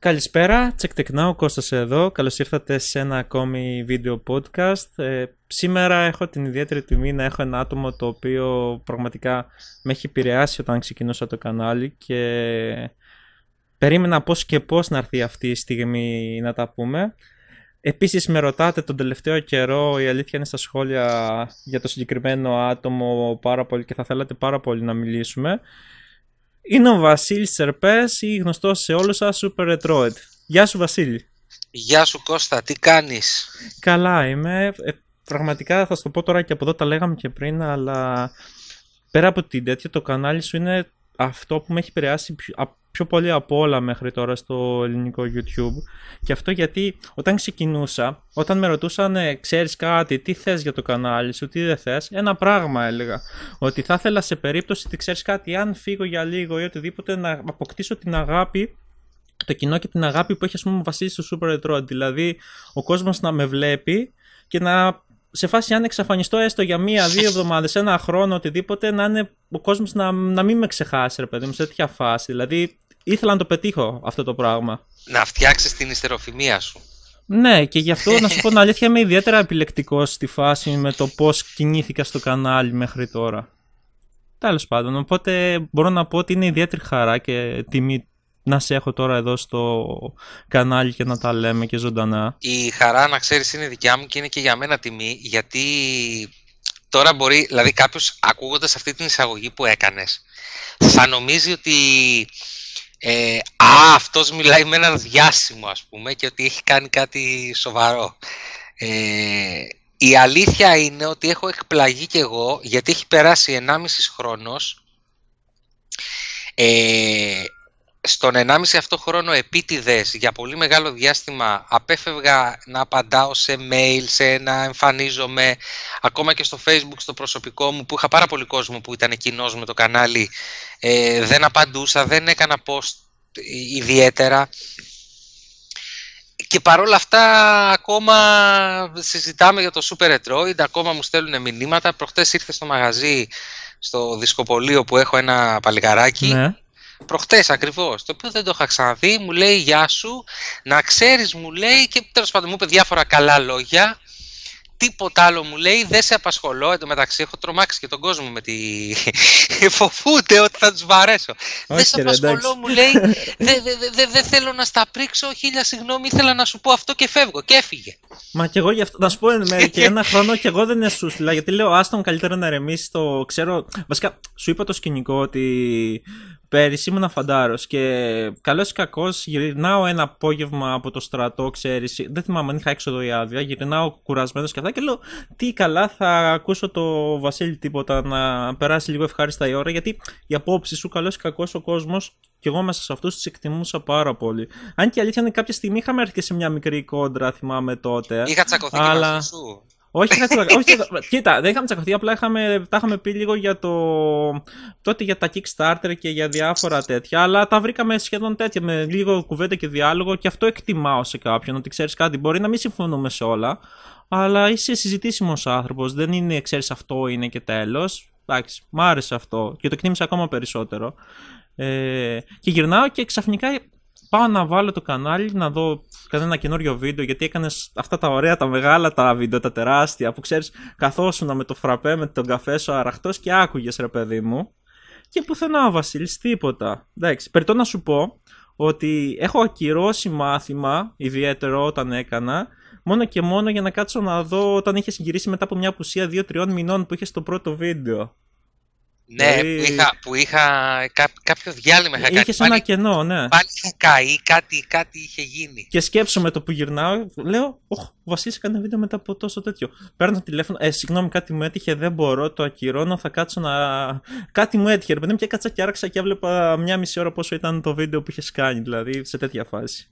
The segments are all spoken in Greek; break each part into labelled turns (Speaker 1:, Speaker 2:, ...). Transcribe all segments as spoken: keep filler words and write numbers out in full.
Speaker 1: Καλησπέρα, Τσεκτεκνά, ο Κώστας εδώ. Καλώς ήρθατε σε ένα ακόμη βίντεο podcast. Ε, σήμερα έχω την ιδιαίτερη τιμή να έχω ένα άτομο το οποίο πραγματικά με έχει επηρεάσει όταν ξεκινούσα το κανάλι και περίμενα πώς και πώς να έρθει αυτή η στιγμή να τα πούμε. Επίσης με ρωτάτε τον τελευταίο καιρό, η αλήθεια είναι στα σχόλια για το συγκεκριμένο άτομο πάρα πολύ και θα θέλατε πάρα πολύ να μιλήσουμε. Είναι ο Βασίλης Σερπές ή γνωστός σε όλους σας Super Retroid. Γεια σου Βασίλη.
Speaker 2: Γεια σου Κώστα, τι κάνεις?
Speaker 1: Καλά είμαι. Ε, πραγματικά θα σου το πω τώρα και από εδώ τα λέγαμε και πριν, αλλά πέρα από την τέτοια το κανάλι σου είναι αυτό που με έχει επηρεάσει πιο, πιο πολύ από όλα μέχρι τώρα στο ελληνικό YouTube. Και αυτό γιατί όταν ξεκινούσα, όταν με ρωτούσαν ε, ξέρεις κάτι, τι θες για το κανάλι σου, τι δεν θες, ένα πράγμα έλεγα. Ότι θα ήθελα σε περίπτωση ότι ξέρεις κάτι, αν φύγω για λίγο ή οτιδήποτε, να αποκτήσω την αγάπη, το κοινό και την αγάπη που έχει ας πούμε ο Βασίλης στο Super Retroid. Δηλαδή ο κόσμος να με βλέπει και να σε φάση αν εξαφανιστώ έστω για μία, δύο εβδομάδες, ένα χρόνο, οτιδήποτε, να είναι ο κόσμος να, να μην με ξεχάσει, ρε παιδί μου, σε τέτοια φάση. Δηλαδή ήθελα να το πετύχω αυτό το πράγμα.
Speaker 2: Να φτιάξεις την ιστεροφημία σου.
Speaker 1: Ναι, και γι' αυτό να σου πω την αλήθεια, είμαι ιδιαίτερα επιλεκτικός στη φάση με το πώς κινήθηκα στο κανάλι μέχρι τώρα. Τέλος πάντων, οπότε μπορώ να πω ότι είναι ιδιαίτερη χαρά και τιμή να σε έχω τώρα εδώ στο κανάλι και να τα λέμε και ζωντανά.
Speaker 2: Η χαρά, να ξέρεις, είναι δικιά μου και είναι και για μένα τιμή, γιατί τώρα μπορεί, δηλαδή κάποιος ακούγοντας αυτή την εισαγωγή που έκανες, θα νομίζει ότι ε, α, αυτός μιλάει με έναν διάσημο ας πούμε και ότι έχει κάνει κάτι σοβαρό. Ε, η αλήθεια είναι ότι έχω εκπλαγεί κι εγώ, γιατί έχει περάσει ενάμιση χρόνος. Ε, Στον ενάμιση αυτό χρόνο επίτηδες για πολύ μεγάλο διάστημα απέφευγα να απαντάω σε mail, σε να εμφανίζομαι ακόμα και στο Facebook, στο προσωπικό μου που είχα πάρα πολύ κόσμο που ήταν κοινός με το κανάλι, ε, δεν απαντούσα, δεν έκανα post ιδιαίτερα και παρόλα αυτά ακόμα συζητάμε για το Super Retroid, ακόμα μου στέλνουν μηνύματα. Προχτές ήρθε στο μαγαζί, στο δισκοπωλείο που έχω ένα παλικαράκι.
Speaker 1: Ναι.
Speaker 2: Προχτές ακριβώς, το οποίο δεν το είχα ξαναδεί, μου λέει γεια σου, να ξέρεις μου λέει, και τέλος πάντων μου είπε διάφορα καλά λόγια, τίποτα άλλο μου λέει, δεν σε απασχολώ, εν τω μεταξύ έχω τρομάξει και τον κόσμο με τη... φοβούνται ότι θα τους βαρέσω.
Speaker 1: Όχι,
Speaker 2: δεν σε
Speaker 1: ρε,
Speaker 2: απασχολώ
Speaker 1: εντάξει.
Speaker 2: μου λέει, δεν δε, δε, δε θέλω να στα πρίξω, χίλια συγγνώμη, ήθελα να σου πω αυτό και φεύγω και έφυγε.
Speaker 1: Μα και εγώ γι' αυτό, να σου πω εν και ένα χρόνο και εγώ δεν εσούστηλα, γιατί λέω άστον καλύτερα να ρεμίσει το ξέρω, βασικά σου είπα το σκηνικό ότι πέρυσι ήμουν φαντάρος και καλώς ή κακώς γυρνάω ένα απόγευμα από το στρατό, ξέρεις, δεν θυμάμαι αν είχα έξοδο ή άδεια, γυρνάω κουρασμένος και αυτά και λέω τι καλά θα ακούσω το Βασίλη τίποτα να περάσει λίγο ευχάριστα η ώρα, γιατί η απόψη σου καλώς ή κακώς ο κόσμος και εγώ μέσα σε αυτούς τους εκτιμούσα πάρα πολύ. Αν και η αλήθεια είναι κάποια στιγμή είχαμε έρθει και σε μια μικρή κόντρα, θυμάμαι τότε.
Speaker 2: Είχα τσακωθεί
Speaker 1: αλλά...
Speaker 2: και μαζί σου.
Speaker 1: Όχι, είχα τσακωθεί. Όχι, κοίτα, δεν είχαμε τσακωθεί, απλά είχαμε, τα είχαμε πει λίγο για το. Τότε για τα Kickstarter και για διάφορα τέτοια, αλλά τα βρήκαμε σχεδόν τέτοια με λίγο κουβέντα και διάλογο και αυτό εκτιμάω σε κάποιον. Ότι ξέρεις κάτι, μπορεί να μην συμφωνούμε σε όλα, αλλά είσαι συζητήσιμος άνθρωπος. Δεν είναι, ξέρεις, αυτό είναι και τέλος. Εντάξει, μ' άρεσε αυτό και το εκτίμησα ακόμα περισσότερο. Ε, και γυρνάω και ξαφνικά πάω να βάλω το κανάλι να δω κανένα καινούριο βίντεο, γιατί έκανες αυτά τα ωραία, τα μεγάλα τα βίντεο, τα τεράστια που ξέρεις καθόσουνα με το φραπέ, με τον καφέ σου αραχτός και άκουγες ρε παιδί μου. Και πουθενά ο Βασίλης τίποτα. Εντάξει, περιττώ να σου πω ότι έχω ακυρώσει μάθημα ιδιαίτερο όταν έκανα, μόνο και μόνο για να κάτσω να δω όταν είχε γυρίσει μετά από μια απουσία δύο τριών μηνών που είχε στο πρώτο βίντεο.
Speaker 2: Ναι,
Speaker 1: Δηλαδή...
Speaker 2: που είχα, που είχα κά, κάποιο διάλειμμα. Είχα
Speaker 1: Είχες ένα κενό, ναι.
Speaker 2: Πάλι είχα καεί, κάτι, κάτι είχε γίνει.
Speaker 1: Και σκέψω με το που γυρνάω, λέω, Ωχ, ο Βασίλης έκανε βίντεο μετά από τόσο τέτοιο. Παίρνω τηλέφωνο, ε, συγγνώμη, κάτι μου έτυχε, δεν μπορώ, το ακυρώνω, θα κάτσω να. Κάτι μου έτυχε, ρε παιδί μου, και κάτσα και άραξα και έβλεπα μια μισή ώρα πόσο ήταν το βίντεο που είχε κάνει, δηλαδή σε τέτοια φάση.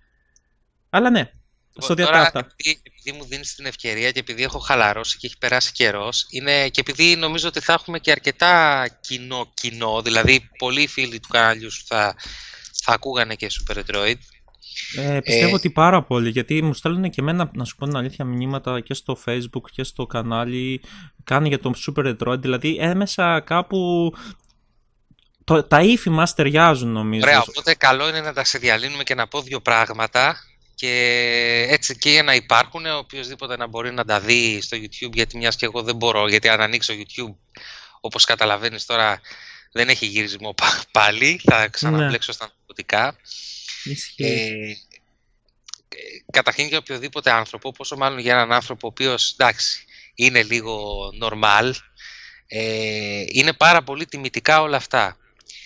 Speaker 1: Αλλά ναι. Στο
Speaker 2: Τώρα, επειδή, επειδή μου δίνεις την ευκαιρία και επειδή έχω χαλαρώσει και έχει περάσει καιρός, είναι και επειδή νομίζω ότι θα έχουμε και αρκετά κοινό κοινό, δηλαδή πολλοί φίλοι του καναλιού σου θα, θα ακούγανε και Super Retroid.
Speaker 1: Ε, πιστεύω ε, ότι πάρα πολύ, γιατί μου στέλνουν και εμένα, να σου πω την αλήθεια, μηνύματα και στο Facebook και στο κανάλι, κάνει για το Super Retroid, δηλαδή έμεσα κάπου το, τα ύφη μας ταιριάζουν νομίζω.
Speaker 2: Ωραία, οπότε καλό είναι να τα ξεδιαλύνουμε και να πω δύο πράγματα και έτσι και για να υπάρχουν, οποιοδήποτε να μπορεί να τα δει στο YouTube, γιατί μιας και εγώ δεν μπορώ, γιατί αν ανοίξω YouTube, όπως καταλαβαίνεις τώρα, δεν έχει γυρισμό πάλι, θα ξαναμπλέξω ναι. στα ναρκωτικά. Ε, καταρχήν για οποιοδήποτε άνθρωπο, πόσο μάλλον για έναν άνθρωπο ο οποίος, εντάξει, είναι λίγο normal, ε, είναι πάρα πολύ τιμητικά όλα αυτά.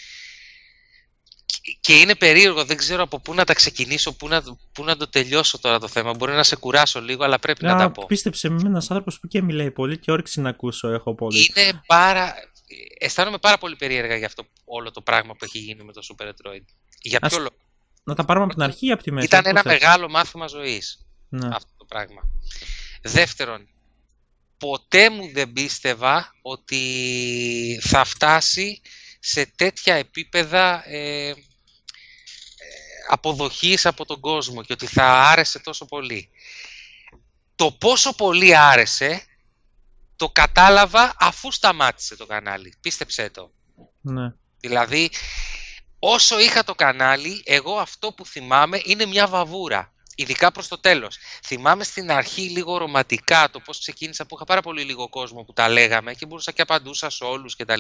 Speaker 2: Και είναι περίεργο, δεν ξέρω από πού να τα ξεκινήσω, πού να, πού να το τελειώσω τώρα το θέμα. Μπορεί να σε κουράσω λίγο, αλλά πρέπει Α, να τα πω.
Speaker 1: Πίστεψε με, ένας άνθρωπος που και μιλάει πολύ και όρεξη να ακούσω έχω πολύ.
Speaker 2: Είναι πάρα... Αισθάνομαι πάρα πολύ περίεργα για αυτό όλο το πράγμα που έχει γίνει με το Super Metroid. Για
Speaker 1: Ας...
Speaker 2: ποιο λόγο?
Speaker 1: Να τα πάρουμε από την αρχή ή από τη μέση?
Speaker 2: Ήταν ένα θες? μεγάλο μάθημα ζωής,
Speaker 1: ναι.
Speaker 2: αυτό το πράγμα. Δεύτερον, ποτέ μου δεν πίστευα ότι θα φτάσει σε τέτοια επίπεδα ε, ε, αποδοχής από τον κόσμο και ότι θα άρεσε τόσο πολύ. Το πόσο πολύ άρεσε το κατάλαβα αφού σταμάτησε το κανάλι. Πίστεψέ το.
Speaker 1: Ναι.
Speaker 2: Δηλαδή, όσο είχα το κανάλι, εγώ αυτό που θυμάμαι είναι μια βαβούρα. Ειδικά προς το τέλος. Θυμάμαι στην αρχή λίγο ρομαντικά το πώς ξεκίνησα, που είχα πάρα πολύ λίγο κόσμο που τα λέγαμε και μπορούσα και απαντούσα σε όλους κτλ.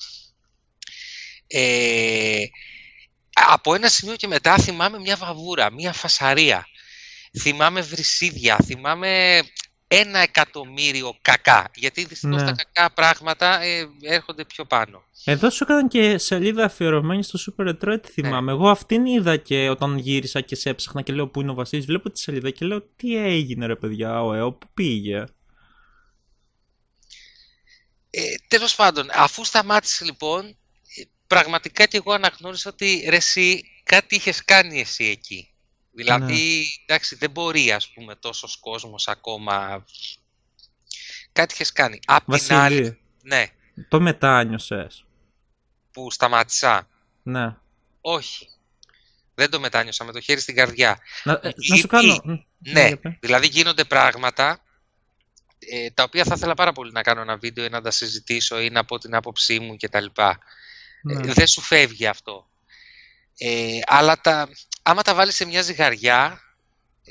Speaker 2: Ε, από ένα σημείο και μετά θυμάμαι μια βαβούρα, μια φασαρία. Θυμάμαι βρυσίδια, θυμάμαι ένα εκατομμύριο κακά. Γιατί δυστυχώς
Speaker 1: ναι.
Speaker 2: τα κακά πράγματα ε, έρχονται πιο πάνω.
Speaker 1: Εδώ σου έκαναν και σελίδα αφιερωμένη στο Super Metroid, θυμάμαι. Ναι. Εγώ αυτήν είδα και όταν γύρισα και σε έψαχνα και λέω πού είναι ο Βασίλης. Βλέπω τη σελίδα και λέω τι έγινε ρε παιδιά, ο ΕΟ, πού πήγε.
Speaker 2: Ε, τέλος πάντων, αφού σταμάτησε λοιπόν, πραγματικά και εγώ αναγνώρισα ότι ρε εσύ κάτι είχες κάνει εσύ εκεί. Δηλαδή, ναι. εντάξει, δεν μπορεί ας πούμε τόσος κόσμος ακόμα. Κάτι είχες κάνει. Απ' την άλλη, ναι.
Speaker 1: Το μετάνιωσες?
Speaker 2: Που σταμάτησα?
Speaker 1: Ναι.
Speaker 2: Όχι. Δεν το μετάνιωσα, με το χέρι στην καρδιά.
Speaker 1: Να, ε, να σου κάνω...
Speaker 2: Ναι, δηλαδή γίνονται πράγματα ε, τα οποία θα ήθελα πάρα πολύ να κάνω ένα βίντεο ή να τα συζητήσω ή να πω την άποψή μου κτλ. Ναι. Ε, δεν σου φεύγει αυτό. Ε, αλλά τα, άμα τα βάλεις σε μια ζυγαριά, ε,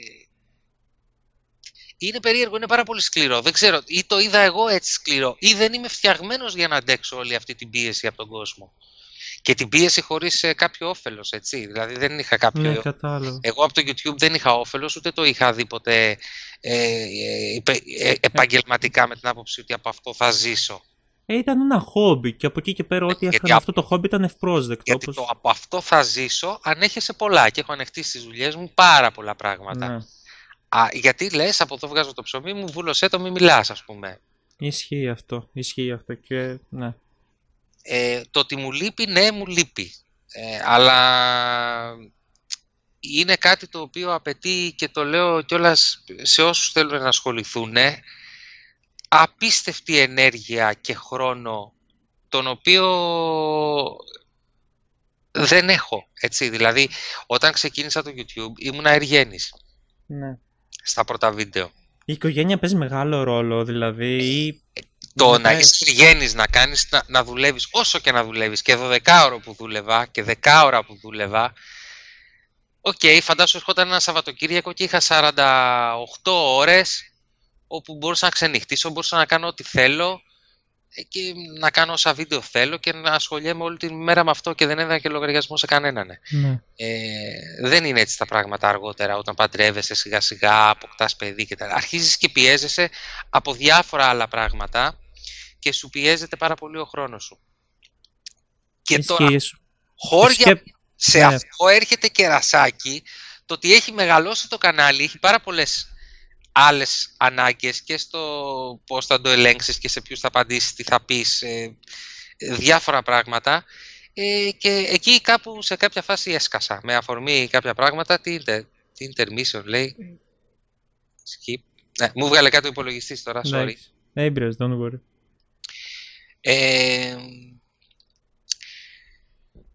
Speaker 2: είναι περίεργο, είναι πάρα πολύ σκληρό. Δεν ξέρω, ή το είδα εγώ έτσι σκληρό, ή δεν είμαι φτιαγμένος για να αντέξω όλη αυτή την πίεση από τον κόσμο. Και την πίεση χωρίς ε, κάποιο όφελος, έτσι. Δηλαδή δεν είχα κάποιο...
Speaker 1: Ναι, κατάλαβα.
Speaker 2: Εγώ από το YouTube δεν είχα όφελος, ούτε το είχα δει ποτέ ε, ε, ε, ε, επαγγελματικά με την άποψη ότι από αυτό θα ζήσω.
Speaker 1: Ε, ήταν ένα χόμπι και από εκεί και πέρα ό,τι έκανε αυτό το χόμπι ήταν ευπρόσδεκτο.
Speaker 2: Γιατί
Speaker 1: όπως...
Speaker 2: το, από αυτό θα ζήσω ανέχεσαι πολλά και έχω ανεχτεί στις δουλειές μου πάρα πολλά πράγματα.
Speaker 1: Ναι.
Speaker 2: Α, γιατί λες, από εδώ βγάζω το ψωμί μου, βούλωσέ το, μη μιλάς, ας πούμε.
Speaker 1: Ισχύει αυτό, ισχύει αυτό και ναι.
Speaker 2: Ε, το ότι μου λείπει, ναι, μου λείπει. Ε, αλλά είναι κάτι το οποίο απαιτεί, και το λέω κιόλας σε όσους θέλουν να ασχοληθούν, απίστευτη ενέργεια και χρόνο, τον οποίο δεν έχω, έτσι. Δηλαδή, όταν ξεκίνησα το YouTube, ήμουν εργένης.
Speaker 1: Ναι.
Speaker 2: Στα πρώτα βίντεο.
Speaker 1: Η οικογένεια παίζει μεγάλο ρόλο, δηλαδή. Ή...
Speaker 2: Το να είσαι εργένης, να κάνεις, να, να δουλεύεις όσο και να δουλεύεις, και δώδεκα ώρα που δούλευα και δέκα ώρα που δούλευα. Οκ, okay, φαντάσου ερχόταν ένα Σαββατοκύριακο και είχα σαράντα οκτώ ώρες όπου μπορούσα να ξενυχτήσω, μπορούσα να κάνω ό,τι θέλω και να κάνω όσα βίντεο θέλω και να ασχολιέμαι όλη τη μέρα με αυτό και δεν έδινα και λογαριασμό σε κανέναν.
Speaker 1: Ναι.
Speaker 2: Ε, δεν είναι έτσι τα πράγματα αργότερα, όταν παντρεύεσαι σιγά σιγά, αποκτάς παιδί και τα... Αρχίζεις και πιέζεσαι από διάφορα άλλα πράγματα και σου πιέζεται πάρα πολύ ο χρόνος σου. Και
Speaker 1: Ισχύει.
Speaker 2: τώρα, χώρια, Σκέπ... σε
Speaker 1: ναι.
Speaker 2: αυτό έρχεται κερασάκι, το ότι έχει μεγαλώσει το κανάλι, έχει πάρα πολλές άλλες ανάγκες και στο πώς θα το ελέγξεις και σε ποιους θα απαντήσεις, τι θα πεις, ε, διάφορα πράγματα, ε, και εκεί κάπου σε κάποια φάση έσκασα με αφορμή κάποια πράγματα. Τι, τι intermission λέει, skip, ναι, μου βγάλε κάτι ο υπολογιστής τώρα, sorry.
Speaker 1: Ναι, don't worry.
Speaker 2: Ε,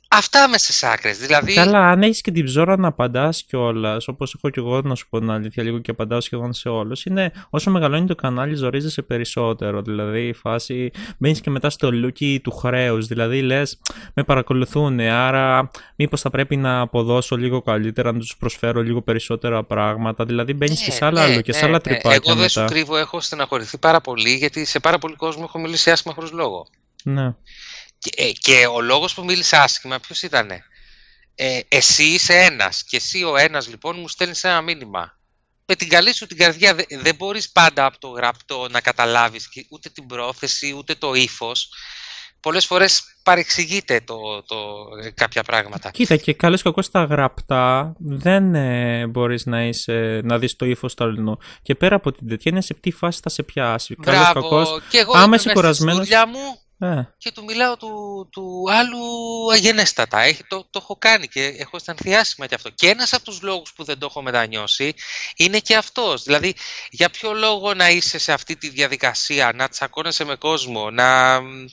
Speaker 2: Αυτά με στις άκρες. Δηλαδή...
Speaker 1: Καλά, αν έχεις και την ψώρα να απαντάς κιόλας, όπως έχω κι εγώ να σου πω την αλήθεια λίγο και απαντάω σχεδόν σε όλους, είναι όσο μεγαλώνει το κανάλι ζορίζεσαι περισσότερο. Δηλαδή η φάση μπαίνεις και μετά στο λούκι του χρέους. Δηλαδή λες με παρακολουθούν, άρα μήπως θα πρέπει να αποδώσω λίγο καλύτερα, να τους προσφέρω λίγο περισσότερα πράγματα. Δηλαδή μπαίνεις
Speaker 2: Ναι,
Speaker 1: και σε άλλα
Speaker 2: ναι,
Speaker 1: αλλού και σε
Speaker 2: ναι,
Speaker 1: άλλα
Speaker 2: ναι.
Speaker 1: τρυπάκια
Speaker 2: Εγώ δεν
Speaker 1: μετά.
Speaker 2: σου κρύβω, έχω στεναχωρηθεί πάρα πολύ γιατί σε πάρα πολύ κόσμο έχω μιλήσει άσχημα χωρίς λόγο.
Speaker 1: Ναι.
Speaker 2: Και, ε, και ο λόγος που μίλησε άσχημα ποιος ήτανε? Ε, εσύ είσαι ένας και εσύ ο ένας λοιπόν μου στέλνεις ένα μήνυμα. Με την καλή σου την καρδιά δε, δεν μπορείς πάντα από το γραπτό να καταλάβεις ούτε την πρόθεση ούτε το ύφος. Πολλές φορές παρεξηγείται το, το, ε, κάποια πράγματα.
Speaker 1: Κοίτα, και καλώς κακώς στα γραπτά δεν ε, μπορείς να, είσαι, να δεις το ύφος του αλλού. Και πέρα από την τέτοια είναι σε τι φάση θα σε πιάσει. Καλώς κακώς,
Speaker 2: και εγώ
Speaker 1: άμα
Speaker 2: είμαι
Speaker 1: είσαι
Speaker 2: μέσα
Speaker 1: κουρασμένος.
Speaker 2: στη δουλειά μου
Speaker 1: Ε.
Speaker 2: και του μιλάω του, του άλλου αγενέστατα. Έχει, το, το έχω κάνει και έχω αισθανθεί άσχημα κι αυτό. Και ένας από τους λόγους που δεν το έχω μετανιώσει είναι και αυτός. Δηλαδή, για ποιο λόγο να είσαι σε αυτή τη διαδικασία, να τσακώνεσαι με κόσμο, να...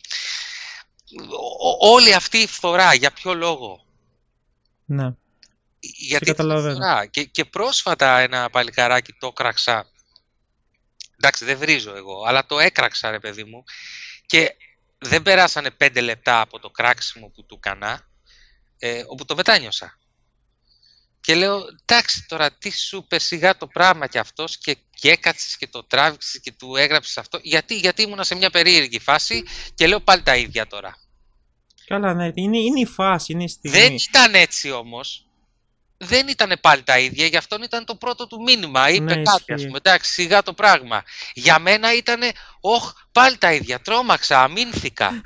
Speaker 2: Ό, όλη αυτή η φθορά, για ποιο λόγο?
Speaker 1: Ναι.
Speaker 2: Γιατί τη φθορά. Και, και πρόσφατα ένα παλικαράκι το έκραξα. Εντάξει, δεν βρίζω εγώ, αλλά το έκραξα, ρε παιδί μου. Και δεν περάσανε πέντε λεπτά από το κράξιμο που του έκανα, ε, όπου το μετάνιωσα. Και λέω, εντάξει τώρα, τι σου είπε σιγά το πράγμα κι αυτός και, και έκατσες και το τράβηξες και του έγραψες αυτό. Γιατί, γιατί ήμουνα σε μια περίεργη φάση και λέω πάλι τα ίδια τώρα.
Speaker 1: Καλά, ναι, είναι, είναι η φάση, είναι η στιγμή.
Speaker 2: Δεν ήταν έτσι όμως. Δεν ήταν πάλι τα ίδια, γι' αυτόν ήταν το πρώτο του μήνυμα. Είπε
Speaker 1: ναι,
Speaker 2: κάτι, ας πούμε, εντάξει, σιγά το πράγμα. Για μένα ήταν, όχ, πάλι τα ίδια. Τρόμαξα, αμήνθηκα.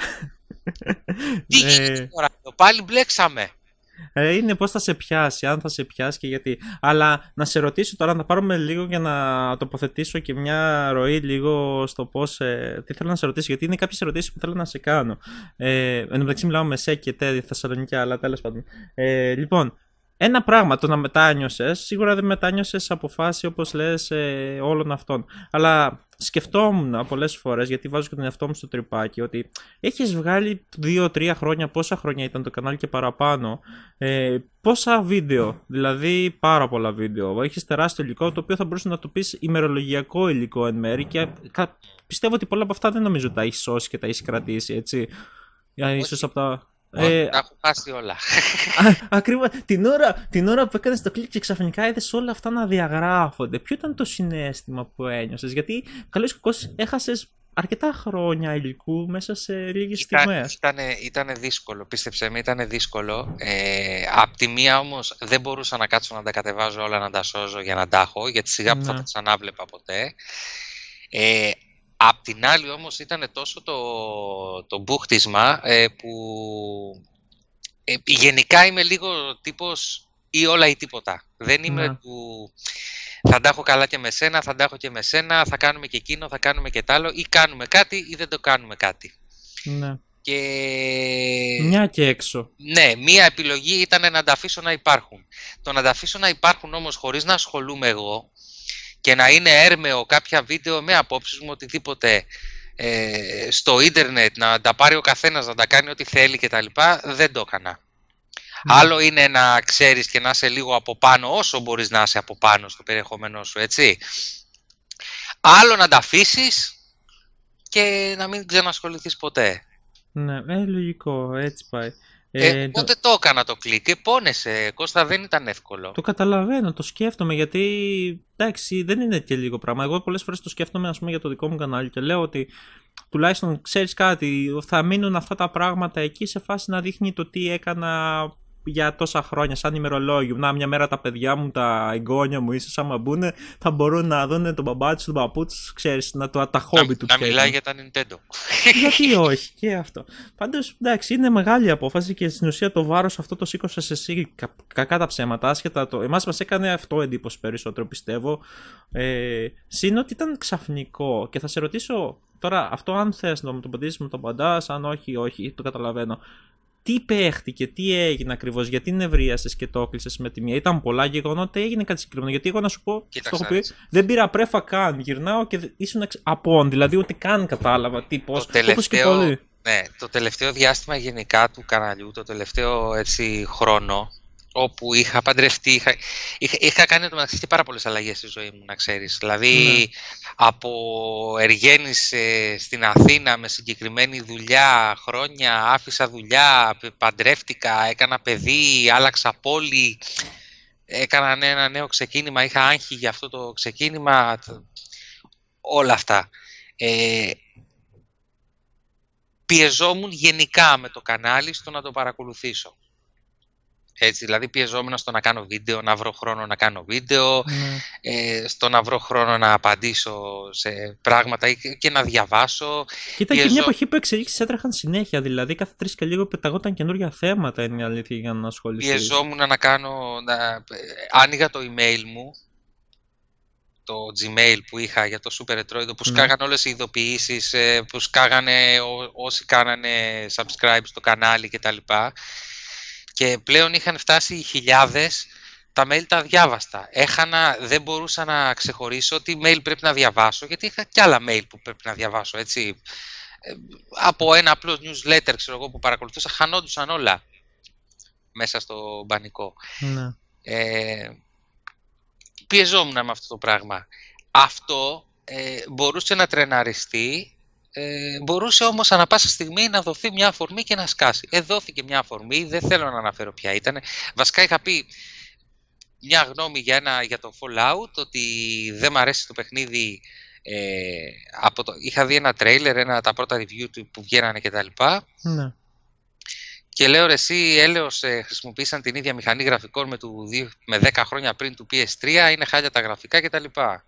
Speaker 2: Τι γίνεται τώρα, πάλι μπλέξαμε.
Speaker 1: Ε, είναι πώς θα σε πιάσει, αν θα σε πιάσει και γιατί. Αλλά να σε ρωτήσω τώρα, να πάρουμε λίγο για να τοποθετήσω και μια ροή λίγο στο πώς. Ε, τι θέλω να σε ρωτήσω, γιατί είναι κάποιες ερωτήσεις που θέλω να σε κάνω. Ε, εν τω μεταξύ μιλάω με ΣΕ και ΤΕΔ Θεσσαλονίκη, αλλά τέλος πάντων. Ε, λοιπόν. Ένα πράγμα, το να μετάνιωσες, σίγουρα δεν μετάνιωσες από φάση όπως λες ε, όλων αυτών. Αλλά σκεφτόμουν πολλές φορές, γιατί βάζω και τον εαυτό μου στο τρυπάκι, ότι έχεις βγάλει δύο τρία χρόνια, πόσα χρόνια ήταν το κανάλι και παραπάνω, ε, πόσα βίντεο, δηλαδή πάρα πολλά βίντεο. Έχεις τεράστιο υλικό, το οποίο θα μπορούσε να το πεις ημερολογιακό υλικό εν μέρει και πιστεύω ότι πολλά από αυτά δεν νομίζω τα έχεις σώσει και τα έχεις κρατήσει, έτσι. Ίσως από τα...
Speaker 2: Ε, τα έχω χάσει όλα.
Speaker 1: Ακριβώς. Την ώρα, την ώρα που έκανες το κλικ και ξαφνικά είδες όλα αυτά να διαγράφονται. Ποιο ήταν το συναίσθημα που ένιωσες? Γιατί καλώς ή κακώς έχασες αρκετά χρόνια υλικού μέσα σε λίγες στιγμές.
Speaker 2: Ήτανε, ήτανε δύσκολο, πίστεψέ με, ήτανε δύσκολο. Ε, απ' τη μία όμως δεν μπορούσα να κάτσω να τα κατεβάζω όλα, να τα σώζω για να τα έχω, γιατί σιγά που ναι. θα τα ξανάβλεπα ποτέ. Ε, Απ' την άλλη όμως ήταν τόσο το, το μπούχτισμα ε, που ε, γενικά είμαι λίγο τύπος ή όλα ή τίποτα. Δεν είμαι
Speaker 1: ναι.
Speaker 2: που θα τα έχω καλά και με σένα, θα τα έχω και με σένα, θα κάνουμε και εκείνο, θα κάνουμε και τ' άλλο, ή κάνουμε κάτι ή δεν το κάνουμε κάτι.
Speaker 1: Ναι.
Speaker 2: Και...
Speaker 1: Μια και έξω.
Speaker 2: Ναι, μία επιλογή ήταν να τα αφήσω να υπάρχουν. Το να τα αφήσω να υπάρχουν όμως χωρίς να ασχολούμαι εγώ και να είναι έρμεο κάποια βίντεο με απόψεις μου, οτιδήποτε ε, στο ίντερνετ, να τα πάρει ο καθένας, να τα κάνει ό,τι θέλει κτλ. Δεν το έκανα. Mm. Άλλο είναι να ξέρεις και να είσαι λίγο από πάνω, όσο μπορείς να είσαι από πάνω στο περιεχόμενό σου, έτσι. Άλλο να τα αφήσεις και να μην ξανασχοληθείς ποτέ.
Speaker 1: Ναι, ε, λογικό, έτσι πάει.
Speaker 2: Ε,
Speaker 1: ε,
Speaker 2: πότε
Speaker 1: το...
Speaker 2: το έκανα το κλικ και πόνεσε, Κώστα, δεν ήταν εύκολο.
Speaker 1: Το καταλαβαίνω, το σκέφτομαι, γιατί εντάξει δεν είναι και λίγο πράγμα. Εγώ πολλές φορές το σκέφτομαι, ας πούμε, για το δικό μου κανάλι και λέω ότι τουλάχιστον ξέρεις κάτι, θα μείνουν αυτά τα πράγματα εκεί σε φάση να δείχνει το τι έκανα για τόσα χρόνια, σαν ημερολόγιο. Να, μια μέρα τα παιδιά μου, τα εγγόνια μου, ίσως άμα μπουν, θα μπορούν να δουν τον μπαμπά τους, τον παππού τους, ξέρεις, να το, τα χόμπι του.
Speaker 2: Να μιλάει για τα Nintendo.
Speaker 1: Γιατί όχι, και αυτό. Πάντως, εντάξει, είναι μεγάλη απόφαση και στην ουσία το βάρος αυτό το σήκωσες εσύ, κα, κακά τα ψέματα, άσχετα. Το, εμάς μας έκανε αυτό εντύπωση περισσότερο, πιστεύω. Ε, Συν ότι ήταν ξαφνικό. Και θα σε ρωτήσω τώρα, αυτό αν θες να μου το απαντήσεις, μου το απαντάς, αν όχι, όχι, το καταλαβαίνω. Τι παίχτηκε, τι έγινε ακριβώς, γιατί νευρίασες και το έκλεισες με τη μία? Ήταν πολλά γεγονότα, έγινε κάτι συγκεκριμένο? Γιατί εγώ να σου πω, το έχω πει, δεν πήρα πρέφα καν. Γυρνάω και ήσουν απόν, δηλαδή ούτε καν κατάλαβα τι, πώς.
Speaker 2: Το τελευταίο, Ναι, το τελευταίο διάστημα γενικά του καναλιού, το τελευταίο έτσι χρόνο, όπου είχα παντρευτεί, είχα, είχα, είχα κάνει το μεταξύ και πάρα πολλές αλλαγές στη ζωή μου, να ξέρεις. Δηλαδή,
Speaker 1: Ναι.
Speaker 2: από εργένησε στην Αθήνα με συγκεκριμένη δουλειά, χρόνια, άφησα δουλειά, π- παντρεύτηκα, έκανα παιδί, άλλαξα πόλη, έκανα ένα νέο ξεκίνημα, είχα άγχη για αυτό το ξεκίνημα, τ- όλα αυτά. Ε, πιεζόμουν γενικά με το κανάλι στο να το παρακολουθήσω. Έτσι, δηλαδή πιεζόμουν στο να κάνω βίντεο, να βρω χρόνο να κάνω βίντεο,
Speaker 1: Ναι.
Speaker 2: ε, στο να βρω χρόνο να απαντήσω σε πράγματα ή και και να διαβάσω.
Speaker 1: Και ήταν και μια εποχή που εξελίξεις έτρεχαν συνέχεια, δηλαδή κάθε τρεις και λίγο πεταγόταν καινούργια θέματα, είναι η αλήθεια, για να ασχοληθείς.
Speaker 2: Πιεζόμουν να κάνω, να, ε, άνοιγα το email μου, το Gmail που είχα για το Super Retroid, που
Speaker 1: Ναι.
Speaker 2: σκάγανε όλες οι ειδοποιήσεις, ε, που σκάγανε ό, όσοι κάνανε subscribe στο κανάλι κτλ. Και πλέον είχαν φτάσει οι χιλιάδες, τα mail τα διάβαστα. Έχανα, δεν μπορούσα να ξεχωρίσω τι mail πρέπει να διαβάσω, γιατί είχα κι άλλα mail που πρέπει να διαβάσω, έτσι. Ε, από ένα απλό newsletter, ξέρω εγώ, που παρακολουθούσα, χανόντουσαν όλα μέσα στο μπανικό.
Speaker 1: Ναι.
Speaker 2: Ε, πιεζόμουν με αυτό το πράγμα. Αυτό ε, μπορούσε να τρεναριστεί, ε, μπορούσε όμως ανά πάσα στιγμή να δοθεί μια αφορμή και να σκάσει. Ε, δόθηκε μια αφορμή, δεν θέλω να αναφέρω ποια ήταν. Βασικά είχα πει μια γνώμη για, ένα, για το Fallout, ότι δεν μ' αρέσει το παιχνίδι. Ε, από το, είχα δει ένα τρέιλερ, ένα, τα πρώτα review του που βγαίνανε κτλ.
Speaker 1: Ναι.
Speaker 2: Και λέω ρε εσύ, έλεος, ε, χρησιμοποίησαν την ίδια μηχανή γραφικών με, του, δύο- με δέκα χρόνια πριν του πι ες τρία, είναι χάλια τα γραφικά κτλ.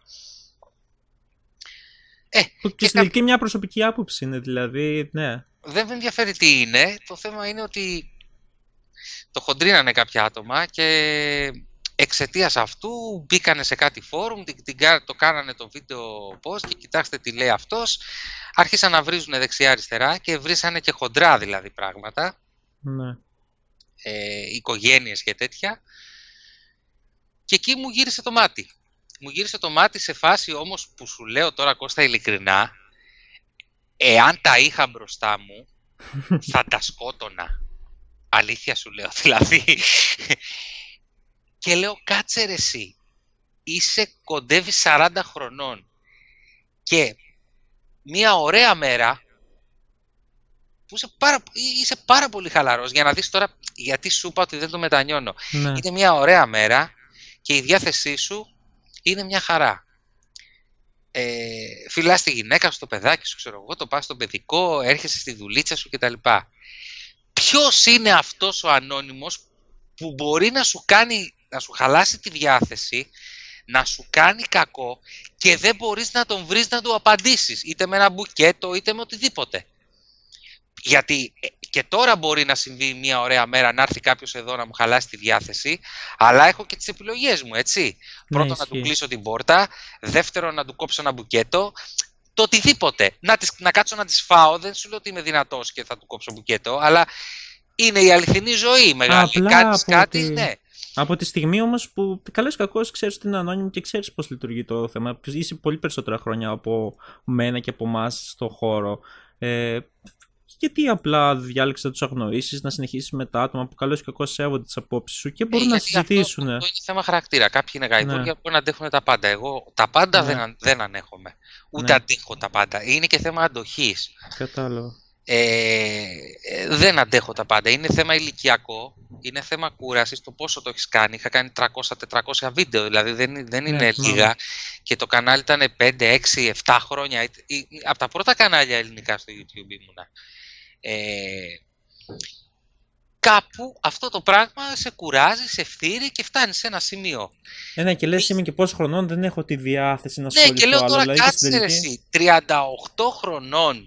Speaker 2: Ε,
Speaker 1: Που και
Speaker 2: και
Speaker 1: στην τελική μια προσωπική άποψη είναι, δηλαδή, ναι.
Speaker 2: δεν με ενδιαφέρει τι είναι, το θέμα είναι ότι το χοντρίνανε κάποια άτομα και εξαιτίας αυτού μπήκανε σε κάτι φόρουμ, την, την, κα- το κάνανε το βίντεο post και κοιτάξτε τι λέει αυτός, άρχισαν να βρίζουν δεξιά-αριστερά και βρίσανε και χοντρά δηλαδή πράγματα,
Speaker 1: Ναι.
Speaker 2: ε, οικογένειες και τέτοια, και εκεί μου γύρισε το μάτι. Μου γύρισε το μάτι σε φάση όμως που σου λέω τώρα, Κώστα, ειλικρινά, εάν τα είχα μπροστά μου, θα τα σκότωνα. Αλήθεια σου λέω, δηλαδή. Και λέω, κάτσε ρε εσύ, είσαι κοντεύει σαράντα χρονών και μια ωραία μέρα που είσαι πάρα, είσαι πάρα πολύ χαλαρός, για να δεις τώρα γιατί σου είπα ότι δεν το μετανιώνω.
Speaker 1: Ναι.
Speaker 2: Είναι μια ωραία μέρα και η διάθεσή σου είναι μια χαρά. Ε, φιλάς τη γυναίκα σου, το παιδάκι σου, ξέρω εγώ, το πας στο παιδικό, έρχεσαι στη δουλίτσα σου κτλ. Ποιος είναι αυτός ο ανώνυμος που μπορεί να σου κάνει, να σου χαλάσει τη διάθεση, να σου κάνει κακό και δεν μπορείς να τον βρεις να του απαντήσεις, είτε με ένα μπουκέτο είτε με οτιδήποτε? Γιατί και τώρα μπορεί να συμβεί μια ωραία μέρα να έρθει κάποιος εδώ να μου χαλάσει τη διάθεση, αλλά έχω και τις επιλογές μου, έτσι.
Speaker 1: Ναι,
Speaker 2: Πρώτον, να
Speaker 1: ισχύει.
Speaker 2: του κλείσω την πόρτα, δεύτερον, να του κόψω ένα μπουκέτο, το οτιδήποτε. Να, τις, να κάτσω να τις φάω, δεν σου λέω ότι είμαι δυνατός και θα του κόψω μπουκέτο, αλλά είναι η αληθινή ζωή, μεγάλη.
Speaker 1: Απλά
Speaker 2: Κάνεις
Speaker 1: από
Speaker 2: κάτι,
Speaker 1: τη-
Speaker 2: ναι.
Speaker 1: Από τη στιγμή όμως που καλώς ή κακώς ξέρεις ότι είναι ανώνυμο και ξέρεις πώς λειτουργεί το θέμα, είσαι πολύ περισσότερα χρόνια από μένα και από εμάς στο χώρο. Ε, γιατί απλά διάλεξες να τους αγνοήσεις, να συνεχίσεις με τα άτομα που καλώς ή κακώς σέβονται τις απόψεις σου και μπορούν
Speaker 2: Ε,
Speaker 1: να
Speaker 2: γιατί αυτό-
Speaker 1: συζητήσουν.
Speaker 2: Αυτό είναι θέμα χαρακτήρα. Κάποιοι είναι γαϊδούρια
Speaker 1: Ναι.
Speaker 2: που μπορούν να αντέχουν τα πάντα. Εγώ τα πάντα
Speaker 1: Ναι.
Speaker 2: δεν, αν- δεν ανέχομαι. Ούτε
Speaker 1: Ναι.
Speaker 2: αντέχω τα πάντα. Είναι και θέμα αντοχής.
Speaker 1: Κατάλαβα.
Speaker 2: Ε, ε, δεν αντέχω τα πάντα. Είναι θέμα ηλικιακό. Είναι θέμα κούρασης, το πόσο το έχεις κάνει. Είχα κάνει τριακόσια τετρακόσια βίντεο, δηλαδή δεν, δεν είναι
Speaker 1: Ναι, θυμάμαι.
Speaker 2: λίγα. Και το κανάλι ήταν πέντε, έξι, επτά χρόνια. Ε, ε, Από τα πρώτα κανάλια ελληνικά στο YouTube ήμουνα. Ε, κάπου αυτό το πράγμα σε κουράζει, σε φθείρει και φτάνει σε ένα σημείο.
Speaker 1: Ε, ναι, και λες είμαι και πόσο χρονών, δεν έχω τη διάθεση να
Speaker 2: Ναι,
Speaker 1: ασχοληθώ
Speaker 2: και λέω
Speaker 1: άλλο.
Speaker 2: τώρα
Speaker 1: Δηλαδή, και
Speaker 2: κάτσε
Speaker 1: στην
Speaker 2: ρε
Speaker 1: τελική-
Speaker 2: εσύ, τριάντα οκτώ χρονών.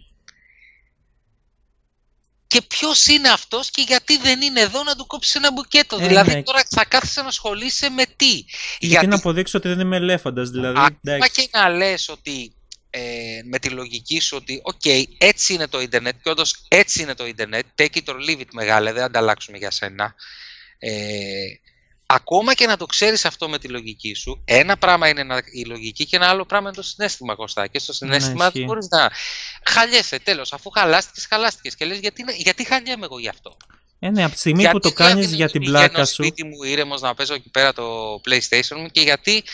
Speaker 2: Και ποιος είναι αυτός και γιατί δεν είναι εδώ να του κόψει ένα μπουκέτο?
Speaker 1: Ε,
Speaker 2: δηλαδή
Speaker 1: ναι.
Speaker 2: τώρα θα κάθεσαι να ασχολείσαι με τι?
Speaker 1: Γιατί να αποδείξω ότι δεν είμαι ελέφαντας, δηλαδή.
Speaker 2: Ακόμα
Speaker 1: εντάξει.
Speaker 2: και να λες ότι ε, με τη λογική σου ότι οκ, έτσι είναι το ίντερνετ και όντως έτσι είναι το ίντερνετ, take it or leave it, μεγάλε, δεν ανταλλάξουμε για σένα. Ε, ακόμα και να το ξέρεις αυτό με τη λογική σου, ένα πράγμα είναι η λογική και ένα άλλο πράγμα είναι το συναίσθημα, Κώστα. Και στο συναίσθημα δεν μπορείς να χαλιέσαι. Τέλος, αφού χαλάστηκες, χαλάστηκες. Και λες, γιατί, γιατί χαλιέμαι εγώ γι' αυτό.
Speaker 1: Ε, ναι, από τη στιγμή γιατί που το κάνεις για την πλάκα σου.
Speaker 2: Στο σπίτι μου ήρεμος να παίζω εκεί πέρα το PlayStation μου και γιατί.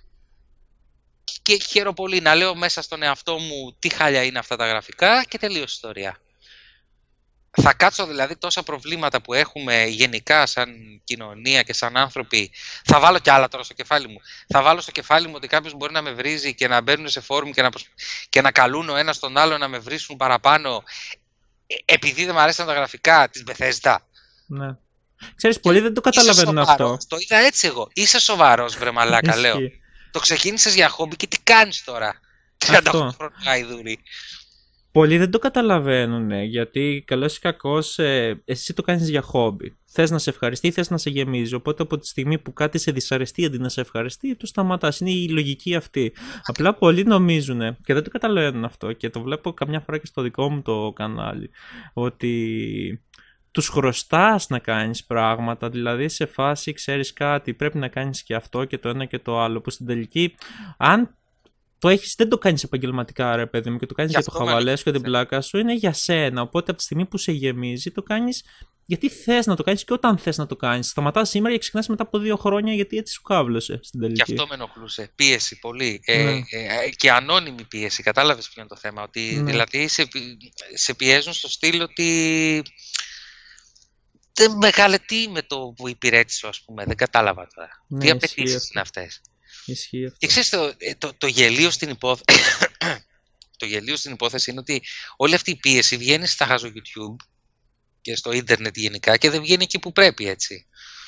Speaker 2: Και χαίρομαι πολύ να λέω μέσα στον εαυτό μου τι χάλια είναι αυτά τα γραφικά και τελείως ιστορία. Θα κάτσω δηλαδή τόσα προβλήματα που έχουμε γενικά σαν κοινωνία και σαν άνθρωποι. Θα βάλω κι άλλα τώρα στο κεφάλι μου. Θα βάλω στο κεφάλι μου ότι κάποιος μπορεί να με βρίζει και να μπαίνουν σε φόρουμ και να, προσ... και να καλούν ο ένας τον άλλο να με βρίσουν παραπάνω επειδή δεν μου αρέσαν τα γραφικά της Bethesda.
Speaker 1: Ναι. Ξέρεις, πολλοί δεν το καταλαβαίνουν αυτό.
Speaker 2: Το είδα έτσι εγώ. Είσαι σοβαρός, βρε μαλάκα, λέω. Το ξεκίνησες για χόμπι και τι κάνεις τώρα. τριάντα οκτώ χρόνια γαϊδούρι.
Speaker 1: Πολλοί δεν το καταλαβαίνουν, γιατί καλώς ή κακώς ε, εσύ το κάνεις για χόμπι. Θες να σε ευχαριστεί, θες να σε γεμίζει. Οπότε από τη στιγμή που κάτι σε δυσαρεστεί αντί να σε ευχαριστεί, το σταματάς. Είναι η λογική αυτή. Απλά πολλοί νομίζουν και δεν το καταλαβαίνουν αυτό. Και το βλέπω καμιά φορά και στο δικό μου το κανάλι. Ότι τους χρωστάς να κάνεις πράγματα. Δηλαδή σε φάση ξέρεις κάτι, πρέπει να κάνεις και αυτό και το ένα και το άλλο. Που στην τελική, αν το έχεις, δεν το κάνεις επαγγελματικά, ρε παιδί μου, και το κάνεις για, για το χαβαλέ σου και την πλάκα σου, είναι για σένα. Οπότε από τη στιγμή που σε γεμίζει, το κάνεις γιατί θες να το κάνεις και όταν θες να το κάνεις. Σταματάς σήμερα και ξεκινάς μετά από δύο χρόνια γιατί έτσι σου κάβλωσε στην τελική.
Speaker 2: Και αυτό με ενοχλούσε. Πίεση πολύ. Ναι. Ε, ε, και ανώνυμη πίεση. Κατάλαβες ποιο είναι το θέμα. Ότι ναι. Δηλαδή σε, σε πιέζουν στο στυλ ότι. Δεν μεγάλε τι με το που υπηρέτησε, ας πούμε. Δεν κατάλαβα τώρα. Ναι, τι απαιτήσεις είναι αυτές.
Speaker 1: Ισχύει.
Speaker 2: Και ξέρεις, το, το, το, γελίο στην υπόθεση, το γελίο στην υπόθεση είναι ότι όλη αυτή η πίεση βγαίνει στα χάζο YouTube και στο ίντερνετ γενικά και δεν βγαίνει εκεί που πρέπει, έτσι.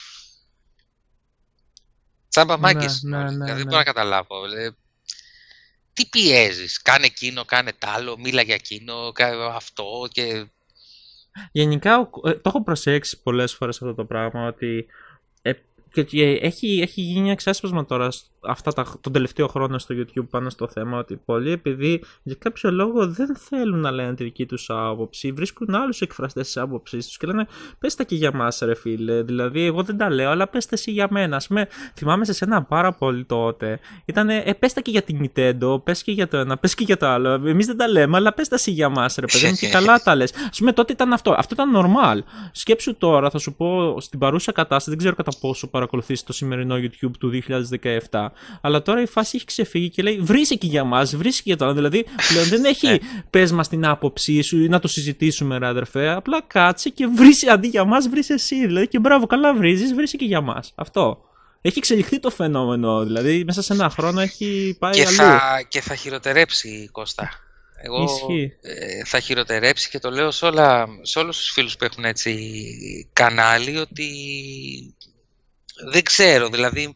Speaker 2: Σαν παμάκες,
Speaker 1: ναι, ναι, ναι,
Speaker 2: δηλαδή δεν
Speaker 1: ναι.
Speaker 2: μπορώ να καταλάβω. Τι πιέζεις, κάνε εκείνο, κάνε τ' άλλο, μίλα για εκείνο, αυτό και...
Speaker 1: Γενικά το έχω προσέξει πολλές φορές αυτό το πράγμα, ότι ε, και έχει, έχει γίνει εξάσπασμα τώρα αυτά τα, τον τελευταίο χρόνο στο YouTube πάνω στο θέμα, ότι πολλοί επειδή για κάποιο λόγο δεν θέλουν να λένε τη δική τους άποψη, βρίσκουν άλλους εκφραστές της άποψης τους και λένε πες τα και για μας ρε φίλε, δηλαδή εγώ δεν τα λέω αλλά πες τα εσύ για μένα. Ας πούμε, θυμάμαι σε σένα πάρα πολύ τότε, ήταν ε, πες τα και για την Nintendo, πες και για το ένα, πες και για το άλλο, εμείς δεν τα λέμε αλλά πες τα εσύ για μας ρε παιδί μου και καλά τα λες. Ας πούμε τότε ήταν αυτό, αυτό ήταν normal. Σκέψου τώρα, θα σου πω στην παρούσα κατάσταση, δεν ξέρω κατά πόσο παρακολουθείς το σημερινό YouTube του δύο χιλιάδες δεκαεπτά. Αλλά τώρα η φάση έχει ξεφύγει και λέει βρήσε και για μας, βρήσε και για το άλλο. Δηλαδή πλέον δεν έχει πες μας την άποψή σου ή να το συζητήσουμε ρε αδερφέ. Απλά κάτσε και βρήσε αντί για μας, βρήσε εσύ. Δηλαδή και μπράβο, καλά βρίζεις, βρήσε και για μας. Αυτό. Έχει εξελιχθεί το φαινόμενο. Δηλαδή μέσα σε ένα χρόνο έχει πάει
Speaker 2: και
Speaker 1: αλλού.
Speaker 2: Θα, και θα χειροτερέψει, Κώστα. Εγώ ε, θα χειροτερέψει και το λέω σε, όλα, σε όλους τους φίλους που έχουν έτσι κανάλι ότι δεν ξέρω, δηλαδή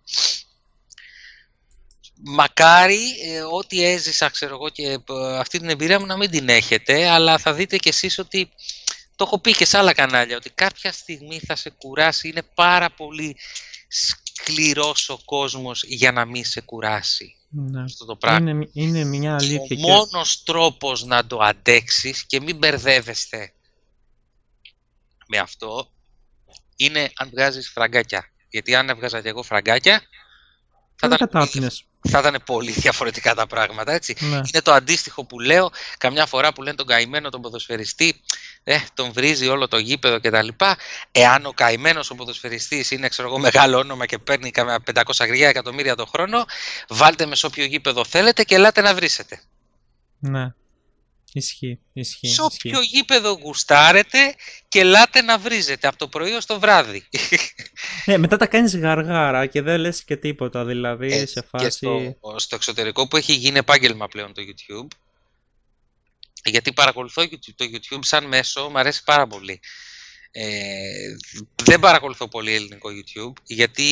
Speaker 2: μακάρι ε, ό,τι έζησα ξέρω εγώ και ε, αυτή την εμπειρία μου να μην την έχετε, αλλά θα δείτε κι εσείς ότι το έχω πει και σε άλλα κανάλια ότι κάποια στιγμή θα σε κουράσει, είναι πάρα πολύ σκληρός ο κόσμος για να μην σε κουράσει.
Speaker 1: Ναι.
Speaker 2: Αυτό το πράγμα.
Speaker 1: Είναι, είναι μια αλήθεια.
Speaker 2: Ο και... μόνος τρόπος να το αντέξεις και μην μπερδεύεστε με αυτό είναι αν βγάζεις φραγκάκια. Γιατί αν έβγαζα και εγώ φραγκάκια θα ήταν, πολύ, θα ήταν πολύ διαφορετικά τα πράγματα, έτσι. Ναι. Είναι το αντίστοιχο που λέω καμιά φορά που λένε τον καημένο τον ποδοσφαιριστή ε, τον βρίζει όλο το γήπεδο κτλ. Εάν ο καημένος ο ποδοσφαιριστής είναι ξέρω εγώ μεγάλο όνομα και παίρνει πεντακόσια εκατομμύρια το χρόνο, βάλτε με σε όποιο γήπεδο θέλετε και ελάτε να βρίσετε.
Speaker 1: Ναι. Ισχύει, ισχύει.
Speaker 2: Σε όποιο γήπεδο γουστάρετε και ελάτε να βρίζετε από το πρωί ως το βράδυ.
Speaker 1: Ναι, μετά τα κάνεις γαργάρα και δεν λες και τίποτα, δηλαδή ε, σε φάση...
Speaker 2: Και στο, στο εξωτερικό που έχει γίνει επάγγελμα πλέον το YouTube, γιατί παρακολουθώ το YouTube σαν μέσο, μου αρέσει πάρα πολύ. Ε, δεν παρακολουθώ πολύ ελληνικό YouTube, γιατί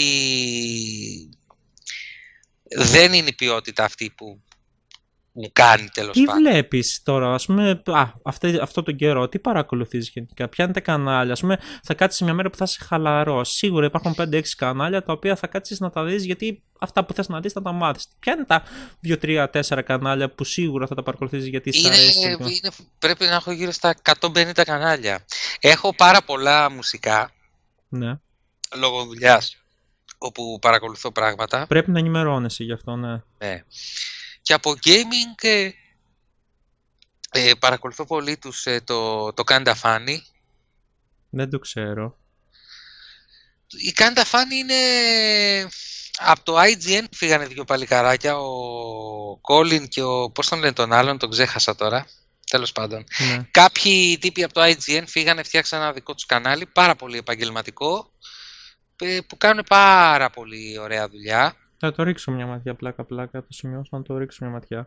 Speaker 2: δεν είναι η ποιότητα αυτή που μου κάνει τέλος
Speaker 1: τι
Speaker 2: πάντων.
Speaker 1: Τι βλέπεις τώρα, ας πούμε, α, αυτό, αυτό τον καιρό, τι παρακολουθείς γενικά, ποια είναι τα κανάλια, ας πούμε, θα κάτσεις μια μέρα που θα είσαι χαλαρός. Σίγουρα υπάρχουν πέντε έξι κανάλια τα οποία θα κάτσεις να τα δεις, γιατί αυτά που θες να δεις θα τα μάθεις. Ποια είναι τα δύο τρία τέσσερα κανάλια που σίγουρα θα τα παρακολουθείς γιατί σ' αρέσει.
Speaker 2: Είναι, είναι, πρέπει να έχω γύρω στα εκατόν πενήντα κανάλια. Έχω πάρα πολλά μουσικά,
Speaker 1: ναι.
Speaker 2: λόγω δουλειάς. όπου παρακολουθώ πράγματα.
Speaker 1: Πρέπει να ενημερώνεσαι γι' αυτό, ναι.
Speaker 2: Ναι. Και από gaming ε, ε, παρακολουθώ πολύ τους, ε, το, το Kinda Funny.
Speaker 1: Δεν το ξέρω.
Speaker 2: Η Kinda Funny είναι... Από το άι τζι εν φύγανε δύο παλικαράκια, ο Colin και ο... πώς τον λένε τον άλλον, τον ξέχασα τώρα. Τέλος πάντων.
Speaker 1: Ναι.
Speaker 2: Κάποιοι τύποι από το άι τζι εν φύγανε, φτιάξαν ένα δικό τους κανάλι, πάρα πολύ επαγγελματικό, που κάνουν πάρα πολύ ωραία δουλειά.
Speaker 1: Θα το ρίξω μια ματιά, πλάκα πλάκα, το σημειώσω να το ρίξω μια ματιά.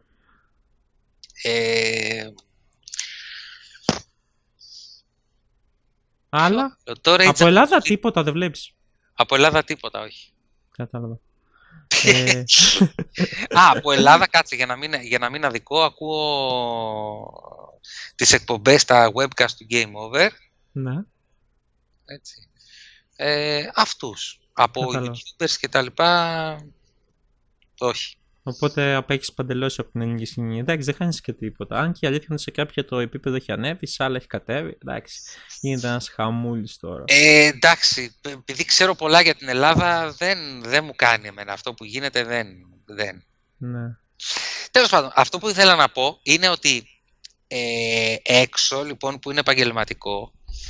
Speaker 2: Ε...
Speaker 1: Άλλα,
Speaker 2: Τώρα
Speaker 1: από Ελλάδα τίποτα δεν βλέπεις.
Speaker 2: Από Ελλάδα τίποτα, όχι.
Speaker 1: Κατάλαβα. ε...
Speaker 2: Α, από Ελλάδα, κάτσε, για να μην, για να μην αδικό, ακούω τις εκπομπές στα webcast του Game Over.
Speaker 1: Ναι.
Speaker 2: Έτσι. Ε, αυτούς. Από
Speaker 1: Κατάλαβα.
Speaker 2: YouTubers και τα λοιπά, όχι.
Speaker 1: Οπότε απέχεις παντελώς από την ελληνική σκηνή. Εντάξει, δεν χάνεις και τίποτα. Αν και η αλήθεια είναι σε κάποια το επίπεδο έχει ανέβει, σε άλλα έχει κατέβει. Εντάξει, γίνεται ένας χαμούλης τώρα.
Speaker 2: Ε, εντάξει, επειδή ξέρω πολλά για την Ελλάδα, δεν, δεν μου κάνει εμένα αυτό που γίνεται, δεν. δεν.
Speaker 1: Ναι.
Speaker 2: Τέλος πάντων, αυτό που ήθελα να πω είναι ότι ε, έξω, λοιπόν, που είναι επαγγελματικό,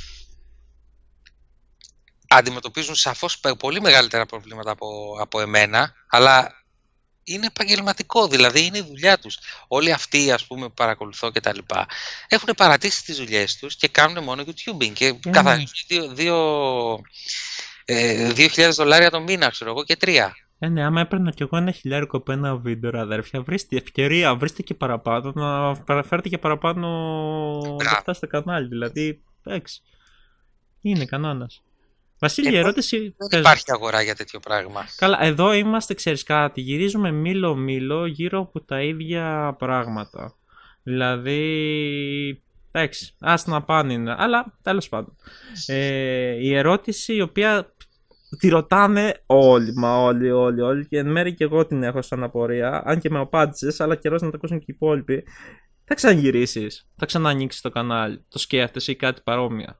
Speaker 2: αντιμετωπίζουν σαφώς πολύ μεγαλύτερα προβλήματα από, από εμένα, αλλά είναι επαγγελματικό, δηλαδή είναι η δουλειά τους. Όλοι αυτοί, ας πούμε, που παρακολουθώ και τα λοιπά, έχουν παρατήσει τις δουλειές τους και κάνουν μόνο YouTubing και mm. καθαρίζουν δύο, δύο, ε, δύο χιλιάδες δολάρια το μήνα, ξέρω εγώ, και τρία.
Speaker 1: Ε, ναι, άμα έπαιρνα κι εγώ ένα χιλιάρικο από ένα βίντεο, ρε αδέρφια, βρίσκεται ευκαιρία, βρίσκεται και παραπάνω, να παραφέρετε και παραπάνω λεφτά στο κανάλι, δηλαδή, εντάξει, είναι κανόνας. Βασίλη, η ερώτηση...
Speaker 2: Δεν υπάρχει αγορά για τέτοιο πράγμα.
Speaker 1: Καλά, εδώ είμαστε, ξέρεις κάτι, γυρίζουμε μήλο-μήλο γύρω από τα ίδια πράγματα. Δηλαδή, εντάξει, ας να πάνε είναι, αλλά τέλος πάντων. Ε, η ερώτηση η οποία τη ρωτάνε όλοι, μα όλοι, όλοι, όλοι, και εν μέρει και εγώ την έχω σαν απορία, αν και με απάντησες, αλλά καιρός να το ακούσουν και οι υπόλοιποι. Θα ξαναγυρίσεις, θα ξανανοίξεις το κανάλι, το σκέφτεσαι ή κάτι παρόμοια?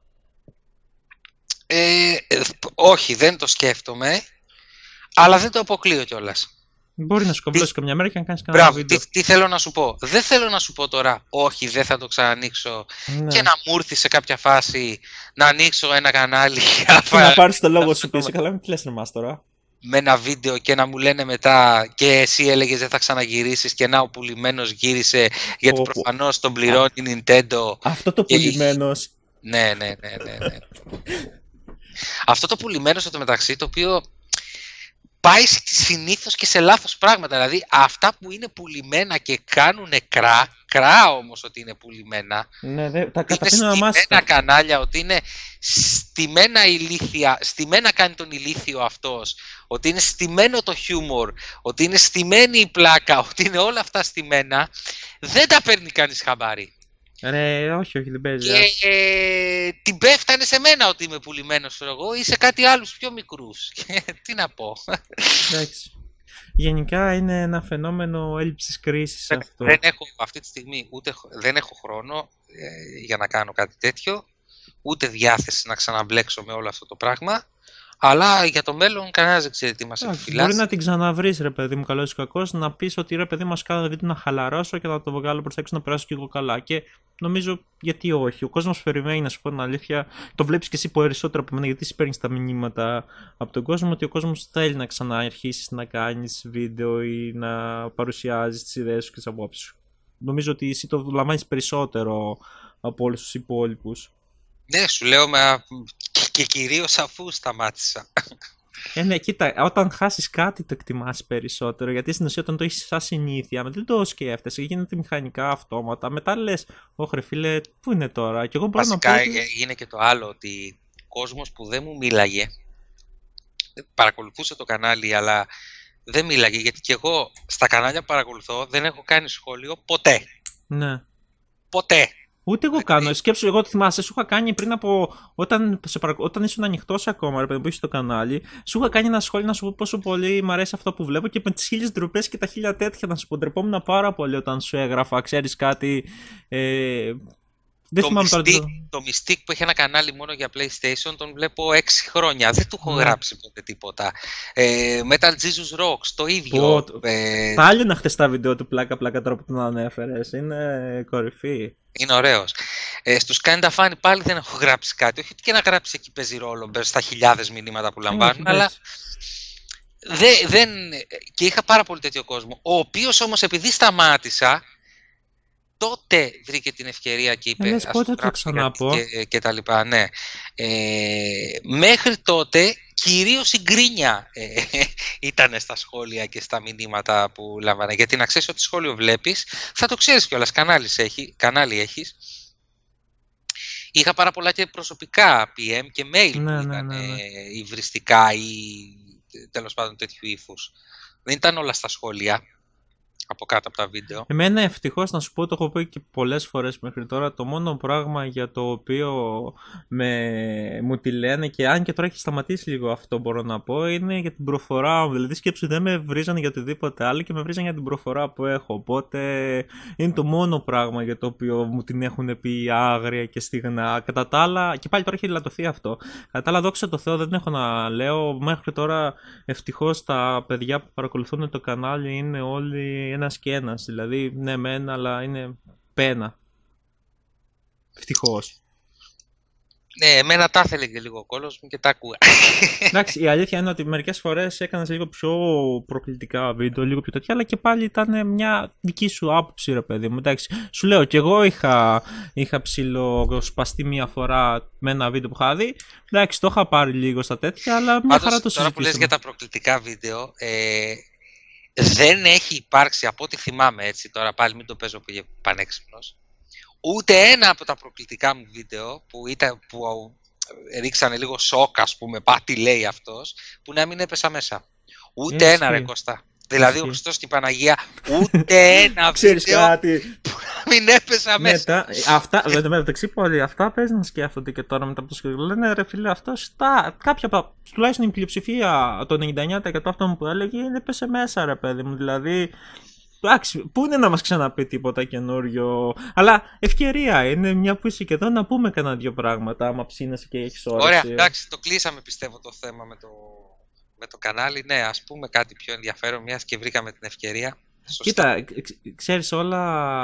Speaker 2: Ε, όχι, δεν το σκέφτομαι, αλλά δεν το αποκλείω κιόλας.
Speaker 1: Μπορεί να σκοβλώσει καμιά μέρα και να κάνεις κανένα βίντεο.
Speaker 2: Τι, τι θέλω να σου πω. Δεν θέλω να σου πω τώρα, όχι, δεν θα το ξανανοίξω, ναι. Και να μου έρθει σε κάποια φάση να ανοίξω ένα κανάλι.
Speaker 1: Και να πάρεις το λόγο σου πίσω. Καλά, μην κλαις εμάς τώρα.
Speaker 2: Με ένα βίντεο και να μου λένε μετά και εσύ έλεγες δεν θα ξαναγυρίσεις και να ο πουλημένος γύρισε, γιατί oh, προφανώς τον πληρώνει η Nintendo.
Speaker 1: Αυτό το πουλημένος.
Speaker 2: Ναι, ναι, ναι, ναι, ναι. Αυτό το πουλημένο στο μεταξύ, το οποίο πάει συνήθως και σε λάθος πράγματα. Δηλαδή αυτά που είναι πουλημένα και κάνουν κρά, κρά όμως ότι είναι πουλημένα.
Speaker 1: Ναι, δε, τα
Speaker 2: είναι στημένα κανάλια, ότι είναι στημένα ηλίθια, στημένα κάνει τον ηλίθιο αυτός, ότι είναι στημένο το χιούμορ, ότι είναι στημένη η πλάκα, ότι είναι όλα αυτά στημένα. Δεν τα παίρνει κανείς χαμπάρι.
Speaker 1: Ρε, όχι, όχι, δεν παίζει.
Speaker 2: Και ε, την πέφτανε σε μένα ότι είμαι πουλημένος εγώ ή σε κάτι άλλους πιο μικρούς. Τι να πω.
Speaker 1: Εντάξει. Γενικά είναι ένα φαινόμενο έλλειψης κρίσης
Speaker 2: δεν,
Speaker 1: αυτό.
Speaker 2: Δεν έχω αυτή τη στιγμή ούτε, δεν έχω χρόνο ε, για να κάνω κάτι τέτοιο, ούτε διάθεση να ξαναμπλέξω με όλο αυτό το πράγμα. Αλλά για το μέλλον κανένας δεν ξέρει τι μας επιφυλάσσει.
Speaker 1: Μπορεί να την ξαναβρεις, ρε παιδί μου, καλός ή κακός, να πεις ότι ρε παιδί μας κάνω βίντεο να χαλαρώσω και να το βγάλω προς τα έξω να περάσω κι εγώ καλά. Και νομίζω γιατί όχι. Ο κόσμος περιμένει, να σου πω την αλήθεια. Το βλέπεις και εσύ περισσότερο από μένα, γιατί εσύ παίρνεις τα μηνύματα από τον κόσμο, ότι ο κόσμος θέλει να ξαναρχίσεις να κάνεις βίντεο ή να παρουσιάζεις τις ιδέες σου και τις απόψεις σου. Νομίζω ότι εσύ το λαμβάνεις περισσότερο από όλους τους υπόλοιπους.
Speaker 2: Ναι, σου λέω με... και κυρίως αφού σταμάτησα.
Speaker 1: Ε, ναι, κοίτα, όταν χάσεις κάτι το εκτιμάς περισσότερο, γιατί στην ουσία όταν το έχεις σαν συνήθεια, δεν το σκέφτεσαι, γίνεται μηχανικά αυτόματα, μετά λες, όχρε φίλε, πού είναι τώρα, και εγώ μπορώ
Speaker 2: Βασικά,
Speaker 1: να πω...
Speaker 2: είναι και το άλλο, ότι ο κόσμος που δεν μου μίλαγε, παρακολουθούσε το κανάλι, αλλά δεν μίλαγε, γιατί και εγώ στα κανάλια που παρακολουθώ δεν έχω κάνει σχόλιο ποτέ.
Speaker 1: Ναι.
Speaker 2: Ποτέ.
Speaker 1: Ούτε εγώ κάνω. Σκέψου, εγώ το θυμάσαι, σου είχα κάνει πριν από. Όταν, σε παρακολου... όταν ήσουν ανοιχτός ακόμα, ρε παιδί που είσαι στο κανάλι, σου είχα κάνει ένα σχόλιο να σου πω πόσο πολύ μου αρέσει αυτό που βλέπω και με τις χίλιες ντροπές και τα χίλια τέτοια να σου πω. Ντρεπόμουν πάρα πολύ όταν σου έγραφα, ξέρεις κάτι. Ε... Δεν
Speaker 2: το,
Speaker 1: θυμάμαι
Speaker 2: Mystic,
Speaker 1: τώρα.
Speaker 2: το Mystic που έχει ένα κανάλι μόνο για PlayStation τον βλέπω έξι χρόνια. Δεν του έχω
Speaker 1: Ναι.
Speaker 2: γράψει ποτέ τίποτα. Ε, Metal Jesus Rocks, το ίδιο.
Speaker 1: Πω,
Speaker 2: Ε,
Speaker 1: τα άλλα χτες τα βίντεο του πλάκα-πλάκα τώρα που τον ανέφερες. Είναι κορυφή.
Speaker 2: είναι ωραίος. Ε, στους Kinda Funny πάλι δεν έχω γράψει κάτι. Όχι ότι και να γράψει εκεί παίζει ρόλο στα χιλιάδες μηνύματα που λαμβάνουν,
Speaker 1: Όχι,
Speaker 2: αλλά δεν, δεν, και είχα πάρα πολύ τέτοιο κόσμο. Ο οποίος όμως επειδή σταμάτησα, τότε βρήκε την ευκαιρία και είπε
Speaker 1: λες,
Speaker 2: ας
Speaker 1: πότε
Speaker 2: το
Speaker 1: το
Speaker 2: γράψω
Speaker 1: ξαναπώ.
Speaker 2: και, και τα λοιπά. Ναι. Ε, μέχρι τότε κυρίως η γκρίνια ε, ήταν στα σχόλια και στα μηνύματα που λάμβανα. Γιατί να ξέρεις ότι σχόλιο βλέπεις, θα το ξέρεις κιόλας, κανάλι, έχει, κανάλι έχεις. Είχα πάρα πολλά και προσωπικά πι εμ και mail
Speaker 1: Ναι,
Speaker 2: που
Speaker 1: ναι,
Speaker 2: ήταν
Speaker 1: ναι, ναι.
Speaker 2: ε, υβριστικά ή τέλος πάντων τέτοιου ύφους. Δεν ήταν όλα στα σχόλια από κάτω από τα βίντεο.
Speaker 1: Εμένα ευτυχώς να σου πω, το έχω πει και πολλές φορές μέχρι τώρα, το μόνο πράγμα για το οποίο με, μου τη λένε, και αν και τώρα έχει σταματήσει λίγο αυτό μπορώ να πω, είναι για την προφορά μου. Δηλαδή σκέψου, δεν με βρίζανε για οτιδήποτε άλλο και με βρίζανε για την προφορά που έχω. Οπότε είναι το μόνο πράγμα για το οποίο μου την έχουν πει άγρια και στιγνά. Κατά τα άλλα, και πάλι τώρα έχει λατωθεί αυτό. Κατά τα άλλα, δόξα τω Θεώ, δεν έχω να λέω. Μέχρι τώρα ευτυχώς τα παιδιά που παρακολουθούν το κανάλι είναι όλοι ένας και ένας, δηλαδή ναι μεν, αλλά είναι πένα. Ευτυχώς.
Speaker 2: Ναι, εμένα τα ήθελε και λίγο ο κόλος μου και τα ακούγα.
Speaker 1: Εντάξει, η αλήθεια είναι ότι μερικές φορές έκανες λίγο πιο προκλητικά βίντεο, λίγο πιο τέτοια, αλλά και πάλι ήταν μια δική σου άποψη, ρε παιδί μου. Εντάξει, σου λέω και εγώ είχα, είχα ψιλοσπαστεί μια φορά με ένα βίντεο που είχα δει. Εντάξει, το είχα πάρει λίγο στα τέτοια, αλλά μια
Speaker 2: Πάντως,
Speaker 1: χαρά το
Speaker 2: τώρα που λες
Speaker 1: συζητήσαμε.
Speaker 2: για τα προκλητικά βίντεο, ε, δεν έχει υπάρξει, από ό,τι θυμάμαι έτσι, τώρα πάλι μην το παίζω που είμαι πανέξυπνος, ούτε ένα από τα προκλητικά μου βίντεο που, ήταν, που ρίξανε λίγο σοκ, ας πούμε, πά τι λέει αυτός, που να μην έπεσα μέσα. Ούτε
Speaker 1: Ισχύει.
Speaker 2: ένα, ρε Κώστα. Δηλαδή
Speaker 1: Ισχύει.
Speaker 2: ο Χριστός και η Παναγία, ούτε ένα
Speaker 1: Ξέρεις
Speaker 2: βίντεο
Speaker 1: κάτι.
Speaker 2: που να μην έπεσα μέσα.
Speaker 1: Μετά, αυτά, βέβαια, μεταξύ πολύ, αυτά παίζει να σκέφτονται και τώρα μετά από το σχολείο. Λένε ρε φίλε, αυτό στα. Κάποια από. Τουλάχιστον η πλειοψηφία, το ενενήντα εννιά τοις εκατό αυτών που έλεγε, είναι πέσε μέσα, ρε παιδί μου. Δηλαδή. Εντάξει, πού είναι να μας ξαναπεί τίποτα καινούριο. Αλλά ευκαιρία είναι, μια που είσαι και εδώ, να πούμε κανένα δύο πράγματα. Άμα ψήνεσαι και έχεις όρεξη.
Speaker 2: Ωραία, εντάξει, το κλείσαμε πιστεύω το θέμα με το, με το κανάλι. Ναι, ας πούμε κάτι πιο ενδιαφέρον, μιας και βρήκαμε την ευκαιρία. Σωστά.
Speaker 1: Κοίτα, ξέρεις όλα.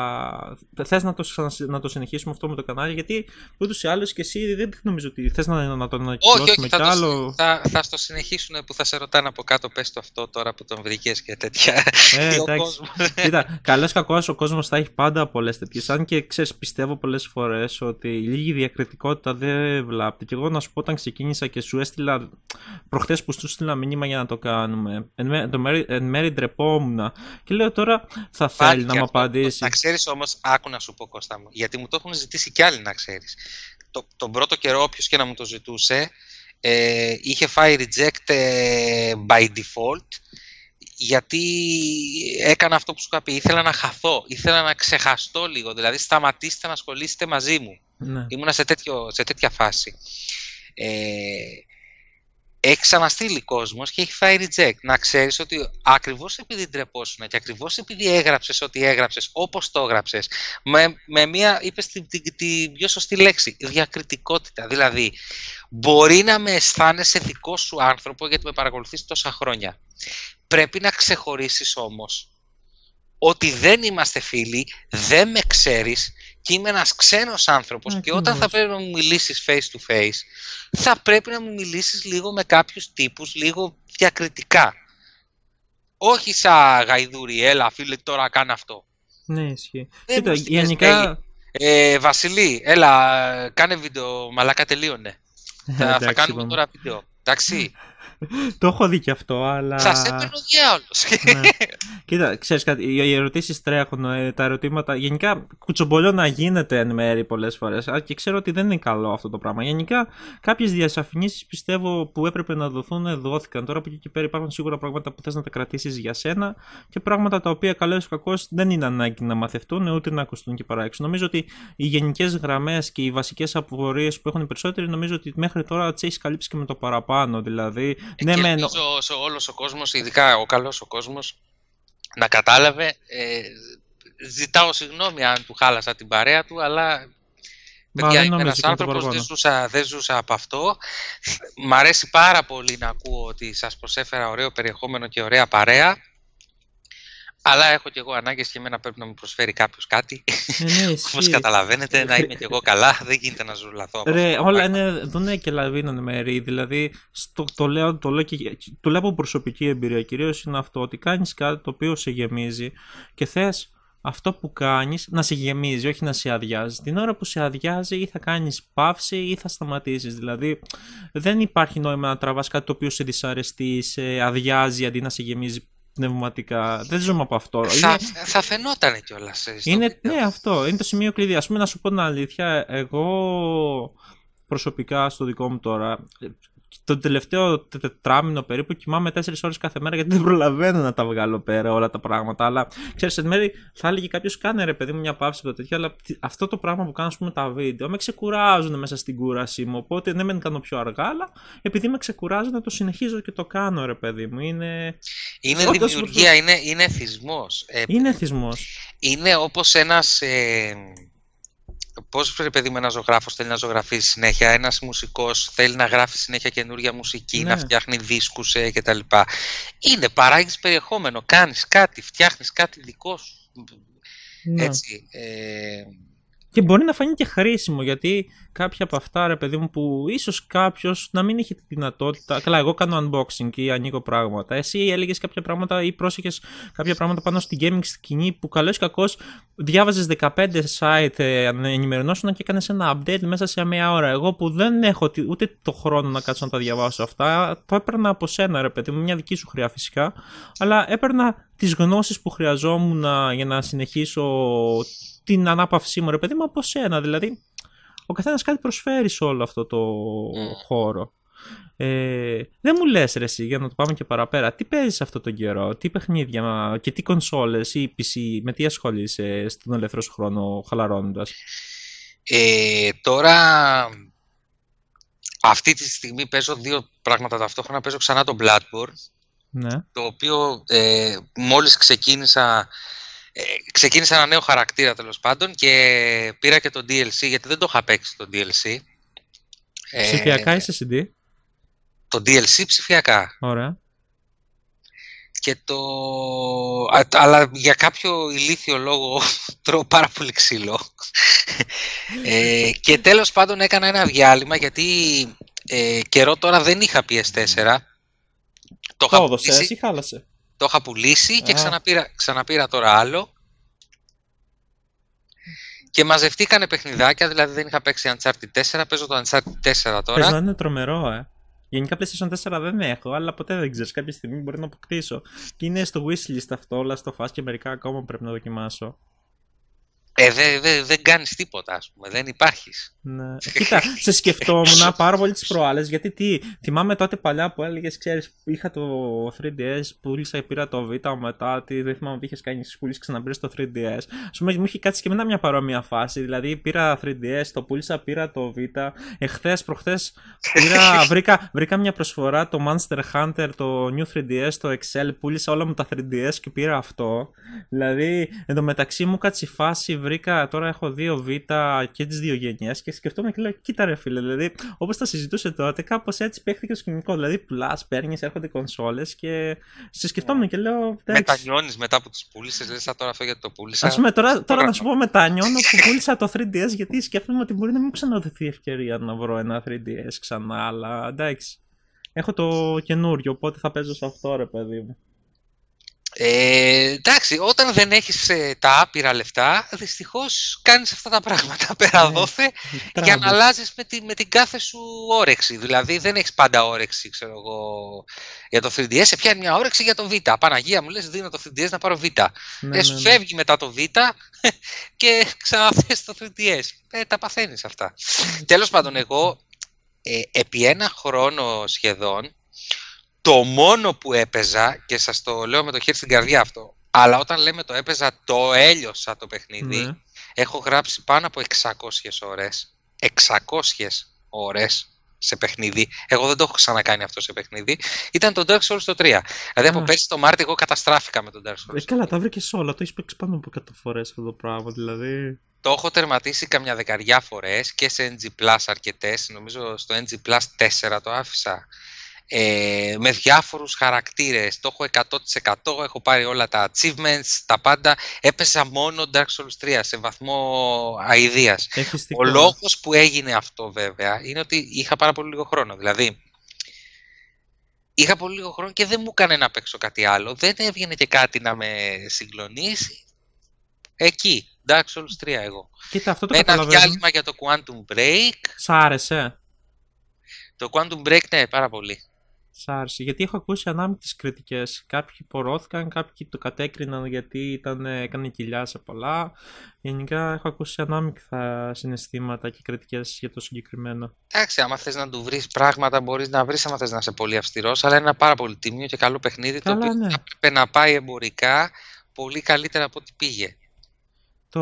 Speaker 1: Θες να το, να το συνεχίσουμε αυτό με το κανάλι, γιατί ούτως ή άλλως και εσύ δεν νομίζω ότι θες να, να το ανακοινώσουμε
Speaker 2: όχι, όχι,
Speaker 1: κι
Speaker 2: θα
Speaker 1: άλλο.
Speaker 2: Το, θα, θα στο συνεχίσουν που θα σε ρωτάνε από κάτω, πες το αυτό τώρα που τον βρήκες και τέτοια.
Speaker 1: Ε, εντάξει. Κοίτα, καλώς κακώς ο κόσμος θα έχει πάντα πολλές τέτοιες. Αν και ξέρεις, πιστεύω πολλές φορές ότι λίγη διακριτικότητα δεν βλάπτει. Και εγώ να σου πω, όταν ξεκίνησα και σου έστειλα προχθές που σου έστειλα μήνυμα για να το κάνουμε, εν, μέ, το μέρη, εν μέρη ντρεπόμουν. Και λέω τώρα θα θέλει να μου απαντήσει.
Speaker 2: Να ξέρεις όμως, άκου να σου πω Κώστα μου, γιατί μου το έχουν ζητήσει κι άλλοι να ξέρεις. Το, τον πρώτο καιρό όποιος και να μου το ζητούσε, ε, είχε φάει reject ε, by default, γιατί έκανα αυτό που σου είχα πει. Ήθελα να χαθώ, ήθελα να ξεχαστώ λίγο, δηλαδή σταματήστε να ασχολείστε μαζί μου.
Speaker 1: Ναι.
Speaker 2: Ήμουνα σε, τέτοιο, σε τέτοια φάση. Ε, έχει ξαναστείλει κόσμος και έχει φάει reject. Να ξέρεις ότι ακριβώς επειδή ντρεπόσουν και ακριβώς επειδή έγραψες ό,τι έγραψες, όπως το έγραψες, με, με μία, είπες την, την, την πιο σωστή λέξη, διακριτικότητα. Δηλαδή, μπορεί να με αισθάνεσαι δικό σου άνθρωπο γιατί με παρακολουθείς τόσα χρόνια. Πρέπει να ξεχωρίσεις όμως ότι δεν είμαστε φίλοι, δεν με ξέρεις και είμαι ένας ξένος άνθρωπος. Ακριβώς. Και όταν θα πρέπει να μου μιλήσεις face to face, θα πρέπει να μου μιλήσεις λίγο με κάποιους τύπους, λίγο διακριτικά. Όχι σαν γαϊδούρι, έλα φίλε τώρα κάνε αυτό.
Speaker 1: Ναι, ισχύει.
Speaker 2: Δεν
Speaker 1: Κοίτα,
Speaker 2: μου
Speaker 1: γενικά...
Speaker 2: Ε, Βασιλή, έλα κάνε βίντεο, μαλάκα τελείωνε. θα, θα κάνουμε τώρα βίντεο, εντάξει.
Speaker 1: Το έχω δει και αυτό, αλλά...
Speaker 2: Σας έπαιρνε ο διάολος.
Speaker 1: Ναι. Κοίτα, ξέρεις κάτι, οι ερωτήσεις τρέχουν, τα ερωτήματα... Γενικά, κουτσομπολιό να γίνεται εν μέρη πολλές φορές, και ξέρω ότι δεν είναι καλό αυτό το πράγμα. Γενικά, κάποιες διασαφηνίσεις πιστεύω που έπρεπε να δοθούν, δόθηκαν. Τώρα από εκεί και πέρα υπάρχουν σίγουρα πράγματα που θες να τα κρατήσεις για σένα και πράγματα τα οποία καλώς ή κακώς δεν είναι ανάγκη να μαθευτούν ούτε να ακουστούν και παράξουν. Νομίζω ότι οι γενικές γραμμές και οι βασικές απορίες που έχουν οι περισσότεροι, νομίζω ότι μέχρι τώρα τις έχεις καλύψει και με το παραπάνω. Δηλαδή,
Speaker 2: Ε,
Speaker 1: ναι,
Speaker 2: και
Speaker 1: μένω...
Speaker 2: ελπίζω σε όλος ο κόσμος, ειδικά ο καλός ο κόσμος, να κατάλαβε. Ε, ζητάω συγγνώμη αν του χάλασα την παρέα του, αλλά Παιδιά, είμαι ένας άνθρωπος, δεν ζούσα, δεν ζούσα από αυτό. Μ' αρέσει πάρα πολύ να ακούω ότι σας προσέφερα ωραίο περιεχόμενο και ωραία παρέα. Αλλά έχω κι εγώ ανάγκες και εμένα πρέπει να μου προσφέρει κάποιος κάτι.
Speaker 1: Ε, ναι,
Speaker 2: όπως καταλαβαίνετε, να είμαι κι εγώ καλά, δεν γίνεται να ζουρλαθώ.
Speaker 1: Ρε, όλα είναι, δεν και λαβίνανε μέρη. Δηλαδή, στο, το, λέω, το, λέω και, το λέω από προσωπική εμπειρία. Κυρίως είναι αυτό, ότι κάνεις κάτι το οποίο σε γεμίζει και θες αυτό που κάνεις να σε γεμίζει, όχι να σε αδειάζει. Την ώρα που σε αδειάζει, ή θα κάνεις παύση ή θα σταματήσεις. Δηλαδή, δεν υπάρχει νόημα να τραβάς κάτι το οποίο σε δυσαρεστεί, σε αδειάζει αντί να σε γεμίζει πνευματικά. Δεν ζούμε από αυτό.
Speaker 2: Θα,
Speaker 1: είναι...
Speaker 2: θα φαινόταν κιόλας.
Speaker 1: Είναι, ναι, αυτό. Είναι το σημείο κλειδί. Ας πούμε, να σου πω την αλήθεια, εγώ προσωπικά στο δικό μου τώρα, το τελευταίο τετράμινο περίπου κοιμάμαι τέσσερις ώρες κάθε μέρα, γιατί δεν προλαβαίνω να τα βγάλω πέρα όλα τα πράγματα. Αλλά ξέρεις, εν μέρει θα έλεγε κάποιος, κάνε ρε παιδί μου μια παύση από τέτοια. Αλλά αυτό το πράγμα που κάνω, ας πούμε, τα βίντεο, με ξεκουράζουν μέσα στην κούρασή μου. Οπότε ναι, μεν κάνω πιο αργά, αλλά επειδή με ξεκουράζουν, το συνεχίζω και το κάνω, ρε παιδί μου. Είναι,
Speaker 2: είναι δημιουργία, είναι, είναι εθισμός.
Speaker 1: Είναι εθισμός.
Speaker 2: Είναι όπως ένας. Ε... Πώς ρε παιδί μου ένας ζωγράφος θέλει να ζωγραφίσει συνέχεια, ένας μουσικός θέλει να γράφει συνέχεια καινούργια μουσική, ναι. να φτιάχνει δίσκους ε, κτλ. Είναι παράγεις περιεχόμενο, κάνεις κάτι, φτιάχνεις κάτι δικό σου. Ναι. Έτσι. Ε...
Speaker 1: Και μπορεί να φανεί και χρήσιμο, γιατί κάποια από αυτά, ρε παιδί μου, που ίσως κάποιος να μην έχει τη δυνατότητα. Καλά, εγώ κάνω unboxing ή ανοίγω πράγματα. Εσύ έλεγες κάποια πράγματα ή πρόσεχες κάποια πράγματα πάνω στη gaming σκηνή που καλώς ή κακώς διάβαζες δεκαπέντε site ενημερωνόσουν και έκανες ένα update μέσα σε μία ώρα. Εγώ που δεν έχω ούτε το χρόνο να κάτσω να τα διαβάσω αυτά, το έπαιρνα από σένα, ρε παιδί μου, μια δική σου χρειά φυσικά. Αλλά έπαιρνα τις γνώσεις που χρειαζόμουν για να συνεχίσω την ανάπαυσή μου, ρε παιδί μου, από σένα. Δηλαδή, ο καθένας κάτι προσφέρει σε όλο αυτό το mm. χώρο. Ε, δεν μου λες ρε εσύ, για να το πάμε και παραπέρα, τι παίζεις αυτό τον καιρό, τι παιχνίδια και τι κονσόλες ή πι σι, με τι ασχολείσαι στον ελεύθερο σου χρόνο χαλαρώνοντας?
Speaker 2: Ε, τώρα, αυτή τη στιγμή παίζω δύο πράγματα ταυτόχρονα. Παίζω ξανά το Bloodborne,
Speaker 1: ναι.
Speaker 2: το οποίο ε, μόλις ξεκίνησα Ε, ξεκίνησα ένα νέο χαρακτήρα τέλος πάντων και πήρα και το ντι ελ σι, γιατί δεν το είχα παίξει το ντι ελ σι.
Speaker 1: Ψηφιακά ε, ή σε σι ντι?
Speaker 2: Το ντι ελ σι ψηφιακά.
Speaker 1: Ωραία.
Speaker 2: Και το... Α, αλλά για κάποιο ηλίθιο λόγο τρώω πάρα πολύ ξύλο. ε, και τέλος πάντων έκανα ένα διάλειμμα, γιατί ε, καιρό τώρα δεν είχα πι ες φορ. Το
Speaker 1: το έδωσες ή χάλασε?
Speaker 2: Το είχα πουλήσει και ξαναπήρα, ξαναπήρα τώρα άλλο. Και μαζευτήκανε παιχνιδάκια, δηλαδή δεν είχα παίξει Uncharted τέσσερα, παίζω το Uncharted τέσσερα τώρα.
Speaker 1: Πες να είναι τρομερό, ε. Γενικά PlayStation τέσσερα δεν έχω, αλλά ποτέ δεν ξέρεις, κάποια στιγμή μπορεί να αποκτήσω. Και είναι στο wishlist αυτό, όλα στο φας και μερικά ακόμα πρέπει να δοκιμάσω.
Speaker 2: Ε, δεν δε, δε κάνεις τίποτα, ας πούμε, δεν υπάρχεις.
Speaker 1: Ναι. Κοίτα, σε σκεφτόμουν πάρα πολύ τις προάλλες, γιατί τι, θυμάμαι τότε παλιά που έλεγες, ξέρεις, είχα το θρι ντι ες, πούλησα, πήρα το Vita μετά, τι, δεν θυμάμαι ότι είχες κάνει, πούλησες ξαναπήρες το θρι ντι ες. Ας πούμε, μου είχε κάτσει και μετά μια παρόμοια φάση, δηλαδή πήρα θρι ντι ες, το πούλησα, πήρα το Vita, εχθές, προχθές, πήρα, βρήκα, βρήκα μια προσφορά, το Monster Hunter, το New θρι ντι ες, το Excel, πούλησα όλα μου τα θρι ντι ες και πήρα αυτό. Δηλαδή, εντωμεταξύ μου κάτσει φάση. Βρήκα, τώρα έχω δύο Vita και τις δύο γενιές και σκεφτόμαι και λέω, κοίτα ρε φίλε, δηλαδή όπως τα συζητούσε τότε, κάπως έτσι παίχθηκε το σκηνικό. Δηλαδή, πουλάς, παίρνεις, έρχονται κονσόλες και σε σκεφτόμουν και λέω.
Speaker 2: Μετανιώνεις μετά που τις πούλησες, λες τώρα αυτό γιατί το πούλησα.
Speaker 1: Ας πούμε, τώρα, τώρα να σου πω, μετανιώνω που πούλησα το θρι ντι ες, γιατί σκέφτομαι ότι μπορεί να μην ξαναδοθεί ευκαιρία να βρω ένα θρι ντι ες ξανά, αλλά εντάξει. Έχω το καινούριο, οπότε θα παίζω σε αυτό, ρε παιδί μου.
Speaker 2: Ε, εντάξει, όταν δεν έχεις ε, τα άπειρα λεφτά, δυστυχώς κάνεις αυτά τα πράγματα πέρα δόθε για να αλλάζεις με, τη, με την κάθε σου όρεξη. Δηλαδή δεν έχεις πάντα όρεξη, ξέρω εγώ, για το θρι ντι ες, σε πιάνει μια όρεξη για το Vita. Παναγία μου, λες, δίνω το θρι ντι ες να πάρω Vita. Ναι, ε, σου ναι, ναι. φεύγει μετά το Vita και ξαναθες το θρι ντι ες. Ε, τα παθαίνεις αυτά. Τέλος πάντων, εγώ ε, επί ένα χρόνο σχεδόν, το μόνο που έπαιζα, και σας το λέω με το χέρι στην καρδιά αυτό, αλλά όταν λέμε το έπαιζα, το έλειωσα το παιχνίδι, ναι. Έχω γράψει πάνω από εξακόσιες ώρες. εξακόσιες ώρες. σε παιχνίδι, εγώ δεν το έχω ξανακάνει αυτό σε παιχνίδι, ήταν το Dark Souls το τρία. Δηλαδή από πέρσι το Μάρτιο εγώ καταστράφηκα με τον Dark Souls.
Speaker 1: Ε, καλά, τα βρήκες όλα, το έχεις παίξει πάνω από εκατό φορές αυτό το πράγμα, δηλαδή.
Speaker 2: Το έχω τερματίσει καμιά δεκαριά φορές και σε εν τζι Plus αρκετές, νομίζω στο εν τζι Plus τέσσερα το άφησα. Ε, με διάφορους χαρακτήρες, το έχω εκατό τοις εκατό, έχω πάρει όλα τα achievements, τα πάντα. Έπεσα μόνο Dark Souls τρία σε βαθμό αηδίας. Ο λόγος που έγινε αυτό βέβαια είναι ότι είχα πάρα πολύ λίγο χρόνο. Δηλαδή είχα πολύ λίγο χρόνο και δεν μου έκανε να παίξω κάτι άλλο, δεν έβγαινε και κάτι να με συγκλονίσει. Εκεί, Dark Souls τρία εγώ.
Speaker 1: Κοίτα, αυτό το
Speaker 2: με ένα
Speaker 1: καταλαβαίνω.
Speaker 2: διάλειμμα για το Quantum Break.
Speaker 1: Σ' άρεσε?
Speaker 2: Το Quantum Break, ναι, πάρα πολύ.
Speaker 1: Σ' άρεσε, γιατί έχω ακούσει ανάμεικτες κριτικές. Κάποιοι πορώθηκαν, κάποιοι το κατέκριναν γιατί ήταν, έκανε κοιλιά σε πολλά. Γενικά έχω ακούσει ανάμεικτα συναισθήματα και κριτικές για το συγκεκριμένο.
Speaker 2: Εντάξει, άμα θες να του βρεις πράγματα, μπορείς να βρεις, άμα θες να είσαι πολύ αυστηρός, αλλά είναι ένα πάρα πολύ τίμιο και καλό παιχνίδι. Καλά, το οποίο ναι. θα πρέπει να πάει εμπορικά πολύ καλύτερα από ό,τι πήγε.
Speaker 1: Το...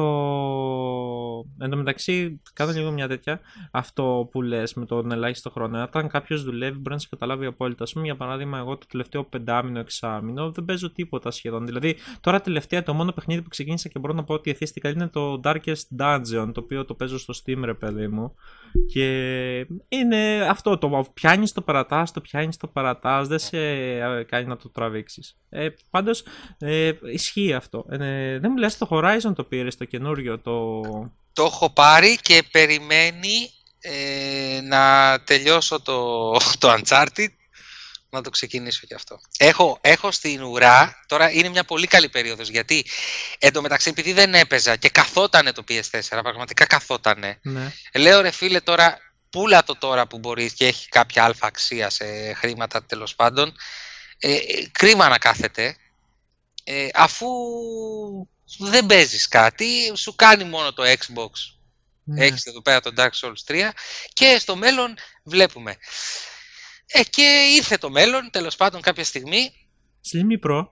Speaker 1: Εν τω μεταξύ, κάνω λίγο μια τέτοια. Αυτό που λες με τον ελάχιστο χρόνο. Όταν κάποιος δουλεύει, μπορεί να σε καταλάβει απόλυτα. Ας πούμε, για παράδειγμα, εγώ το τελευταίο πεντάμινο, εξάμινο δεν παίζω τίποτα σχεδόν. Δηλαδή, τώρα τελευταία το μόνο παιχνίδι που ξεκίνησα και μπορώ να πω ότι εθίστηκα είναι το Darkest Dungeon, το οποίο το παίζω στο Steam, ρε παιδί μου. Και είναι αυτό. Το πιάνεις, το παρατάς, το πιάνεις, το παρατάς. Δεν σε κάνει να το τραβήξεις. Ε, πάντως, ε, ισχύει αυτό. Ε, δεν μου λες το Horizon το πήρες, το καινούριο, το...
Speaker 2: Το έχω πάρει και περιμένει ε, να τελειώσω το, το Uncharted, να το ξεκινήσω και αυτό. Έχω, έχω στην ουρά, τώρα είναι μια πολύ καλή περίοδος, γιατί εντωμεταξύ επειδή δεν έπαιζα και καθότανε το πι ες φορ, πραγματικά καθότανε,
Speaker 1: ναι.
Speaker 2: Λέω ρε φίλε τώρα, πούλα το τώρα που μπορείς και έχει κάποια αλφα αξία σε χρήματα τέλος πάντων, ε, κρίμα να κάθεται, ε, αφού... δεν παίζεις κάτι, σου κάνει μόνο το Xbox. Ναι. Έχεις εδώ πέρα το Dark Souls τρία και στο μέλλον βλέπουμε. Ε, και ήρθε το μέλλον, τέλος πάντων κάποια στιγμή.
Speaker 1: Slim ή Pro?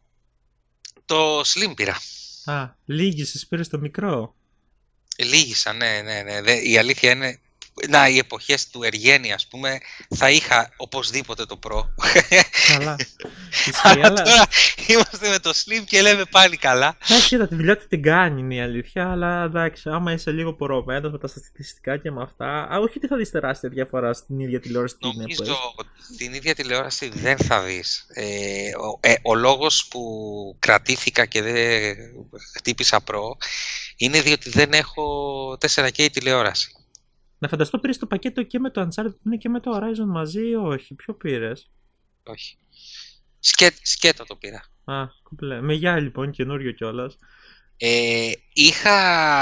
Speaker 2: Το Slim πήρα.
Speaker 1: Α, λίγησες, πήρες το μικρό.
Speaker 2: Λίγησα, ναι, ναι, ναι. Η αλήθεια είναι, να, οι εποχές του Εργένη, ας πούμε, θα είχα οπωσδήποτε το Pro.
Speaker 1: Καλά.
Speaker 2: Αλλά τώρα είμαστε με το Slim και λέμε πάλι καλά.
Speaker 1: Εντάξει, είδα τη δουλειά του την κάνει, είναι η αλήθεια, αλλά εντάξει, άμα είσαι λίγο πορωμένος με τα στατιστικά και με αυτά, α, όχι ότι θα δεις τεράστια διαφορά στην ίδια τηλεόραση.
Speaker 2: Νομίζω ότι την ίδια τηλεόραση δεν θα δεις. Ε, ο, ε, ο λόγος που κρατήθηκα και δεν χτύπησα Pro είναι διότι δεν έχω φορ κέι τηλεόραση.
Speaker 1: Να φανταστώ πήρες το πακέτο και με το Uncharted είναι και με το Horizon μαζί ή όχι? Ποιο πήρες?
Speaker 2: Όχι. Σκέ, σκέτο το πήρα.
Speaker 1: Α, κουπλέ. Με γεια λοιπόν, καινούριο κιόλας.
Speaker 2: Ε, είχα...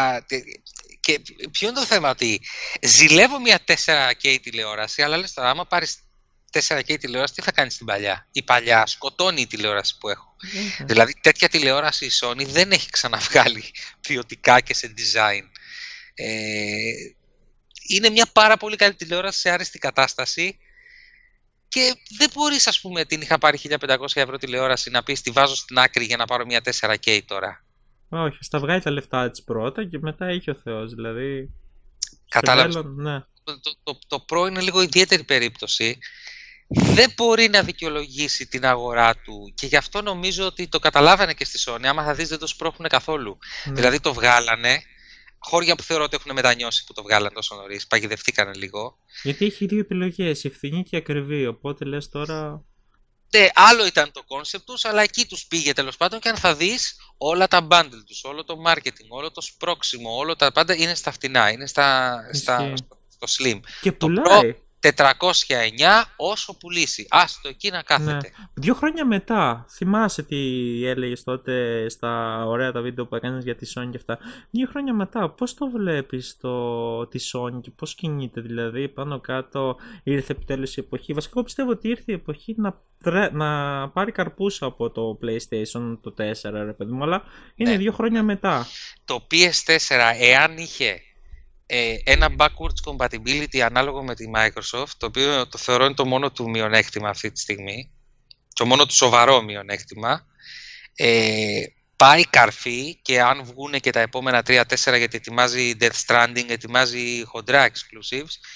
Speaker 2: Και ποιο είναι το θέμα, ότι ζηλεύω μια φορ κέι τηλεόραση, αλλά λες τώρα, άμα πάρεις φορ κέι τηλεόραση, τι θα κάνεις στην παλιά? Η παλιά σκοτώνει η τηλεόραση που έχω. Okay. Δηλαδή τέτοια τηλεόραση η Sony δεν έχει ξαναβγάλει ποιοτικά και σε design. Ε, είναι μια πάρα πολύ καλή τηλεόραση σε άριστη κατάσταση και δεν μπορείς, ας πούμε, την είχα πάρει χίλια πεντακόσια ευρώ τηλεόραση να πεις τη βάζω στην άκρη για να πάρω μια φορ κέι τώρα.
Speaker 1: Όχι, στα βγάλει τα λεφτά της πρώτα και μετά έχει ο Θεός, δηλαδή...
Speaker 2: Κατάλαβες.
Speaker 1: Ναι.
Speaker 2: Το, το, το, το Pro είναι λίγο ιδιαίτερη περίπτωση. Δεν μπορεί να δικαιολογήσει την αγορά του και γι' αυτό νομίζω ότι το καταλάβανε και στη Sony. Άμα θα δεις, δεν το σπρώχνουν καθόλου. Ναι. Δηλαδή το βγάλανε, χώρια που θεωρώ ότι έχουν μετανιώσει που το βγάλανε τόσο νωρίς, παγιδευτήκανε λίγο.
Speaker 1: Γιατί έχει δύο επιλογές, ευθυνή και ακριβή, οπότε λες τώρα...
Speaker 2: Ναι, άλλο ήταν το concept τους, αλλά εκεί τους πήγε τέλος πάντων και αν θα δεις όλα τα bundle τους, όλο το marketing, όλο το σπρώξιμο, όλα τα πάντα είναι στα φτηνά, είναι στα, στα, στο slim.
Speaker 1: Και
Speaker 2: το
Speaker 1: πουλάει.
Speaker 2: Pro, τετρακόσια εννιά όσο πουλήσει. Άστο εκεί να κάθεται. Ναι.
Speaker 1: Δύο χρόνια μετά, θυμάσαι τι έλεγες τότε στα ωραία τα βίντεο που έκανες για τη Sony και αυτά. Δύο χρόνια μετά, πώς το βλέπεις το, τη Sony και πώς κινείται? Δηλαδή πάνω κάτω ήρθε επιτέλους η εποχή. Βασικά εγώ πιστεύω ότι ήρθε η εποχή να, να πάρει καρπούς από το PlayStation το τέσσερα, ρε παιδί μου, αλλά είναι ναι. δύο χρόνια μετά.
Speaker 2: Το πι ες φορ, εάν είχε Ε, ένα backwards compatibility ανάλογο με τη Microsoft, το οποίο το θεωρώ είναι το μόνο του μειονέκτημα αυτή τη στιγμή, το μόνο του σοβαρό μειονέκτημα, ε, πάει καρφί και αν βγουν και τα επόμενα τρία τέσσερα, γιατί ετοιμάζει Death Stranding, ετοιμάζει χοντρά exclusives,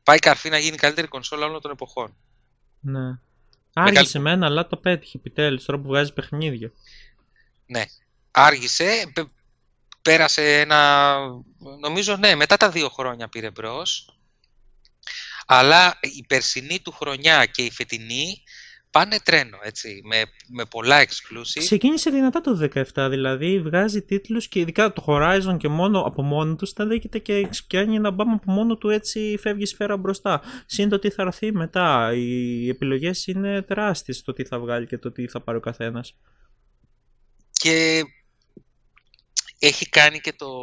Speaker 2: πάει καρφί να γίνει η καλύτερη κονσόλα όλων των εποχών.
Speaker 1: Ναι. Άργησε μένα, αλλά το πέτυχε επιτέλους τώρα που βγάζει παιχνίδια.
Speaker 2: Ναι. Άργησε, πε, πέρασε ένα, νομίζω ναι, μετά τα δύο χρόνια πήρε μπρος. Αλλά η περσινή του χρονιά και η φετινή πάνε τρένο, έτσι, με, με πολλά exclusive.
Speaker 1: Ξεκίνησε δυνατά το δεκαεπτά, δηλαδή βγάζει τίτλους και ειδικά το Horizon και μόνο από μόνο του τα δέχεται και κάνει ένα μπάμα από μόνο του, έτσι φεύγει σφαίρα μπροστά. Συν το τι θα έρθει μετά, οι επιλογές είναι τεράστιες το τι θα βγάλει και το τι θα πάρει ο καθένας.
Speaker 2: Και έχει κάνει και το...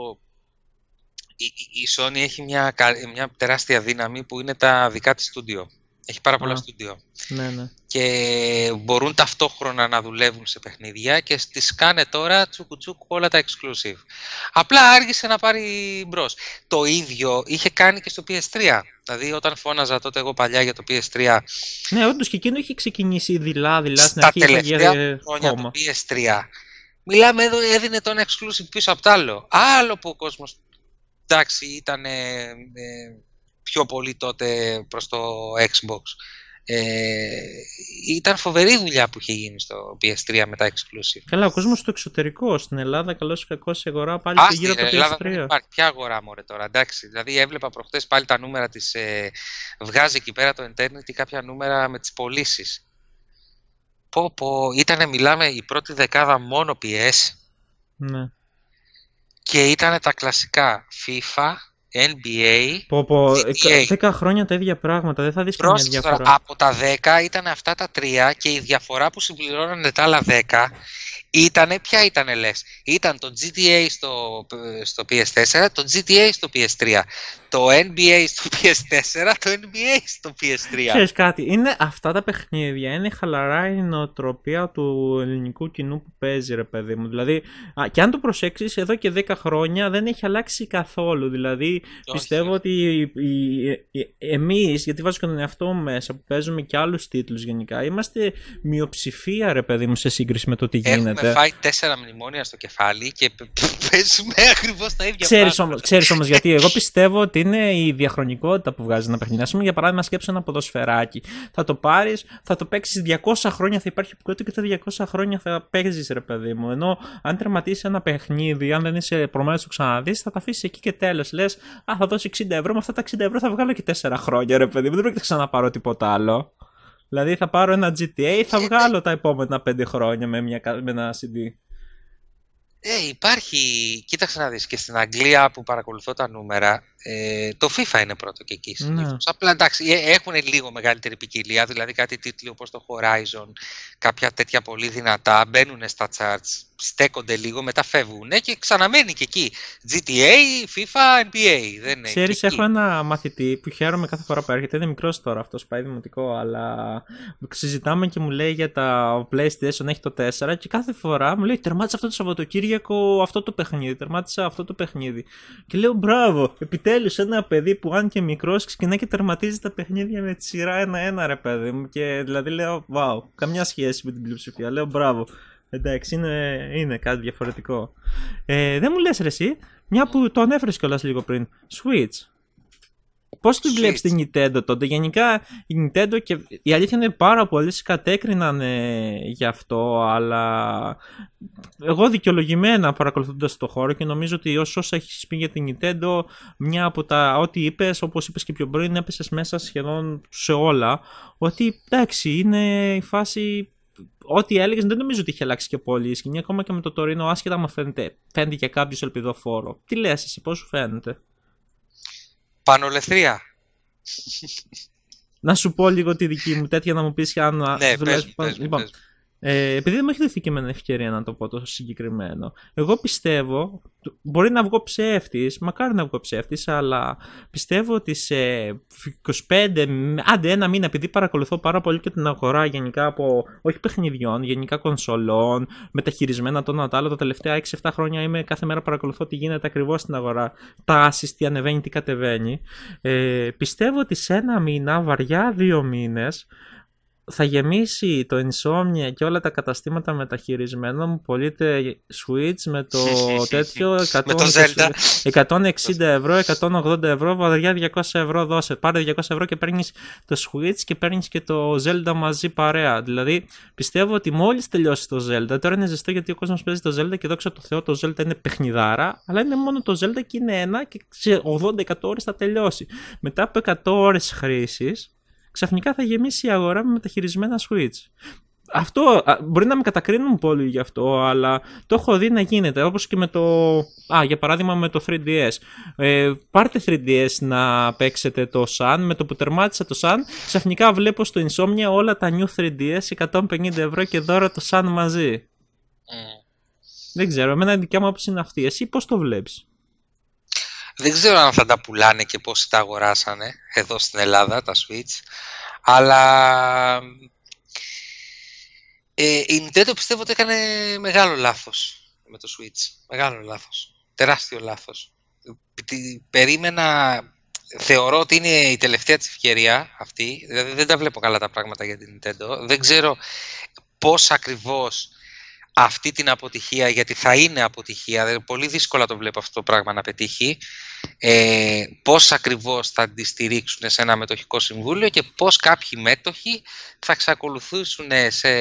Speaker 2: Η, η Sony έχει μια, μια τεράστια δύναμη που είναι τα δικά της στούντιο. Έχει πάρα πολλά στούντιο.
Speaker 1: Ναι, ναι.
Speaker 2: Και μπορούν ταυτόχρονα να δουλεύουν σε παιχνίδια και τις κάνε τώρα τσουκουτσούκ όλα τα exclusive. Απλά άργησε να πάρει μπρος. Το ίδιο είχε κάνει και στο πι ες θρι. Δηλαδή όταν φώναζα τότε εγώ παλιά για το πι ες θρι.
Speaker 1: Ναι, όντως και εκείνο είχε ξεκινήσει δειλά-δειλά στην
Speaker 2: αρχή.
Speaker 1: Στα
Speaker 2: τελευταία χρόνια το πι ες θρι. Μιλάμε εδώ, έδινε τον exclusive πίσω απ' τ' άλλο. Άλλο που ο κόσμος, εντάξει, ήταν ε, ε, πιο πολύ τότε προς το Xbox. Ε, ήταν φοβερή δουλειά που είχε γίνει στο πι ες θρι με τα exclusive.
Speaker 1: Καλά, ο κόσμος στο εξωτερικό, στην Ελλάδα, καλώς ή κακώς σε αγορά πάλι και γύρω από το πι ες θρι.
Speaker 2: Δεν υπάρχει πια αγορά μωρέ τώρα, εντάξει. Δηλαδή έβλεπα προχτές πάλι τα νούμερα της, ε, βγάζει εκεί πέρα το Internet κάποια νούμερα με τις πωλήσεις. Πω πω, ήτανε, μιλάμε, η πρώτη δεκάδα μόνο πι ες.
Speaker 1: Ναι.
Speaker 2: Και ήτανε τα κλασικά FIFA, N B A,
Speaker 1: πω, πω, δέκα χρόνια τα ίδια πράγματα, δεν θα δεις καμία διαφορά.
Speaker 2: Από τα δέκα ήταν αυτά τα τρία και η διαφορά που συμπληρώνανε τα άλλα δέκα ήτανε, ποια ήτανε λες, ήταν το τζι τι έι στο, στο πι ες φορ, το τζι τι έι στο πι ες θρι, το N B A στο πι ες φορ, το N B A στο πι ες θρι.
Speaker 1: Ξέρεις κάτι, είναι αυτά τα παιχνίδια, είναι χαλαρά η νοοτροπία του ελληνικού κοινού που παίζει ρε παιδί μου. Δηλαδή, α, και αν το προσέξεις, εδώ και δέκα χρόνια δεν έχει αλλάξει καθόλου. Δηλαδή, όχι, πιστεύω ότι οι, οι, οι, εμείς, γιατί βάζω και τον εαυτό μου μέσα, που παίζουμε και άλλους τίτλους γενικά, είμαστε μειοψηφία ρε παιδί μου σε σύγκριση με το τι γίνεται.
Speaker 2: Έχουμε φάει τέσσερα μνημόνια στο κεφάλι και παίζουμε ακριβώς τα ίδια
Speaker 1: ξέρεις πράγματα. Όμως, ξέρεις όμως γιατί, εγώ πιστεύω ότι είναι η διαχρονικότητα που βγάζει ένα παιχνίδι. Ας πούμε, για παράδειγμα, σκέψου ένα ποδοσφαιράκι. Θα το πάρεις, θα το παίξεις διακόσια χρόνια, θα υπάρχει επικότητα και τα διακόσια χρόνια θα παίζεις, ρε παιδί μου. Ενώ αν τερματίσεις ένα παιχνίδι, αν δεν είσαι προμένος να το ξαναδείς, θα τα αφήσεις εκεί και τέλος. Λες, α, θα δώσει εξήντα ευρώ, με αυτά τα εξήντα ευρώ θα βγάλω και τέσσερα χρόνια, ρε παιδί μου. Δεν πρέπει να ξαναπάρω τίποτα άλλο. Δηλαδή, θα πάρω ένα τζι τι έι, θα βγάλω τα επόμενα πέντε χρόνια με, μια, με ένα σι ντι.
Speaker 2: Ε, υπάρχει, κοίταξε να δεις, και στην Αγγλία που παρακολουθώ τα νούμερα, ε, το FIFA είναι πρώτο και εκεί. Ναι. Απλά εντάξει, έχουν λίγο μεγαλύτερη ποικιλία, δηλαδή κάτι τίτλοι όπως το Horizon, κάποια τέτοια πολύ δυνατά, μπαίνουν στα charts, στέκονται λίγο, μετά φεύγουν και ξαναμένει και εκεί. τζι τι έι, FIFA, N B A. Δεν
Speaker 1: ξέρεις, έχω ένα μαθητή που χαίρομαι κάθε φορά που έρχεται, είναι μικρός τώρα αυτός, πάει δημοτικό, αλλά συζητάμε και μου λέει για τα PlayStation, έχει το τέσσερα και κάθε φορά μου λέει τερμάτισα αυτό το Σαββατοκύριακο αυτό το παιχνίδι, τερμάτισα αυτό το παιχνίδι. Και λέω μπράβο, επιτέλους ένα παιδί που αν και μικρός ξεκινάει και τερματίζει τα παιχνίδια με τη σειρά ένα-ένα ρε παιδί μου και δηλαδή λέω wow, καμιά σχέση με την πλειοψηφία, λέω μπράβο. Εντάξει, είναι, είναι κάτι διαφορετικό. Ε, δεν μου λες ρε εσύ, μια που το ανέφερες κιόλας λίγο πριν, Switch. Πώς τη βλέπεις την Nintendo τότε? Γενικά η Nintendo, και η αλήθεια είναι πάρα πολλοί κατέκριναν ε, γι' αυτό, αλλά εγώ δικαιολογημένα παρακολουθώντας το χώρο και νομίζω ότι όσο όσα έχεις πει για την Nintendo, μια από τα ό,τι είπες, όπως είπες και πιο πριν, έπεσες μέσα σχεδόν σε όλα, ότι εντάξει είναι η φάση. Ό,τι έλεγες δεν νομίζω ότι είχε αλλάξει και πολύ η σκηνή, ακόμα και με το τωρινό, άσχετα μου φαίνεται, φαίνεται και κάποιος ελπιδοφόρο. Τι λες εσύ, πώς σου φαίνεται?
Speaker 2: Πανολευθερία.
Speaker 1: Να σου πω λίγο τη δική μου τέτοια, να μου πεις αν
Speaker 2: ναι,
Speaker 1: δουλεύεις.
Speaker 2: Πες, πες,
Speaker 1: λοιπόν,
Speaker 2: πες.
Speaker 1: Ε, επειδή δεν μου έχει δοθεί και με ευκαιρία να το πω τόσο συγκεκριμένο, εγώ πιστεύω, μπορεί να βγω ψεύτης, μακάρι να βγω ψεύτης, αλλά πιστεύω ότι σε είκοσι πέντε, άντε ένα μήνα, επειδή παρακολουθώ πάρα πολύ και την αγορά γενικά από, όχι παιχνιδιών, γενικά κονσολών, μεταχειρισμένα το ένα το άλλο, τα τελευταία έξι επτά χρόνια είμαι κάθε μέρα παρακολουθώ τι γίνεται ακριβώς στην αγορά, τάσεις, τι ανεβαίνει, τι κατεβαίνει. Ε, πιστεύω ότι σε ένα μήνα, βαριά δύο μήνες, θα γεμίσει το Insomnia και όλα τα καταστήματα μεταχειρισμένων που πωλείται Switch με το τέτοιο εκατό,
Speaker 2: με το Zelda.
Speaker 1: εκατόν εξήντα ευρώ, εκατόν ογδόντα ευρώ, βαριά διακόσια ευρώ δώσε. Πάρε διακόσια ευρώ και παίρνεις το Switch και παίρνεις και το Zelda μαζί παρέα. Δηλαδή πιστεύω ότι μόλις τελειώσει το Zelda, τώρα είναι ζεστό γιατί ο κόσμος παίζει το Zelda και δόξα τω Θεώ το Zelda είναι παιχνιδάρα, αλλά είναι μόνο το Zelda και είναι ένα και σε ογδόντα εκατό ώρες θα τελειώσει. Μετά από εκατό ώρες χρήσης, ξαφνικά θα γεμίσει η αγορά με μεταχειρισμένα Switch. Αυτό μπορεί να με κατακρίνουν πολύ γι' αυτό, αλλά το έχω δει να γίνεται. Όπως και με το. Α, για παράδειγμα με το θρι ντι ες. Ε, πάρτε θρι ντι ες να παίξετε το Sun. Με το που τερμάτισα το Sun, ξαφνικά βλέπω στο Insomnia όλα τα new θρι ντι ες εκατόν πενήντα ευρώ και δώρο το Sun μαζί. Mm. Δεν ξέρω, εμένα η δικιά μου άποψη είναι αυτή. Εσύ πώς το βλέπεις?
Speaker 2: Δεν ξέρω αν θα τα πουλάνε και πώς τα αγοράσανε εδώ στην Ελλάδα, τα Switch. Αλλά ε, η Nintendo πιστεύω ότι έκανε μεγάλο λάθος με το Switch. Μεγάλο λάθος. Τεράστιο λάθος. Περίμενα, θεωρώ ότι είναι η τελευταία της ευκαιρία αυτή. Δηλαδή δεν τα βλέπω καλά τα πράγματα για την Nintendo. Δεν ξέρω πώς ακριβώς αυτή την αποτυχία, γιατί θα είναι αποτυχία, δηλαδή πολύ δύσκολα το βλέπω αυτό το πράγμα να πετύχει, ε, πώς ακριβώς θα τη στηρίξουν σε ένα μετοχικό συμβούλιο και πώς κάποιοι μέτοχοι θα εξακολουθήσουν σε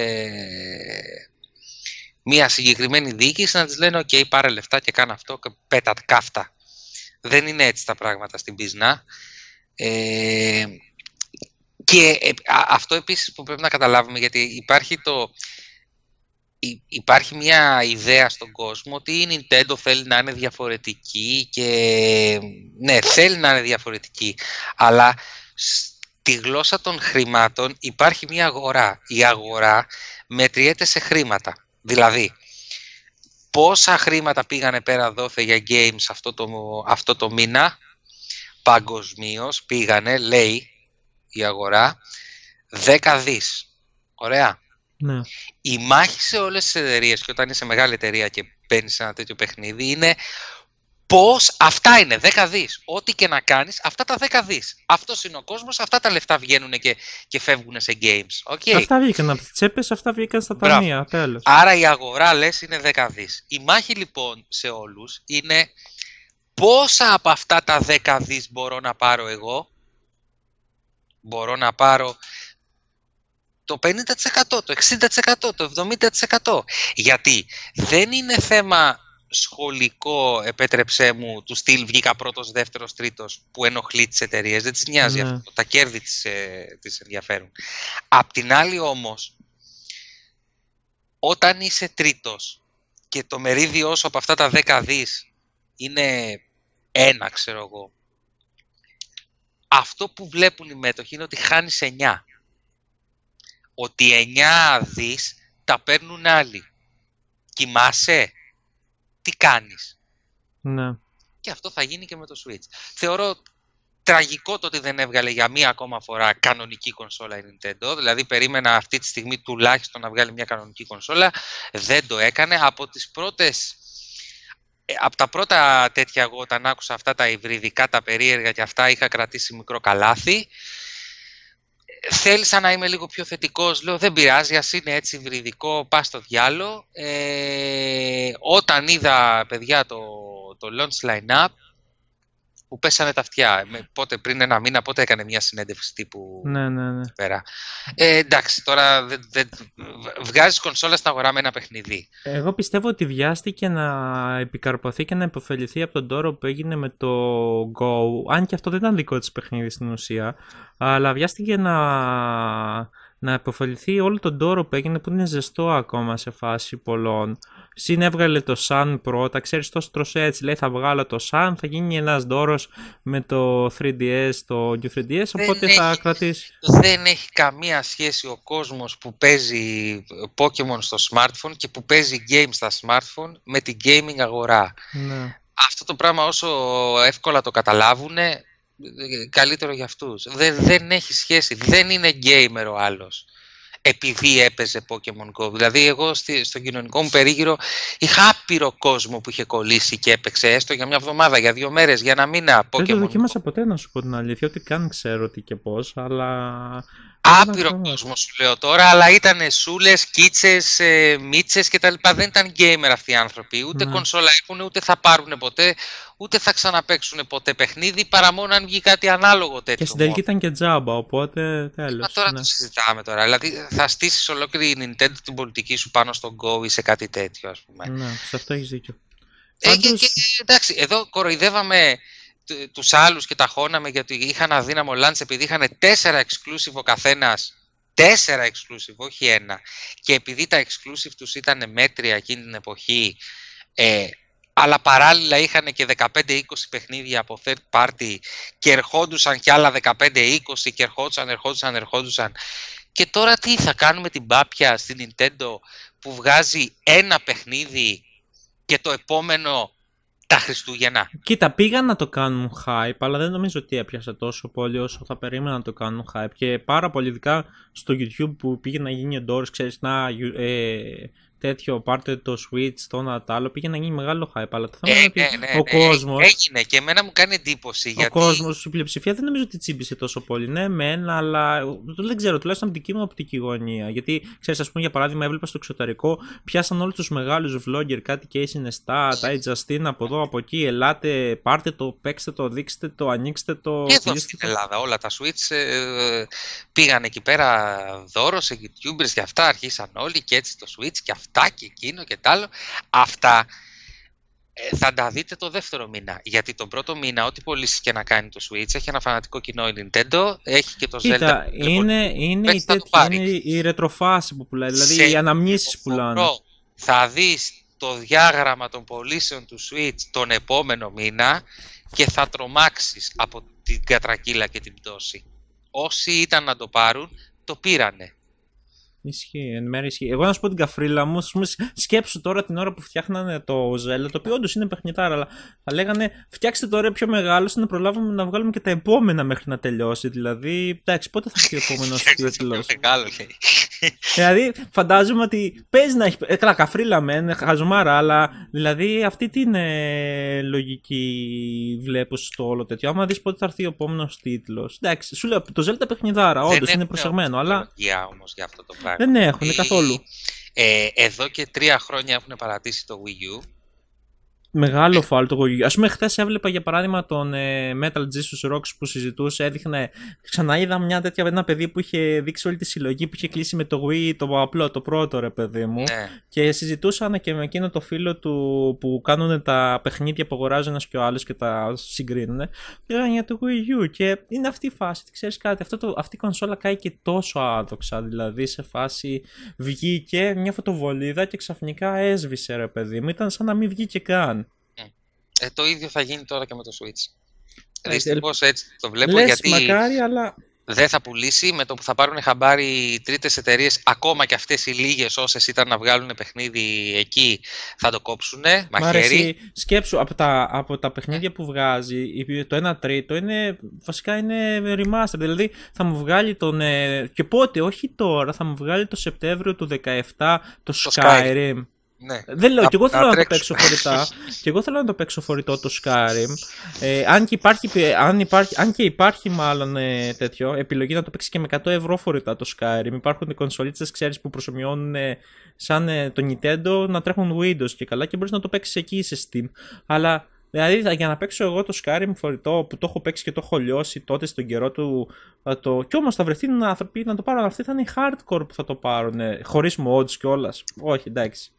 Speaker 2: μια συγκεκριμένη διοίκηση να της λένε «ΟΚ, πάρε λεφτά και κάνε αυτό και πέτα καύτα». Δεν είναι έτσι τα πράγματα στην πίσνα. Ε, και ε, α, αυτό επίσης που πρέπει να καταλάβουμε, γιατί υπάρχει το... Υπάρχει μια ιδέα στον κόσμο ότι η Nintendo θέλει να είναι διαφορετική και ναι, θέλει να είναι διαφορετική, αλλά στη γλώσσα των χρημάτων υπάρχει μια αγορά. Η αγορά μετριέται σε χρήματα. Δηλαδή, πόσα χρήματα πήγανε πέρα δόθε για games αυτό το, αυτό το μήνα, παγκοσμίως πήγανε, λέει η αγορά, δέκα δις. Ωραία.
Speaker 1: Ναι.
Speaker 2: Η μάχη σε όλες τις εταιρείες, και όταν είσαι μεγάλη εταιρεία και μπαίνεις σε ένα τέτοιο παιχνίδι, είναι πώς αυτά είναι δέκα δις. Ό,τι και να κάνεις, αυτά τα δέκα δις. Αυτός είναι ο κόσμος, αυτά τα λεφτά βγαίνουν και, και φεύγουν σε games. Okay.
Speaker 1: Αυτά βγήκαν από τις τσέπες, αυτά βγήκαν στα ταμεία. Τέλος.
Speaker 2: Άρα η αγορά, λες, είναι δέκα δις. Η μάχη λοιπόν σε όλους είναι πόσα από αυτά τα δέκα δις μπορώ να πάρω εγώ. Μπορώ να πάρω το πενήντα τοις εκατό, το εξήντα τοις εκατό, το εβδομήντα τοις εκατό. Γιατί δεν είναι θέμα σχολικό, επέτρεψέ μου, του στυλ βγήκα πρώτος, δεύτερος, τρίτος, που ενοχλεί τις εταιρείες. Δεν τις νοιάζει
Speaker 1: ναι.
Speaker 2: αυτό. Τα κέρδη τις, ε, τις ενδιαφέρουν. Απ' την άλλη όμως, όταν είσαι τρίτος και το μερίδιό σου από αυτά τα δέκα δις είναι ένα, ξέρω εγώ, αυτό που βλέπουν οι μέτοχοι είναι ότι χάνεις εννιά. Ότι εννιά δις τα παίρνουν άλλοι. Κοιμάσαι, τι κάνεις.
Speaker 1: Ναι.
Speaker 2: Και αυτό θα γίνει και με το Switch. Θεωρώ τραγικό το ότι δεν έβγαλε για μία ακόμα φορά κανονική κονσόλα η Nintendo. Δηλαδή περίμενα αυτή τη στιγμή τουλάχιστον να βγάλει μια κανονική κονσόλα. Δεν το έκανε. Από τις πρώτες... Από τα πρώτα τέτοια εγώ όταν άκουσα αυτά τα υβριδικά, τα περίεργα και αυτά, είχα κρατήσει μικρό καλάθι. Θέλησα να είμαι λίγο πιο θετικός, λέω δεν πειράζει, ας είναι έτσι υβριδικό, πας στο διάλο. Ε, όταν είδα, παιδιά, το, το launch line-up, που πέσανε τα αυτιά, με, πότε, πριν ένα μήνα, πότε έκανε μια συνέντευξη τύπου
Speaker 1: ναι, ναι, ναι.
Speaker 2: πέρα. Ε, εντάξει, τώρα δεν, δεν, βγάζεις κονσόλα στην αγορά με ένα παιχνίδι.
Speaker 1: Εγώ πιστεύω ότι βιάστηκε να επικαρποθεί και να υποφεληθεί από τον τόρο που έγινε με το Go, αν και αυτό δεν ήταν δικό της παιχνίδι στην ουσία, αλλά βιάστηκε να, να υποφεληθεί όλο τον τόρο που έγινε, που είναι ζεστό ακόμα σε φάση πολλών. Συν έβγαλε το Sun πρώτα, ξέρεις, τόσο τρωσέ έτσι, λέει θα βγάλω το Sun, θα γίνει ένας δώρος με το θρι ντι ες, το New θρι ντι ες, οπότε
Speaker 2: δεν
Speaker 1: θα
Speaker 2: έχει,
Speaker 1: κρατήσει.
Speaker 2: Δεν έχει καμία σχέση ο κόσμος που παίζει Pokemon στο smartphone και που παίζει games στα smartphone με την gaming αγορά.
Speaker 1: Ναι.
Speaker 2: Αυτό το πράγμα όσο εύκολα το καταλάβουν, καλύτερο για αυτούς. Δεν, δεν έχει σχέση, δεν είναι gamer ο άλλος επειδή έπαιζε Pokemon Go. Δηλαδή εγώ στη, στον κοινωνικό μου περίγυρο είχα άπειρο κόσμο που είχε κολλήσει και έπαιξε έστω για μια εβδομάδα, για δύο μέρες, για ένα μήνα Pokemon.
Speaker 1: Δεν το δοκίμασα ποτέ, να σου πω την αλήθεια, ότι καν ξέρω τι και πώς, αλλά...
Speaker 2: άπειρο κόσμο σου λέω τώρα, αλλά ήταν σούλες, κίτσες, ε, μίτσες κτλ. Δεν ήταν gamer αυτοί οι άνθρωποι. Ούτε ναι. κονσόλα έχουν, ούτε θα πάρουν ποτέ, ούτε θα ξαναπαίξουν ποτέ παιχνίδι, παρά μόνο αν βγει κάτι ανάλογο τέτοιο.
Speaker 1: Και στην τελική ήταν και τζάμπα, οπότε τέλος.
Speaker 2: Μα τώρα ναι. το συζητάμε τώρα. Δηλαδή θα στήσεις ολόκληρη η Nintendo την πολιτική σου πάνω στο Go ή σε κάτι τέτοιο, ας πούμε.
Speaker 1: Ναι, σε αυτό έχεις δίκιο.
Speaker 2: Ε, Πάντως... και, και, εντάξει, εδώ κοροϊδεύαμε τους άλλους και τα χώναμε γιατί είχαν αδύναμο launch επειδή είχαν τέσσερα exclusive ο καθένας. Τέσσερα exclusive, όχι ένα. Και επειδή τα exclusive τους ήταν μέτρια εκείνη την εποχή, ε, αλλά παράλληλα είχαν και δεκαπέντε είκοσι παιχνίδια από third party και ερχόντουσαν κι άλλα δεκαπέντε είκοσι και ερχόντουσαν, ερχόντουσαν, ερχόντουσαν. Και τώρα τι θα κάνουμε την πάπια στην Nintendo που βγάζει ένα παιχνίδι και το επόμενο τα Χριστούγεννα.
Speaker 1: Κοίτα, πήγαν να το κάνουν hype, αλλά δεν νομίζω ότι έπιασε τόσο πολύ όσο θα περίμενα να το κάνουν hype. Και πάρα πολύ, ειδικά στο YouTube που πήγε να γίνει endorse, ξέρεις, να ε, τέτοιο, πάρτε το Switch, το ένα το άλλο, πήγε να γίνει μεγάλο hype. Αλλά το θέμα
Speaker 2: ε,
Speaker 1: είναι ότι
Speaker 2: ναι, ναι,
Speaker 1: ο
Speaker 2: ναι,
Speaker 1: κόσμος...
Speaker 2: Έγινε και εμένα μου κάνει εντύπωση.
Speaker 1: Ο
Speaker 2: γιατί...
Speaker 1: κόσμος, η πλειοψηφία δεν νομίζω ότι τσίμπησε τόσο πολύ. Ναι, μεν, αλλά δεν ξέρω, τουλάχιστον από την δική μου οπτική γωνία. Γιατί, ξέρεις, ας πούμε, για παράδειγμα, έβλεπα στο εξωτερικό, πιάσαν όλους τους μεγάλους vlogger, κάτι Casey Neistat, η Justin από εδώ, από εκεί. Ελάτε, πάρτε το, παίξτε το, δείξτε το, ανοίξτε το.
Speaker 2: Και εδώ στην Ελλάδα, όλα τα Switch ε, πήγαν εκεί πέρα δώρο σε YouTubers και αυτά. Αρχίσαν όλοι και έτσι το Switch και αυτά και εκείνο και τ' άλλο. Αυτά ε, θα τα δείτε το δεύτερο μήνα. Γιατί τον πρώτο μήνα, ό,τι πωλήσεις και να κάνει το Switch, έχει ένα φανατικό κοινό η Nintendo, έχει και το
Speaker 1: Κοίτα,
Speaker 2: Zelda.
Speaker 1: Είναι, είναι, η τέτοια, είναι η ρετροφάση που πουλάει, δηλαδή σε οι αναμνήσεις που πουλάνε.
Speaker 2: Θα δεις το διάγραμμα των πωλήσεων του Switch τον επόμενο μήνα και θα τρομάξεις από την κατρακύλα και την πτώση. Όσοι ήταν να το πάρουν, το πήρανε.
Speaker 1: Ισχύει, εν μέρει ισχύει. Εγώ να σου πω την καφρίλα μου, σκέψου τώρα την ώρα που φτιάχνανε το Zelda, το οποίο όντως είναι παιχνιτάρα, αλλά θα λέγανε φτιάξτε τώρα πιο μεγάλο, ώστε να προλάβουμε να βγάλουμε και τα επόμενα μέχρι να τελειώσει. Δηλαδή, εντάξει, πότε θα έρθει ο επόμενο τίτλο. Δηλαδή, φαντάζομαι ότι παίζει να έχει. Ε, καλά, καφρίλα μεν, χαζομάρα, αλλά δηλαδή αυτή την ε, λογική βλέπω στο όλο τέτοιο. Άμα δει πότε θα έρθει ο επόμενο τίτλο. Εντάξει, σου λέω το Zelda παιχνιδάρα, όντως είναι προσεγμένο, αλλά.
Speaker 2: Όμως για αυτό το πράγμα.
Speaker 1: Δεν έχουν καθόλου.
Speaker 2: Ε, εδώ και τρία χρόνια έχουν παρατήσει το Wii U.
Speaker 1: Μεγάλο φάλ το Wii U. Ας πούμε, χθες έβλεπα για παράδειγμα τον ε, Metal Jesus Rocks που συζητούσε. Έδειχνε. Ξανά είδα μια τέτοια, ένα παιδί που είχε δείξει όλη τη συλλογή που είχε κλείσει με το Wii, το απλό, το πρώτο ρε παιδί μου.
Speaker 2: Ναι.
Speaker 1: Και συζητούσαν και με εκείνο το φίλο του που κάνουν τα παιχνίδια που αγοράζει ένας και ο άλλος και τα συγκρίνουν. Λέγανε για το Wii U. Και είναι αυτή η φάση. Ξέρεις κάτι, αυτό το, αυτή η κονσόλα κάει και τόσο άδοξα. Δηλαδή σε φάση βγήκε μια φωτοβολίδα και ξαφνικά έσβησε ρε παιδί μου. Ήταν σαν να μην βγήκε καν.
Speaker 2: Ε, το ίδιο θα γίνει τώρα και με το Switch. Δυστυχώς έτσι το βλέπω.
Speaker 1: Λες,
Speaker 2: γιατί
Speaker 1: μακάρι, αλλά...
Speaker 2: δεν θα πουλήσει. Με το που θα πάρουν χαμπάρι οι τρίτες εταιρείες, ακόμα και αυτές οι λίγες όσες ήταν να βγάλουν παιχνίδι εκεί, θα το κόψουνε μαχαίρι.
Speaker 1: Σκέψου, από τα, από τα παιχνίδια που βγάζει, το ένα τρίτο είναι, βασικά είναι remaster. Δηλαδή θα μου βγάλει τον... και πότε, όχι τώρα, θα μου βγάλει το Σεπτέμβριο του δεκαεπτά το, το Skyrim. Skyrim.
Speaker 2: Ναι.
Speaker 1: Δεν λέω, και εγώ θέλω να, να το παίξω φορητά. Και εγώ θέλω να το παίξω φορητό το Skyrim. Ε, αν, και υπάρχει, αν, υπάρχει, αν και υπάρχει μάλλον ε, τέτοιο, επιλογή να το παίξει και με εκατό ευρώ φορητά το Skyrim. Υπάρχουν οι κονσολίτσες, ξέρεις, που προσωμιώνουν ε, σαν ε, το Nintendo να τρέχουν Windows και καλά και μπορείς να το παίξεις εκεί σε Steam. Αλλά δηλαδή για να παίξω εγώ το Skyrim φορητό που το έχω παίξει και το έχω λιώσει τότε στον καιρό του. Το... Κι όμως θα βρεθούν άνθρωποι να το πάρουν. Αυτοί θα είναι οι hardcore που θα το πάρουν. Ε, χωρίς mods κιόλας. Όχι, εντάξει.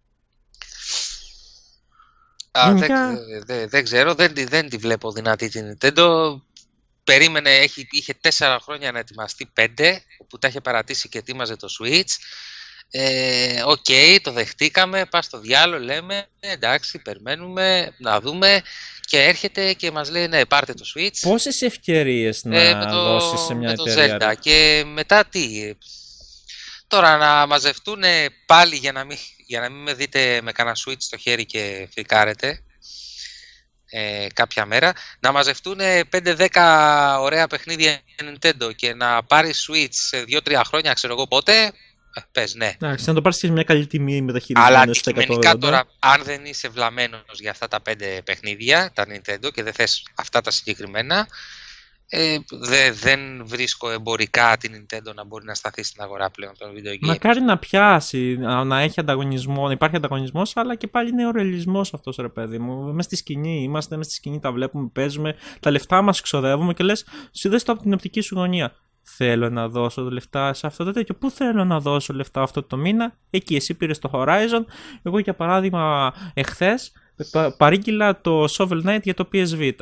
Speaker 2: Α, δεν, δεν, δεν ξέρω, δεν, δεν τη βλέπω δυνατή την Nintendo. Περίμενε, έχει, είχε τέσσερα χρόνια να ετοιμαστεί πέντε, που τα είχε παρατήσει και ετοίμαζε το Switch. Ε, Οκ, okay, το δεχτήκαμε, πας στο διάλογο, λέμε, εντάξει, περιμένουμε να δούμε και έρχεται και μας λέει, ναι, πάρτε το Switch.
Speaker 1: Πόσες ευκαιρίες να ε, το, δώσεις σε μια
Speaker 2: με
Speaker 1: εταιρεία.
Speaker 2: Το Zelda. Και μετά τι... Τώρα να μαζευτούν πάλι για να, μην, για να μην με δείτε με κανένα Switch στο χέρι και φρικάρετε ε, κάποια μέρα. Να μαζευτούν πέντε δέκα ωραία παιχνίδια Nintendo και να πάρει Switch σε δύο τρία χρόνια, ξέρω εγώ πότε. Ε, πες ναι.
Speaker 1: Εντάξει, να το πάρεις και σε μια καλή τιμή μεταχειρισμένο.
Speaker 2: Αλλά αντικειμενικά τώρα, αν δεν είσαι βλαμμένος για αυτά τα πέντε παιχνίδια, τα Nintendo, και δεν θες αυτά τα συγκεκριμένα, Ε, δε, δεν βρίσκω εμπορικά την Nintendo να μπορεί να σταθεί στην αγορά πλέον των video games.
Speaker 1: Μακάρι να πιάσει, να, να έχει ανταγωνισμό, να υπάρχει ανταγωνισμός, αλλά και πάλι είναι ο ρεαλισμός αυτός, ρε παιδί μου. Μες στη σκηνή, είμαστε μες στη σκηνή, τα βλέπουμε, παίζουμε, τα λεφτά μας ξοδεύουμε και λες, σου δες το από την οπτική σου γωνία. Θέλω να δώσω λεφτά σε αυτό το τέτοιο. Πού θέλω να δώσω λεφτά αυτό το μήνα? Εκεί, εσύ πήρες το Horizon. Εγώ, για παράδειγμα, εχθές πα, παρήγγειλα το Shovel Knight για το πι ες Vita.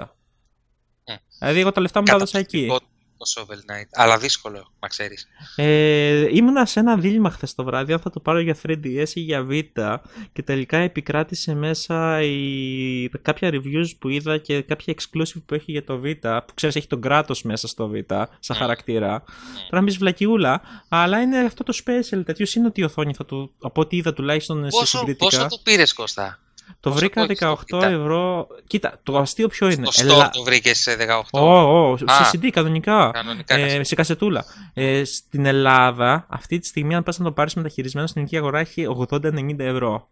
Speaker 1: Mm. Δηλαδή, εγώ τα λεφτά μου τα έδωσα εκεί.
Speaker 2: Το Shovel Knight, αλλά δύσκολο, μα ξέρεις.
Speaker 1: Ε, ήμουνα σε ένα δίλημμα χθες το βράδυ, αν θα το πάρω για θρι ντι ες ή για Vita, και τελικά επικράτησε μέσα η... κάποια reviews που είδα και κάποια exclusive που έχει για το Vita, που ξέρεις έχει τον Kratos μέσα στο Vita, σαν mm. χαρακτήρα. Mm. Τώρα μπεις βλακιούλα, αλλά είναι αυτό το special, τέτοιο είναι ότι η οθόνη, θα το, από ό,τι είδα τουλάχιστον
Speaker 2: πόσο,
Speaker 1: συγκριτικά.
Speaker 2: Πόσο το πήρες, Κώστα?
Speaker 1: Το
Speaker 2: Πόσο
Speaker 1: βρήκα δεκαοκτώ ευρώ. Κοίτα, το αστείο ποιο είναι?
Speaker 2: Στο store το βρήκες σε δεκαοκτώ.
Speaker 1: Ω, oh, oh, σε σι ντι κανονικά.
Speaker 2: κανονικά
Speaker 1: ε, σε κασετούλα. Ε, στην Ελλάδα, αυτή τη στιγμή, αν πας να το πάρεις μεταχειρισμένο στην ελληνική αγορά, έχει ογδόντα με ενενήντα ευρώ.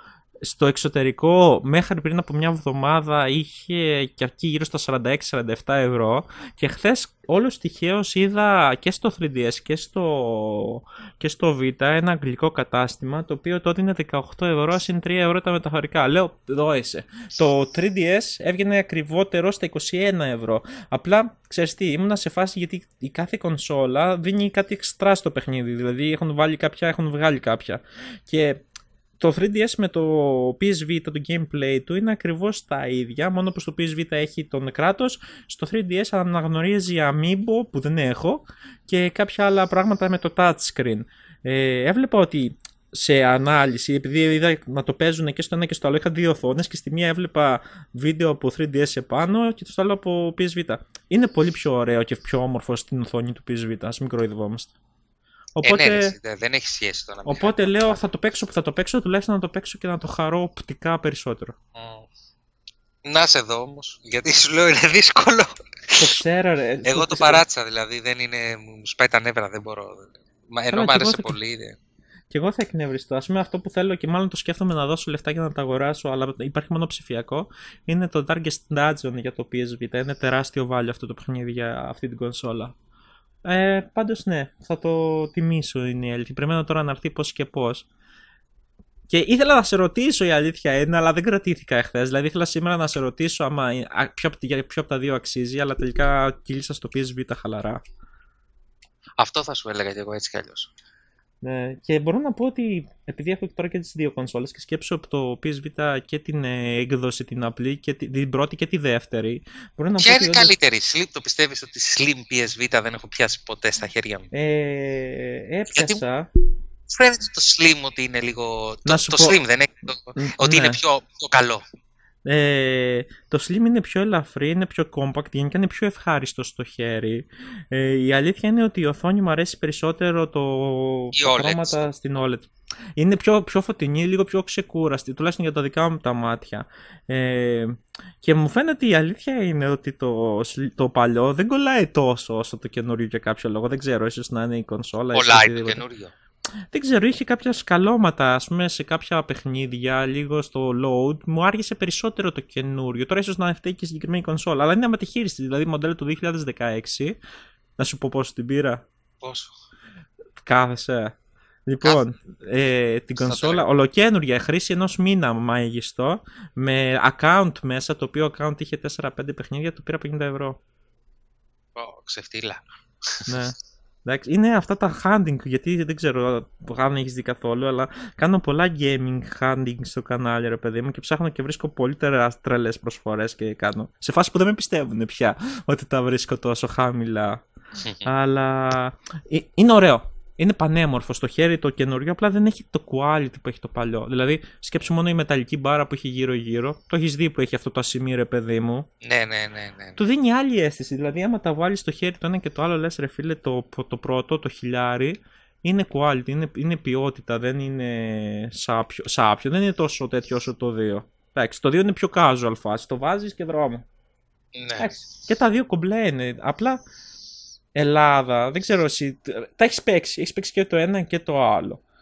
Speaker 1: Στο εξωτερικό, μέχρι πριν από μια εβδομάδα, είχε και εκεί γύρω στα σαράντα έξι με σαράντα επτά ευρώ. Και χθες, όλος τυχαίως, είδα και στο θρι ντι ες και στο, και στο Vita ένα αγγλικό κατάστημα, το οποίο το έδινε δεκαοκτώ ευρώ, συν τρία ευρώ τα μεταφορικά. Λέω, εδώ είσαι. Το θρι ντι ες έβγαινε ακριβότερο στα είκοσι ένα ευρώ. Απλά, ξέρεις τι, ήμουνα σε φάση γιατί η κάθε κονσόλα δίνει κάτι εξτρά στο παιχνίδι. Δηλαδή, έχουν βάλει κάποια, έχουν βγάλει κάποια. Και το θρι ντι ες με το πι ες Vita, το gameplay του είναι ακριβώς τα ίδια, μόνο που στο πι ες Vita έχει τον Kratos, στο θρι ντι ες αναγνωρίζει Amiibo που δεν έχω και κάποια άλλα πράγματα με το touchscreen. Ε, έβλεπα ότι σε ανάλυση, επειδή είδα να το παίζουν και στο ένα και στο άλλο, είχα δύο οθόνες και στη μία έβλεπα βίντεο από θρι ντι ες επάνω και στο άλλο από πι ες Vita. Είναι πολύ πιο ωραίο και πιο όμορφο στην οθόνη του πι ες Vita, ας μην κοροϊδευόμαστε.
Speaker 2: Οπότε, ε, ναι, ρε, δεν έχει σχέση το να μην
Speaker 1: Οπότε χάρη. Λέω θα το παίξω που θα το παίξω, τουλάχιστον να το παίξω και να το χαρώ οπτικά περισσότερο.
Speaker 2: Mm. Να σε δω όμως, γιατί σου λέω είναι δύσκολο.
Speaker 1: Το ξέρω ρε.
Speaker 2: Εγώ το, το παράτησα δηλαδή, δεν είναι, μου σπάει τα νεύρα, δεν μπορώ. Ενώ μου άρεσε θα... πολύ. Δε.
Speaker 1: Και εγώ θα εκνευριστώ. Ας πούμε αυτό που θέλω και μάλλον το σκέφτομαι να δώσω λεφτά για να τα αγοράσω, αλλά υπάρχει μόνο ψηφιακό, είναι το Darkest Dungeon για το πι ες Vita. Είναι τεράστιο value αυτό το παιχνίδι για αυτή την κονσόλα. Ε, πάντως ναι, θα το τιμήσω είναι η αλήθεια. Περιμένω τώρα να έρθει πώς και πώς. Και ήθελα να σε ρωτήσω η αλήθεια είναι, αλλά δεν κρατήθηκα εχθές. Δηλαδή ήθελα σήμερα να σε ρωτήσω άμα ποιο, ποιο από τα δύο αξίζει, αλλά τελικά κύλησα στο πι ες Vita χαλαρά.
Speaker 2: Αυτό θα σου έλεγα και εγώ έτσι κι αλλιώς.
Speaker 1: Ναι, και μπορώ να πω ότι επειδή έχω τώρα και τις δύο κονσόλες και σκέψω από το πι ες Vita και την έκδοση την απλή, και την πρώτη και τη δεύτερη. Μπορώ να
Speaker 2: Ποια
Speaker 1: πω
Speaker 2: είναι
Speaker 1: ότι
Speaker 2: καλύτερη, Slim, το πιστεύεις ότι Slim πι ες Vita δεν έχω πιάσει ποτέ στα χέρια μου?
Speaker 1: Ε, έπιασα. Γιατί
Speaker 2: φαίνεται το Slim ότι είναι λίγο. Το, το
Speaker 1: πω...
Speaker 2: Slim δεν έχει. Το...
Speaker 1: Ναι.
Speaker 2: Ότι είναι πιο, πιο καλό.
Speaker 1: Ε, το Slim είναι πιο ελαφρύ, είναι πιο compact, γενικά είναι πιο ευχάριστο στο χέρι. Ε, η αλήθεια είναι ότι η οθόνη μου αρέσει περισσότερο το, το χρώματα στην ο ελ ι ντι. Είναι πιο, πιο φωτεινή, λίγο πιο ξεκούραστη, τουλάχιστον για τα δικά μου τα μάτια. Ε, και μου φαίνεται η αλήθεια είναι ότι το, το παλιό δεν κολλάει τόσο όσο το καινούριο για κάποιο λόγο. Δεν ξέρω, ίσως να είναι η κονσόλα.
Speaker 2: Κολλάει το καινούριο.
Speaker 1: Δεν ξέρω, είχε κάποια σκαλώματα, ας πούμε, σε κάποια παιχνίδια, λίγο στο load. Μου άργησε περισσότερο το καινούριο. Τώρα ίσως να φταίει και η συγκεκριμένη κονσόλα. Αλλά είναι αματεχείριστη, δηλαδή μοντέλο του δύο χιλιάδες δεκαέξι. Να σου πω πόσο την πήρα.
Speaker 2: Πόσο?
Speaker 1: Κάθεσαι. Λοιπόν, ε, την κονσόλα ολοκένουργια, χρήση ενός μήνα μάγιστο, με account μέσα, το οποίο account είχε τέσσερα πέντε παιχνίδια, το πήρα πενήντα ευρώ.
Speaker 2: Ω, oh, ξεφτύλα.
Speaker 1: Ναι. Είναι αυτά τα hunting, γιατί δεν ξέρω αν έχεις δει καθόλου, αλλά κάνω πολλά gaming hunting στο κανάλι, ρε παιδί μου, και ψάχνω και βρίσκω πολύ τρελές προσφορές και κάνω. Σε φάση που δεν με πιστεύουν πια ότι τα βρίσκω τόσο χαμηλά. Αλλά είναι ωραίο. Είναι πανέμορφο στο χέρι το καινούριο, απλά δεν έχει το quality που έχει το παλιό. Δηλαδή, σκέψου μόνο η μεταλλική μπάρα που έχει γύρω-γύρω. Το έχει δει που έχει αυτό το ασημί, ρε παιδί μου.
Speaker 2: Ναι, ναι, ναι, ναι.
Speaker 1: Του δίνει άλλη αίσθηση. Δηλαδή, άμα τα βάλει στο χέρι το ένα και το άλλο, λες ρε φίλε, το, το πρώτο, το χιλιάρι, είναι quality, είναι, είναι ποιότητα, δεν είναι σάπιο, σάπιο. Δεν είναι τόσο τέτοιο όσο το δύο. Εντάξει, το δύο είναι πιο casual φάση. Το βάζει και δρόμο.
Speaker 2: Ναι.
Speaker 1: Εντάξει, και τα δύο κομπλέ είναι. Απλά. Ελλάδα, δεν ξέρω εσύ, τα έχεις παίξει, έχεις παίξει και το ένα και το άλλο.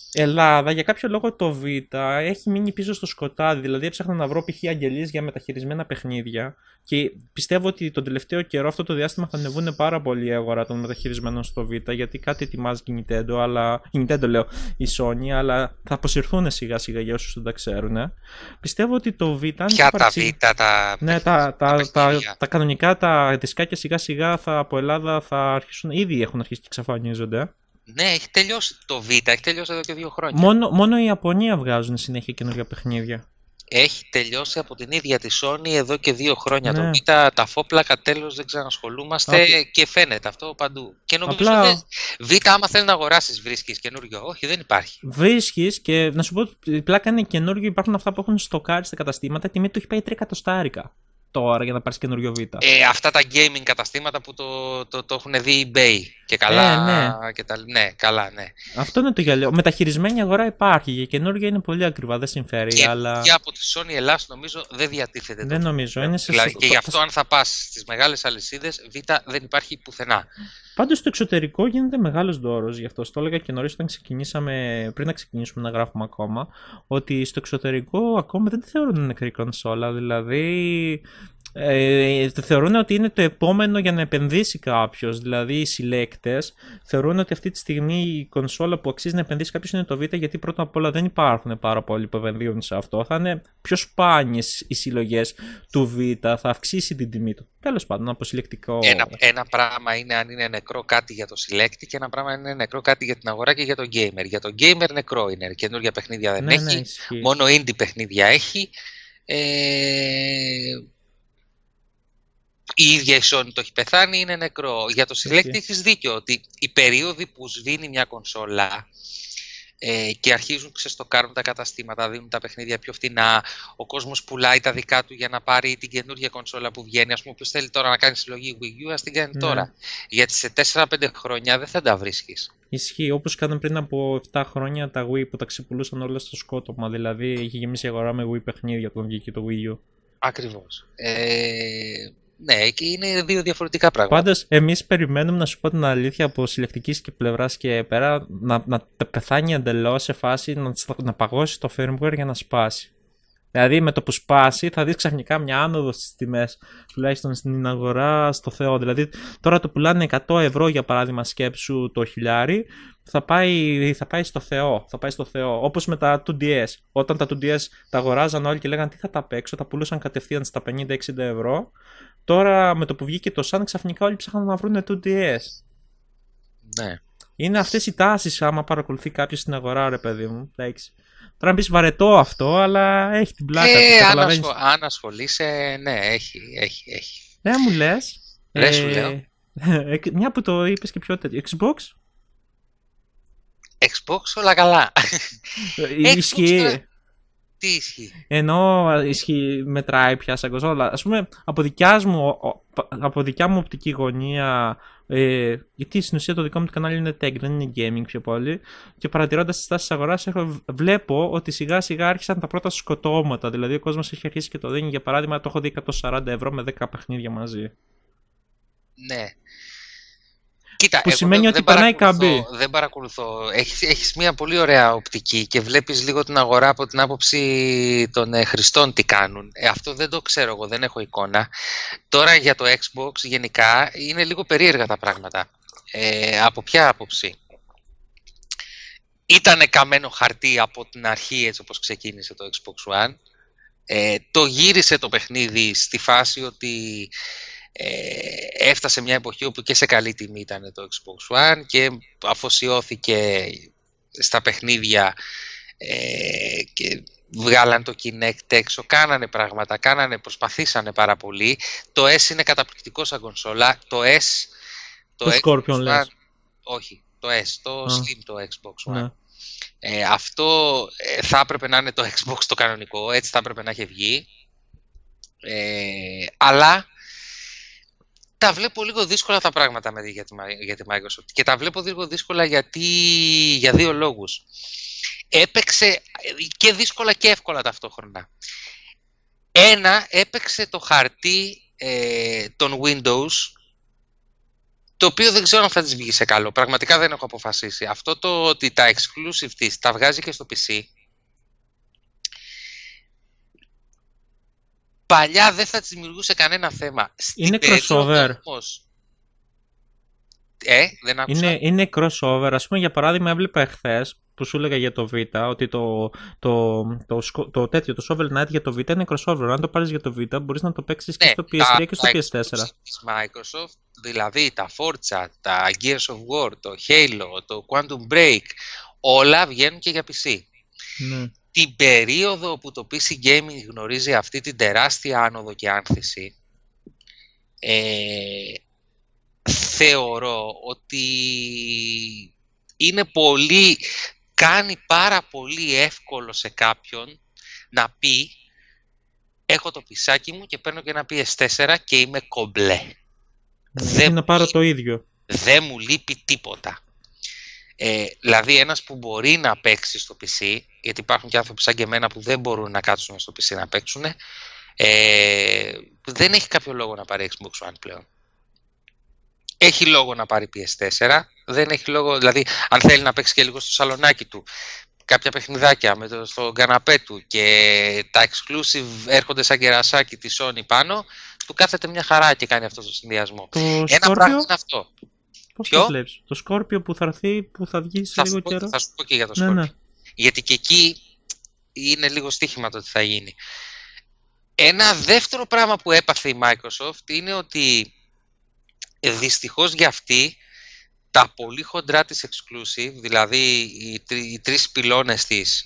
Speaker 1: Ελλάδα, για κάποιο λόγο το Β έχει μείνει πίσω στο σκοτάδι. Δηλαδή, έψαχνα να βρω π.χ. αγγελίες για μεταχειρισμένα παιχνίδια και πιστεύω ότι τον τελευταίο καιρό, αυτό το διάστημα, θα ανεβούν πάρα πολύ η αγορά των μεταχειρισμένων στο Β. Γιατί κάτι ετοιμάζει η Nintendo, αλλά. Η Nintendo λέω, η Sony, αλλά θα αποσυρθούν σιγά σιγά για όσους δεν τα ξέρουν. Πιστεύω ότι το Β.
Speaker 2: Ποια τα Β, τα.
Speaker 1: Ναι, τα, τα, τα, τα, τα κανονικά, τα δισκάκια σιγά σιγά θα, από Ελλάδα θα αρχίσουν. Ήδη έχουν αρχίσει και εξαφανίζονται.
Speaker 2: Ναι, έχει τελειώσει το Β, έχει τελειώσει εδώ και δύο χρόνια.
Speaker 1: Μόνο, μόνο η Ιαπωνία βγάζουν συνέχεια καινούργια παιχνίδια.
Speaker 2: Έχει τελειώσει από την ίδια τη Sony εδώ και δύο χρόνια.
Speaker 1: Ναι.
Speaker 2: Το Β, τα φόπλακα, τέλος δεν ξανασχολούμαστε. Απλά... και φαίνεται αυτό παντού. Και νομίζω
Speaker 1: Απλά...
Speaker 2: ότι Β, άμα θέλει να αγοράσεις, βρίσκεις καινούργιο. Όχι, δεν υπάρχει.
Speaker 1: Βρίσκεις και να σου πω, η πλάκα είναι καινούργιο. Υπάρχουν αυτά που έχουν στοκάρει στα καταστήματα. Η τιμή του έχει πάει τρία εκατοστάρικα τώρα για να πάρεις καινούριο Β.
Speaker 2: Ε, αυτά τα gaming καταστήματα που το, το, το έχουν δει eBay και καλά.
Speaker 1: Ε, ναι.
Speaker 2: Και τα, ναι, καλά, ναι.
Speaker 1: Αυτό είναι το γυαλιό. Μεταχειρισμένη αγορά υπάρχει. Για καινούργια είναι πολύ ακριβά, δεν συμφέρει.
Speaker 2: Και,
Speaker 1: αλλά...
Speaker 2: και από τη Sony Ελλάς νομίζω δεν διατίθεται.
Speaker 1: Δεν
Speaker 2: το
Speaker 1: νομίζω. Είναι σε...
Speaker 2: δηλαδή, και γι' αυτό αν θα πας στις μεγάλες αλυσίδες, Β δεν υπάρχει πουθενά.
Speaker 1: Πάντως στο εξωτερικό γίνεται μεγάλος δώρος. Γι' αυτό το έλεγα και νωρίς όταν ξεκινήσαμε, πριν να ξεκινήσουμε να γράφουμε ακόμα, ότι στο εξωτερικό ακόμα δεν τη θεωρούν νεκρή κονσόλα. Δηλαδή ε, θεωρούν ότι είναι το επόμενο για να επενδύσει κάποιος. Δηλαδή οι συλλέκτες θεωρούν ότι αυτή τη στιγμή η κονσόλα που αξίζει να επενδύσει κάποιος είναι το Β, γιατί πρώτα απ' όλα δεν υπάρχουν πάρα πολλοί που επενδύουν σε αυτό. Θα είναι πιο σπάνιες οι συλλογές του Β, θα αυξήσει την τιμή του. Τέλος πάντων, από συλλεκτικό.
Speaker 2: Ένα, ένα πράγμα είναι αν είναι νεκρό κάτι για το συλλέκτη και ένα πράγμα είναι νεκρό κάτι για την αγορά και για τον gamer. Για τον gamer νεκρό είναι. Καινούργια παιχνίδια δεν
Speaker 1: ναι,
Speaker 2: έχει.
Speaker 1: Ναι,
Speaker 2: μόνο indie παιχνίδια έχει. Ε, η ίδια η Sony το έχει πεθάνει, είναι νεκρό. Για το συλλέκτη έχεις δίκιο ότι η περίοδοι που σβήνει μια κονσόλα ε, και αρχίζουν ξεστοκάρουν τα καταστήματα, δίνουν τα παιχνίδια πιο φθηνά, ο κόσμος πουλάει τα δικά του για να πάρει την καινούργια κονσόλα που βγαίνει. Ας πούμε, ποιος θέλει τώρα να κάνει συλλογή Wii U, ας την κάνει ναι. τώρα. Γιατί σε τέσσερα πέντε χρόνια δεν θα τα βρίσκεις.
Speaker 1: Ισχύει, όπως κάναν πριν από επτά χρόνια τα Wii που τα ξεπουλούσαν όλα στο σκότωμα. Δηλαδή είχε γεμίσει η αγορά με Wii παιχνίδια όταν βγήκε το Wii U.
Speaker 2: Ακριβώς. Ε... Ναι, και είναι δύο διαφορετικά πράγματα.
Speaker 1: Πάντως, εμείς περιμένουμε, να σου πω την αλήθεια, από συλλεκτικής και πλευράς και πέρα, να, να πεθάνει εντελώς σε φάση να, να παγώσει το firmware για να σπάσει. Δηλαδή, με το που σπάσει, θα δεις ξαφνικά μια άνοδο στις τιμές, τουλάχιστον στην αγορά στο Θεό. Δηλαδή, τώρα το πουλάνε εκατό ευρώ για παράδειγμα, σκέψου το χιλιάρι, θα πάει, θα πάει στο Θεό. Θα πάει στο Θεό. Όπως με τα του ντι ες. Όταν τα του ντι ες τα αγοράζαν όλοι και λέγανε τι θα τα παίξω, τα πουλούσαν κατευθείαν στα πενήντα εξήντα ευρώ. Τώρα με το που βγήκε το Sun, ξαφνικά όλοι ψάχναν να βρουν του ντι ες.
Speaker 2: Ναι.
Speaker 1: Είναι αυτές οι τάσεις, άμα παρακολουθεί κάποιος στην αγορά, ρε παιδί μου. Εντάξει. Τώρα να πεις βαρετό αυτό, αλλά έχει την πλάκα
Speaker 2: ε,
Speaker 1: του.
Speaker 2: Αν, ασχολ, αν ασχολείσαι, ναι, έχει, έχει, έχει.
Speaker 1: Ναι, μου λες.
Speaker 2: Ρε ε, σου λέω.
Speaker 1: Μια που το είπες και πιο τέτοιο. Xbox.
Speaker 2: Xbox όλα καλά.
Speaker 1: Ισχύει.
Speaker 2: Τι ισχύει.
Speaker 1: Ενώ ισχύει, μετράει πια σαν κονσόλα. Ας πούμε, από δικιά μου, από δικιά μου οπτική γωνία, ε, γιατί στην ουσία το δικό μου το κανάλι είναι tech, δεν είναι gaming πιο πολύ, και παρατηρώντας τις τάσεις της αγοράς, βλέπω ότι σιγά σιγά άρχισαν τα πρώτα σκοτώματα. Δηλαδή, ο κόσμος έχει αρχίσει και το δίνει. Για παράδειγμα, το έχω δει εκατόν σαράντα ευρώ με δέκα παιχνίδια μαζί.
Speaker 2: Ναι. Κοίτα,
Speaker 1: που σημαίνει
Speaker 2: δεν,
Speaker 1: ότι
Speaker 2: δεν
Speaker 1: περνάει καμπή.
Speaker 2: Δεν παρακολουθώ. Έχεις, έχεις μια πολύ ωραία οπτική και βλέπεις λίγο την αγορά από την άποψη των ε, χρηστών τι κάνουν. Ε, αυτό δεν το ξέρω εγώ, δεν έχω εικόνα. Τώρα για το Xbox γενικά είναι λίγο περίεργα τα πράγματα. Ε, από ποια άποψη? Ήτανε καμένο χαρτί από την αρχή έτσι όπως ξεκίνησε το Xbox One. Ε, το γύρισε το παιχνίδι στη φάση ότι Ε, έφτασε μια εποχή όπου και σε καλή τιμή ήταν το Xbox One και αφοσιώθηκε στα παιχνίδια ε, και βγάλαν το Kinect έξω, κάνανε πράγματα, κάνανε, προσπαθήσανε πάρα πολύ. Το S είναι καταπληκτικό σαν κονσόλα. Το S, το,
Speaker 1: το Scorpion
Speaker 2: One,
Speaker 1: λες.
Speaker 2: όχι, το S, το ah. Slim το Xbox One.
Speaker 1: Ναι.
Speaker 2: Ε, αυτό ε, θα έπρεπε να είναι το Xbox το κανονικό, έτσι θα έπρεπε να έχει βγει. Ε, αλλά τα βλέπω λίγο δύσκολα τα πράγματα με, για, τη, για τη Microsoft. Και τα βλέπω λίγο δύσκολα γιατί, για δύο λόγους. Έπαιξε και δύσκολα και εύκολα ταυτόχρονα. Ένα, έπαιξε το χαρτί ε, των Windows το οποίο δεν ξέρω αν θα της βγει σε καλό. Πραγματικά δεν έχω αποφασίσει. Αυτό το ότι τα exclusive της τα βγάζει και στο πι σι, παλιά δεν θα της δημιουργούσε κανένα θέμα.
Speaker 1: Είναι crossover.
Speaker 2: Όμως, ε, δεν άκουσα.
Speaker 1: Είναι, είναι crossover. Ας πούμε, για παράδειγμα, έβλεπα εχθές που σου έλεγα για το Β, ότι το, το, το, το, το τέτοιο, το Shovel Knight για το Β είναι crossover. Αν το πάρεις για το Β, μπορείς να το παίξεις ναι, και στο πι ες θρι και στο πι ες φορ.
Speaker 2: Της Microsoft, δηλαδή τα Forza, τα Gears of War, το Halo, το Quantum Break, όλα βγαίνουν και για πι σι.
Speaker 1: Ναι.
Speaker 2: Την περίοδο που το πι σι Gaming γνωρίζει αυτή την τεράστια άνοδο και άνθηση, ε, θεωρώ ότι είναι πολύ, κάνει πάρα πολύ εύκολο σε κάποιον να πει έχω το πισάκι μου και παίρνω και ένα πι ες φορ και είμαι κομπλέ.
Speaker 1: Δεν να πάρω το ίδιο.
Speaker 2: Δεν μου λείπει τίποτα. Ε, δηλαδή ένας που μπορεί να παίξει στο πι σι, γιατί υπάρχουν και άνθρωποι σαν και εμένα που δεν μπορούν να κάτσουν στο πι σι να παίξουν, ε, δεν έχει κάποιο λόγο να πάρει Xbox One πλέον. Έχει λόγο να πάρει πι ες φορ, δεν έχει λόγο, δηλαδή αν θέλει να παίξει και λίγο στο σαλονάκι του κάποια παιχνιδάκια με το, στο καναπέ του και τα exclusive έρχονται σαν κερασάκι τη Sony πάνω, του κάθεται μια χαρά και κάνει αυτό το συνδυασμό.
Speaker 1: Το
Speaker 2: Ένα
Speaker 1: Scorpio,
Speaker 2: πράγμα είναι αυτό.
Speaker 1: Πώς το βλέπεις? Το Scorpio που θα έρθει, που θα βγει σε
Speaker 2: θα
Speaker 1: λίγο
Speaker 2: πω,
Speaker 1: καιρό.
Speaker 2: Θα σου πω και για το
Speaker 1: ναι,
Speaker 2: Scorpio.
Speaker 1: Ναι.
Speaker 2: Γιατί και εκεί είναι λίγο στοίχημα το τι θα γίνει. Ένα δεύτερο πράγμα που έπαθε η Microsoft είναι ότι δυστυχώς για αυτή τα πολύ χοντρά της exclusive, δηλαδή οι, τρι, οι τρεις πυλώνες της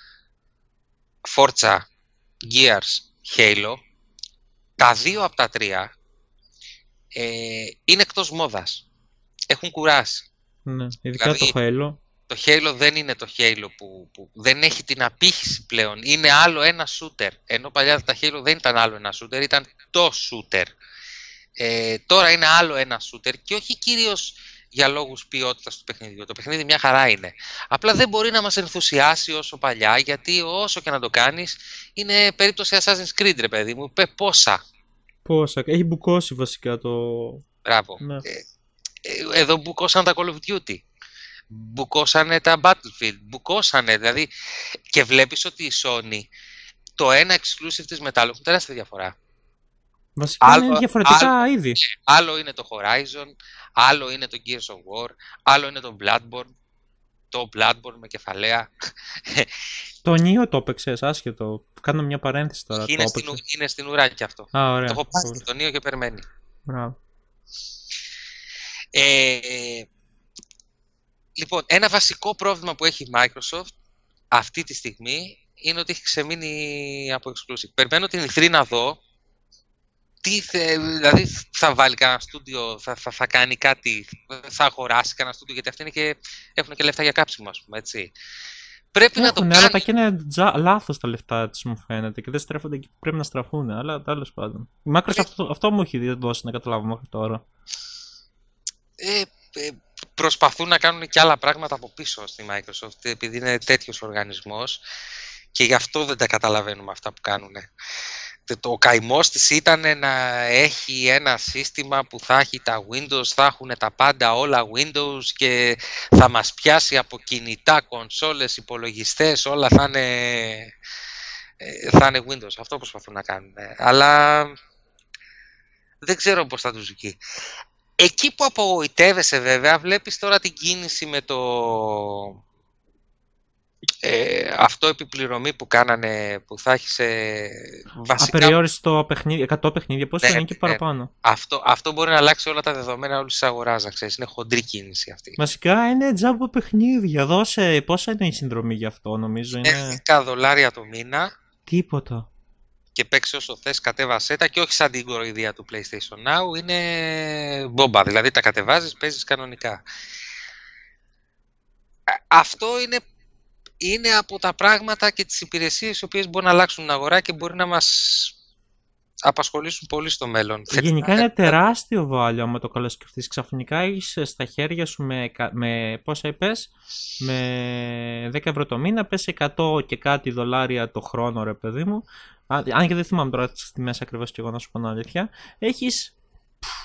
Speaker 2: Forza, Gears, Halo, τα δύο από τα τρία ε, είναι εκτός μόδας. Έχουν κουράσει.
Speaker 1: Ναι, ειδικά δηλαδή, το Halo.
Speaker 2: Το Halo δεν είναι το Halo που, που δεν έχει την απήχηση πλέον. Είναι άλλο ένα shooter. Ενώ παλιά τα Halo δεν ήταν άλλο ένα shooter, ήταν το shooter. Ε, τώρα είναι άλλο ένα shooter και όχι κυρίως για λόγους ποιότητας του παιχνιδιού. Το παιχνίδι μια χαρά είναι. Απλά δεν μπορεί να μας ενθουσιάσει όσο παλιά, γιατί όσο και να το κάνεις είναι περίπτωση Assassin's Creed, ρε παιδί μου. Πε πόσα.
Speaker 1: Πόσα. Έχει μπουκώσει βασικά το...
Speaker 2: Μπράβο.
Speaker 1: Ναι.
Speaker 2: Ε, ε, εδώ μπουκώσαν τα Call of Duty. Μπουκώσανε τα Battlefield. Μπουκώσανε, δηλαδή. Και βλέπεις ότι η Sony το ένα exclusive της με τα άλλο έχουν τεράστια διαφορά.
Speaker 1: Βασικά άλλο, είναι διαφορετικά άλλο, είδη.
Speaker 2: Άλλο είναι το Horizon, άλλο είναι το Gears of War, άλλο είναι το Bloodborne. Το Bloodborne με κεφαλαία.
Speaker 1: Το Neo το έπαιξες, άσχετο. Κάνω μια παρένθεση τώρα.
Speaker 2: Είναι,
Speaker 1: το
Speaker 2: στην, είναι στην ουρά και αυτό.
Speaker 1: Α, ωραία.
Speaker 2: Το έχω πάει στο Neo και περιμένει.
Speaker 1: Μπράβο.
Speaker 2: Ε, λοιπόν, ένα βασικό πρόβλημα που έχει η Microsoft αυτή τη στιγμή είναι ότι έχει ξεμείνει από exclusive. Περιμένω την ι θρι να δω. Τι θε, δηλαδή θα βάλει κανένα στούντιο, θα, θα, θα κάνει κάτι, θα αγοράσει κανένα στούντιο, γιατί αυτοί είναι και, έχουν και λεφτά για κάψιμο, ας πούμε, έτσι. Πρέπει
Speaker 1: έχουν,
Speaker 2: να το
Speaker 1: αλλά
Speaker 2: κάνει...
Speaker 1: τα και είναι τζα... λάθος τα λεφτά της, μου φαίνεται, και δεν στρέφονται εκεί που πρέπει να στραφούν, αλλά τέλος πάντων. Η Microsoft Πρέπει... αυτό, αυτό μου έχει δώσει να καταλάβω μέχρι τώρα.
Speaker 2: Ε, ε, προσπαθούν να κάνουν και άλλα πράγματα από πίσω στη Microsoft, επειδή είναι τέτοιος οργανισμός και γι' αυτό δεν τα καταλαβαίνουμε αυτά που κάνουν. Το καημός της ήταν να έχει ένα σύστημα που θα έχει τα Windows, θα έχουν τα πάντα όλα Windows και θα μας πιάσει από κινητά, κονσόλες, υπολογιστές, όλα θα είναι, θα είναι Windows. Αυτό προσπαθούν να κάνουν. Αλλά δεν ξέρω πώς θα τους βγει. Εκεί που απογοητεύεσαι βέβαια, βλέπεις τώρα την κίνηση με το... Ε, αυτό επιπληρωμή που κάνανε, που θα έχει σε βασικά...
Speaker 1: Απεριόριστο παιχνίδι, εκατό παιχνίδια, πόσο ναι, είναι και παραπάνω.
Speaker 2: Ναι. Αυτό, αυτό μπορεί να αλλάξει όλα τα δεδομένα όλης της αγοράς, να ξέρεις, είναι χοντρή κίνηση αυτή.
Speaker 1: Βασικά είναι τζάμπο παιχνίδια, δώσε, πόσα είναι η συνδρομή γι' αυτό, νομίζω είναι...
Speaker 2: δέκα δολάρια το μήνα.
Speaker 1: Τίποτα. Και
Speaker 2: παίξει όσο θες, κατέβασέ τα και όχι σαν την κοροϊδία του PlayStation Now, είναι μπόμπα, δηλαδή τα κατεβάζεις, παίζεις κανονικά. Αυτό είναι είναι από τα πράγματα και τις υπηρεσίες οι οποίες μπορούν να αλλάξουν την αγορά και μπορεί να μας απασχολήσουν πολύ στο μέλλον.
Speaker 1: Γενικά είναι τεράστιο βάλιο άμα το καλοσκεφτείς. Ξαφνικά έχεις στα χέρια σου με, με πόσα είπες, με δέκα ευρώ το μήνα, πες εκατό και κάτι δολάρια το χρόνο, ρε παιδί μου. Αν και δεν θυμάμαι τώρα στη μέση ακριβώς και εγώ να σου πω την αλήθεια. Έχεις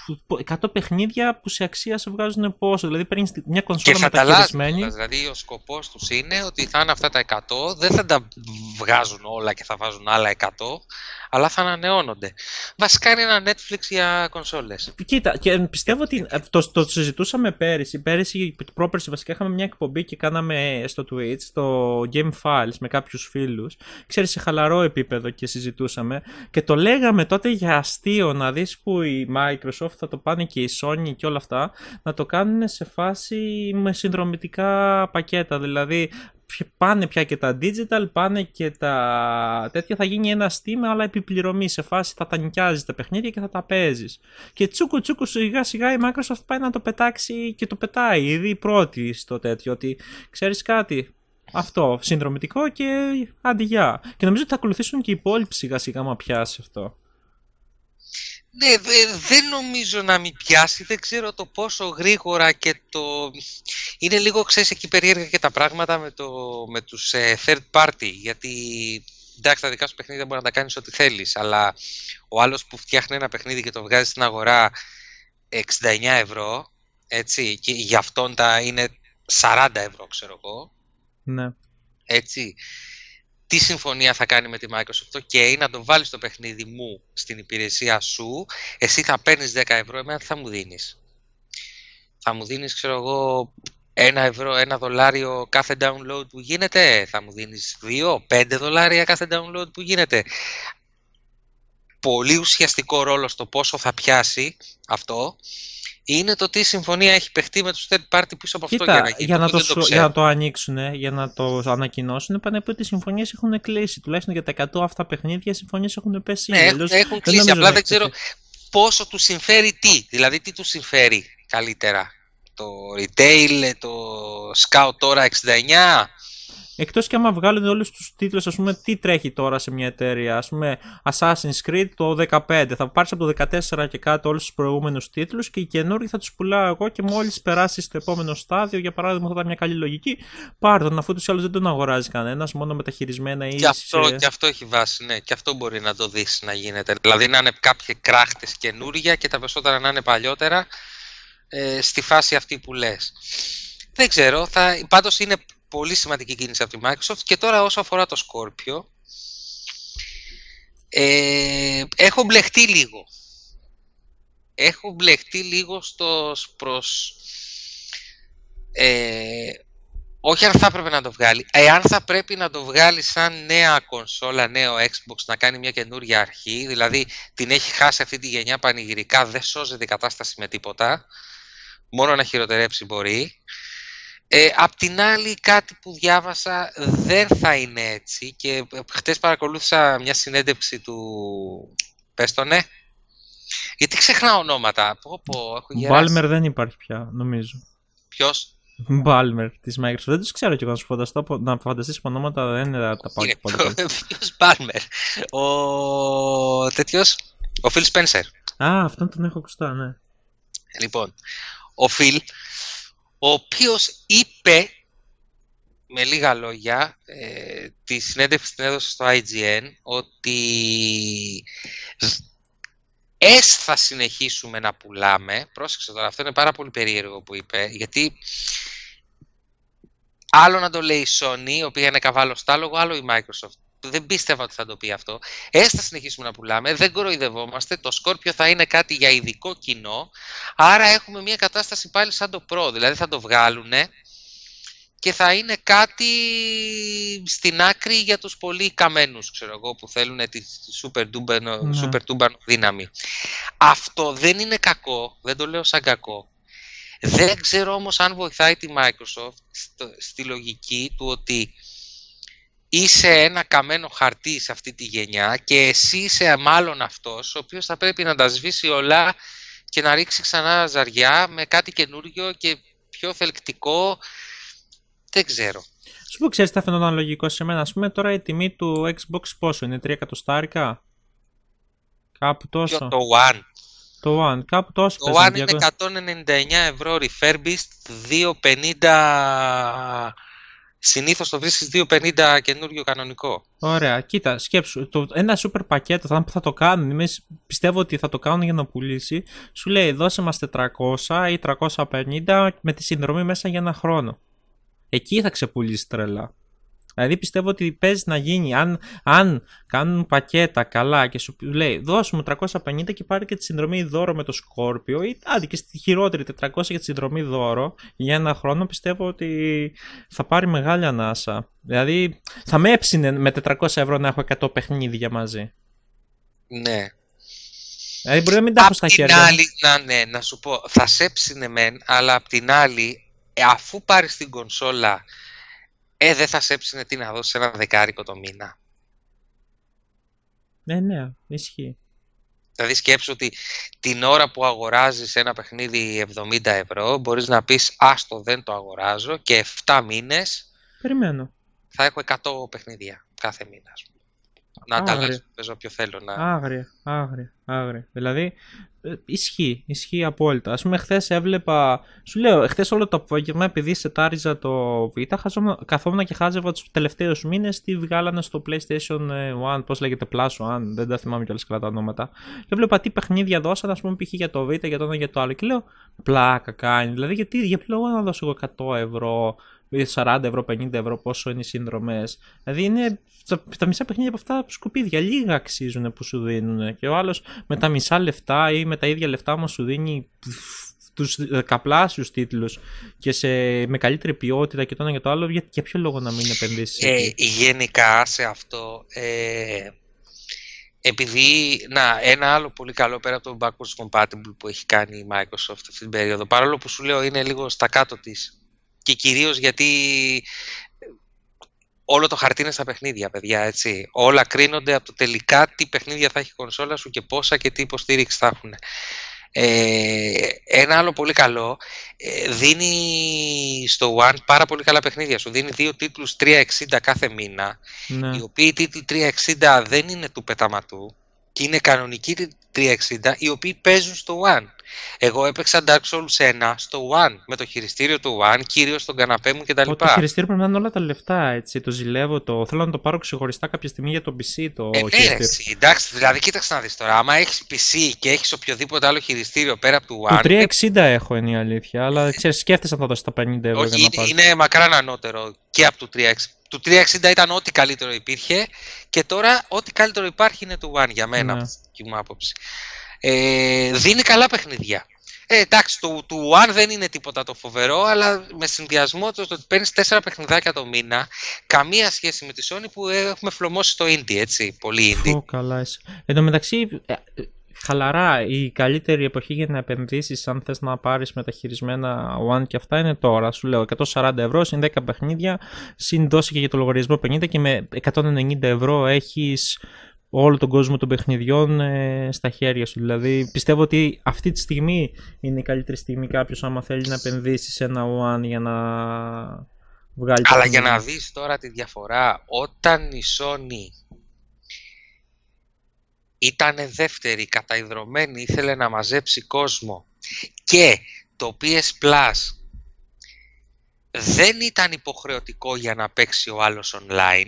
Speaker 1: εκατό παιχνίδια που σε αξία σε βγάζουν πόσο. Δηλαδή παίρνεις μια κονσόλα μεταχειρισμένη.
Speaker 2: Δηλαδή ο σκοπός τους είναι ότι θα είναι αυτά τα εκατό, δεν θα τα βγάζουν όλα και θα βάζουν άλλα εκατό, αλλά θα ανανεώνονται. Βασικά είναι ένα Netflix για κονσόλες.
Speaker 1: Κοίτα, και πιστεύω ότι το, το συζητούσαμε πέρυσι. Πέρυσι, πρόπερσι βασικά είχαμε μια εκπομπή και κάναμε στο Twitch, στο Game Files με κάποιους φίλους. Ξέρεις, σε χαλαρό επίπεδο και συζητούσαμε. Και το λέγαμε τότε για αστείο, να δεις που η Microsoft θα το πάνε και η Sony και όλα αυτά, να το κάνουν σε φάση με συνδρομητικά πακέτα. Δηλαδή πάνε πια και τα digital, πάνε και τα τέτοια, θα γίνει ένα Steam αλλά επιπληρωμή, σε φάση θα τα νοικιάζεις τα παιχνίδια και θα τα παίζεις. Και τσούκου τσούκου σιγά σιγά η Microsoft πάει να το πετάξει και το πετάει ήδη η πρώτη στο τέτοιο, ότι ξέρεις κάτι, αυτό συνδρομητικό και αντιγιά. Και νομίζω ότι θα ακολουθήσουν και οι υπόλοιποι σιγά σιγά μα πιάσει αυτό.
Speaker 2: Ναι, δεν νομίζω να μην πιάσει, δεν ξέρω το πόσο γρήγορα και το... Είναι λίγο, ξέρεις, εκεί περίεργα και τα πράγματα με, το, με τους ε, third party, γιατί εντάξει, τα δικά σου παιχνίδια μπορεί να τα κάνεις ό,τι θέλεις, αλλά ο άλλος που φτιάχνει ένα παιχνίδι και το βγάζει στην αγορά εξήντα εννιά ευρώ, έτσι, και για αυτόν τα είναι σαράντα ευρώ, ξέρω εγώ,
Speaker 1: ναι.
Speaker 2: Έτσι. Τι συμφωνία θα κάνει με τη Microsoft? Ok, να το βάλεις το παιχνίδι μου στην υπηρεσία σου, εσύ θα παίρνεις δέκα ευρώ, εμένα τι θα μου δίνεις? Θα μου δίνεις, ξέρω εγώ, ένα ευρώ, ένα δολάριο κάθε download που γίνεται? Θα μου δίνεις δύο, πέντε δολάρια κάθε download που γίνεται? Πολύ ουσιαστικό ρόλο στο πόσο θα πιάσει αυτό είναι το τι συμφωνία έχει παιχτεί με τους third party πίσω από
Speaker 1: Κοίτα,
Speaker 2: αυτό, για να,
Speaker 1: για, να το,
Speaker 2: το
Speaker 1: για να το ανοίξουν, για να το ανακοινώσουν, πάνε ότι οι συμφωνίες έχουν κλείσει. Τουλάχιστον για τα εκατό αυτά παιχνίδια οι συμφωνίες έχουν πέσει.
Speaker 2: Ναι, έχουν, έχουν κλείσει, απλά δεν ξέρω πόσο τους συμφέρει τι. Δηλαδή τι τους συμφέρει καλύτερα? Το retail, το scout τώρα εξήντα εννιά...
Speaker 1: Εκτός και άμα βγάλουν όλους τους τίτλους, ας πούμε, τι τρέχει τώρα σε μια εταιρεία, ας πούμε, Assassin's Creed το δεκαπέντε, θα πάρεις από το δεκατέσσερα και κάτω όλους τους προηγούμενους τίτλους και οι καινούργοι θα τους πουλάω εγώ και μόλις περάσει στο επόμενο στάδιο, για παράδειγμα, θα ήταν μια καλή λογική, πάρ' τον, αφού τους άλλους δεν τον αγοράζει κανένας, μόνο μεταχειρισμένα ή...
Speaker 2: Και αυτό, σε... και αυτό έχει βάση, ναι, και αυτό μπορεί να το δεις να γίνεται, δηλαδή να είναι κάποιοι κράχτες καινούργια και τα περισσότερα να είναι παλιότερα, ε, στη φάση αυτή που λες. Δεν ξέρω, θα... πάντως είναι πολύ σημαντική κίνηση από τη Microsoft. Και τώρα όσο αφορά το Scorpio, ε, έχω μπλεχτεί λίγο. Έχω μπλεχτεί λίγο στο προς... Ε, όχι αν θα έπρεπε να το βγάλει. Εάν θα πρέπει να το βγάλει σαν νέα κονσόλα, νέο Xbox, να κάνει μια καινούργια αρχή, δηλαδή την έχει χάσει αυτή τη γενιά πανηγυρικά, δεν σώζεται η κατάσταση με τίποτα, μόνο να χειροτερέψει μπορεί. Ε, απ' την άλλη, κάτι που διάβασα δεν θα είναι έτσι και χτες παρακολούθησα μια συνέντευξη του... Πες το, ναι. Γιατί ξεχνάω ονόματα. Πω, πω, έχω γεράσει.
Speaker 1: Balmer δεν υπάρχει πια, νομίζω.
Speaker 2: Ποιος?
Speaker 1: Balmer της Microsoft. Δεν τους ξέρω και να σου φανταστώ, να φανταστείς ονόματα δεν είναι τα πάντα πολύ.
Speaker 2: Ποιος Balmer? Ο τέτοιος, ο Phil Spencer.
Speaker 1: Α, αυτόν τον έχω ακουστά, ναι.
Speaker 2: Λοιπόν, ο Phil, ο οποίος είπε, με λίγα λόγια, ε, τη συνέντευξη την έδωσε στο άι τζι εν, ότι εσ θα συνεχίσουμε να πουλάμε. Πρόσεξε τώρα, αυτό είναι πάρα πολύ περίεργο που είπε, γιατί άλλο να το λέει η Sony, η οποία είναι καβάλο στάλογο, άλλο η Microsoft. Δεν πίστευα ότι θα το πει αυτό. Εσ θα συνεχίσουμε να πουλάμε, δεν κοροϊδευόμαστε, το Scorpio θα είναι κάτι για ειδικό κοινό, άρα έχουμε μια κατάσταση πάλι σαν το Pro, δηλαδή θα το βγάλουνε και θα είναι κάτι στην άκρη για τους πολύ καμένους, ξέρω εγώ, που θέλουν τη super duper, ναι. super duper δύναμη. Αυτό δεν είναι κακό, δεν το λέω σαν κακό. Δεν ξέρω όμως αν βοηθάει τη Microsoft στο, στη λογική του ότι είσαι ένα καμένο χαρτί σε αυτή τη γενιά και εσύ είσαι μάλλον αυτός ο οποίος θα πρέπει να τα σβήσει όλα και να ρίξει ξανά ζαριά με κάτι καινούριο και πιο θελκτικό. Δεν ξέρω.
Speaker 1: Σου πω, ξέρεις, θα φαινόταν λογικό σε μένα. Ας πούμε τώρα η τιμή του Xbox πόσο είναι, τρία εκατοστάρικα? Κάπου τόσο.
Speaker 2: Ποιο, το One.
Speaker 1: Το One, κάπου τόσο.
Speaker 2: Το One είναι εκατόν ενενήντα εννιά ευρώ refurbished, διακόσια πενήντα συνήθως το βρίσκεις δύο πενήντα καινούριο κανονικό.
Speaker 1: Ωραία, κοίτα, σκέψου. Το, ένα super πακέτο θα, θα το κάνουν. Εμείς πιστεύω ότι θα το κάνουν για να πουλήσει. Σου λέει δώσε μας τετρακόσια ή τριακόσια πενήντα με τη συνδρομή μέσα για ένα χρόνο. Εκεί θα ξεπουλήσει τρελά. Δηλαδή πιστεύω ότι παίζει να γίνει. Αν, αν κάνουν πακέτα καλά και σου λέει δώσουμε τριακόσια πενήντα και πάρει και τη συνδρομή δώρο με το Σκόρπιο, ή άντε και στη χειρότερη τετρακόσια για τη συνδρομή δώρο για ένα χρόνο, πιστεύω ότι θα πάρει μεγάλη ανάσα. Δηλαδή θα με έψινε με τετρακόσια ευρώ να έχω εκατό παιχνίδια μαζί.
Speaker 2: Ναι.
Speaker 1: Δηλαδή μπορεί να μην τα έχω στα χέρια.
Speaker 2: Απ' την άλλη, να, ναι, να σου πω, θα σε έψινε μεν, αλλά απ' την άλλη, αφού πάρεις την κονσόλα, Ε, δεν θα σε έψινε τι να δώσει ένα δεκάρικο το μήνα.
Speaker 1: Ναι, ναι, ισχύει.
Speaker 2: Δηλαδή σκέψου ότι την ώρα που αγοράζεις ένα παιχνίδι εβδομήντα ευρώ μπορείς να πεις άστο δεν το αγοράζω και επτά μήνες
Speaker 1: περιμένω.
Speaker 2: Θα έχω εκατό παιχνίδια κάθε μήνα. Να τα αλλάξω, παίζω όποιο θέλω. Να...
Speaker 1: Άγρια, άγρια, άγρια. Δηλαδή, ε, ισχύει, ισχύει απόλυτα. Ας πούμε, χθες έβλεπα, σου λέω, χθες όλο το απόγευμα, επειδή σετάριζα το Vita, καθόμουν και χάζευα τους τελευταίους μήνες τι βγάλανε στο PlayStation One, πώς λέγεται, Plus One, δεν τα θυμάμαι κιόλας καλά τα ονόματα. Και έβλεπα τι παιχνίδια δώσανε, ας πούμε, π.χ. για το Vita, για το ένα για το άλλο. Και λέω, πλάκα κάνει. Δηλαδή, γιατί, για ποιο λόγο να δώσω εγώ εκατό ευρώ, σαράντα ευρώ, πενήντα ευρώ, πόσο είναι οι συνδρομές. Δηλαδή, είναι. Τα μισά παιχνίδια από αυτά σκουπίδια λίγα αξίζουν που σου δίνουν. Και ο άλλος με τα μισά λεφτά ή με τα ίδια λεφτά όμως σου δίνει τους δεκαπλάσιους τίτλους και σε, με καλύτερη ποιότητα και το ένα και το άλλο. Για, για ποιο λόγο να μην επενδύσεις?
Speaker 2: Ε, γενικά σε αυτό, ε, επειδή, να, ένα άλλο πολύ καλό πέρα από το backwards compatible που έχει κάνει η Microsoft αυτή την περίοδο, παρόλο που σου λέω είναι λίγο στα κάτω της και κυρίως γιατί όλο το χαρτί είναι στα παιχνίδια, παιδιά, έτσι. Όλα κρίνονται από το τελικά τι παιχνίδια θα έχει η κονσόλα σου και πόσα και τι υποστήριξη θα έχουν. Ε, ένα άλλο πολύ καλό, ε, δίνει στο One πάρα πολύ καλά παιχνίδια. Σου δίνει δύο τίτλους τριακόσια εξήντα κάθε μήνα, ναι. Οι οποίοι τίτλοι τριακόσια εξήντα δεν είναι του πεταματού και είναι κανονικοί τριακόσια εξήντα, οι οποίοι παίζουν στο One. Εγώ έπαιξα Dark Souls ένα στο One με το χειριστήριο του One, κυρίως στον καναπέ μου κτλ.
Speaker 1: Το χειριστήριο πρέπει να είναι όλα τα λεφτά, έτσι. Το ζηλεύω, το θέλω να το πάρω ξεχωριστά κάποια στιγμή για το πι σι. Το
Speaker 2: ε, ναι, έτσι, εντάξει, δηλαδή κοίταξε να δεις τώρα. Άμα έχεις πι σι και έχεις οποιοδήποτε άλλο χειριστήριο πέρα από του One.
Speaker 1: Το τριακόσια εξήντα ε... έχω, είναι η αλήθεια, αλλά ξέρεις, σκέφτεσαι να το δώσεις τα πενήντα ευρώ.
Speaker 2: Όχι,
Speaker 1: για
Speaker 2: να είναι, είναι μακράν ανώτερο και από το τριακόσια εξήντα. Το τριακόσια εξήντα ήταν ό,τι καλύτερο υπήρχε και τώρα ό,τι καλύτερο υπάρχει είναι το One για μένα, ναι. Από την μου άποψη. Ε, δίνει καλά παιχνίδια. Ε, εντάξει, το του One δεν είναι τίποτα το φοβερό, αλλά με συνδυασμό το ότι παίρνεις τέσσερα παιχνιδάκια το μήνα, καμία σχέση με τη Sony που έχουμε φλωμώσει στο indie, έτσι, πολύ indie.
Speaker 1: Ω, καλά εσύ. Εν τω μεταξύ, χαλαρά, η καλύτερη εποχή για να επενδύσεις, αν θες να πάρεις μεταχειρισμένα One και αυτά, είναι τώρα. Σου λέω εκατόν σαράντα ευρώ, συν δέκα παιχνίδια, συν δώσει και για το λογαριασμό πενήντα και με εκατόν ενενήντα ευρώ έχεις όλο τον κόσμο των παιχνιδιών ε, στα χέρια σου. Δηλαδή πιστεύω ότι αυτή τη στιγμή είναι η καλύτερη στιγμή κάποιος άμα θέλει να επενδύσει σε ένα One για να βγάλει.
Speaker 2: Αλλά για να δεις τώρα τη διαφορά, όταν η Sony ήταν δεύτερη, καταϊδρωμένη, ήθελε να μαζέψει κόσμο και το πι ες Plus δεν ήταν υποχρεωτικό για να παίξει ο άλλος online,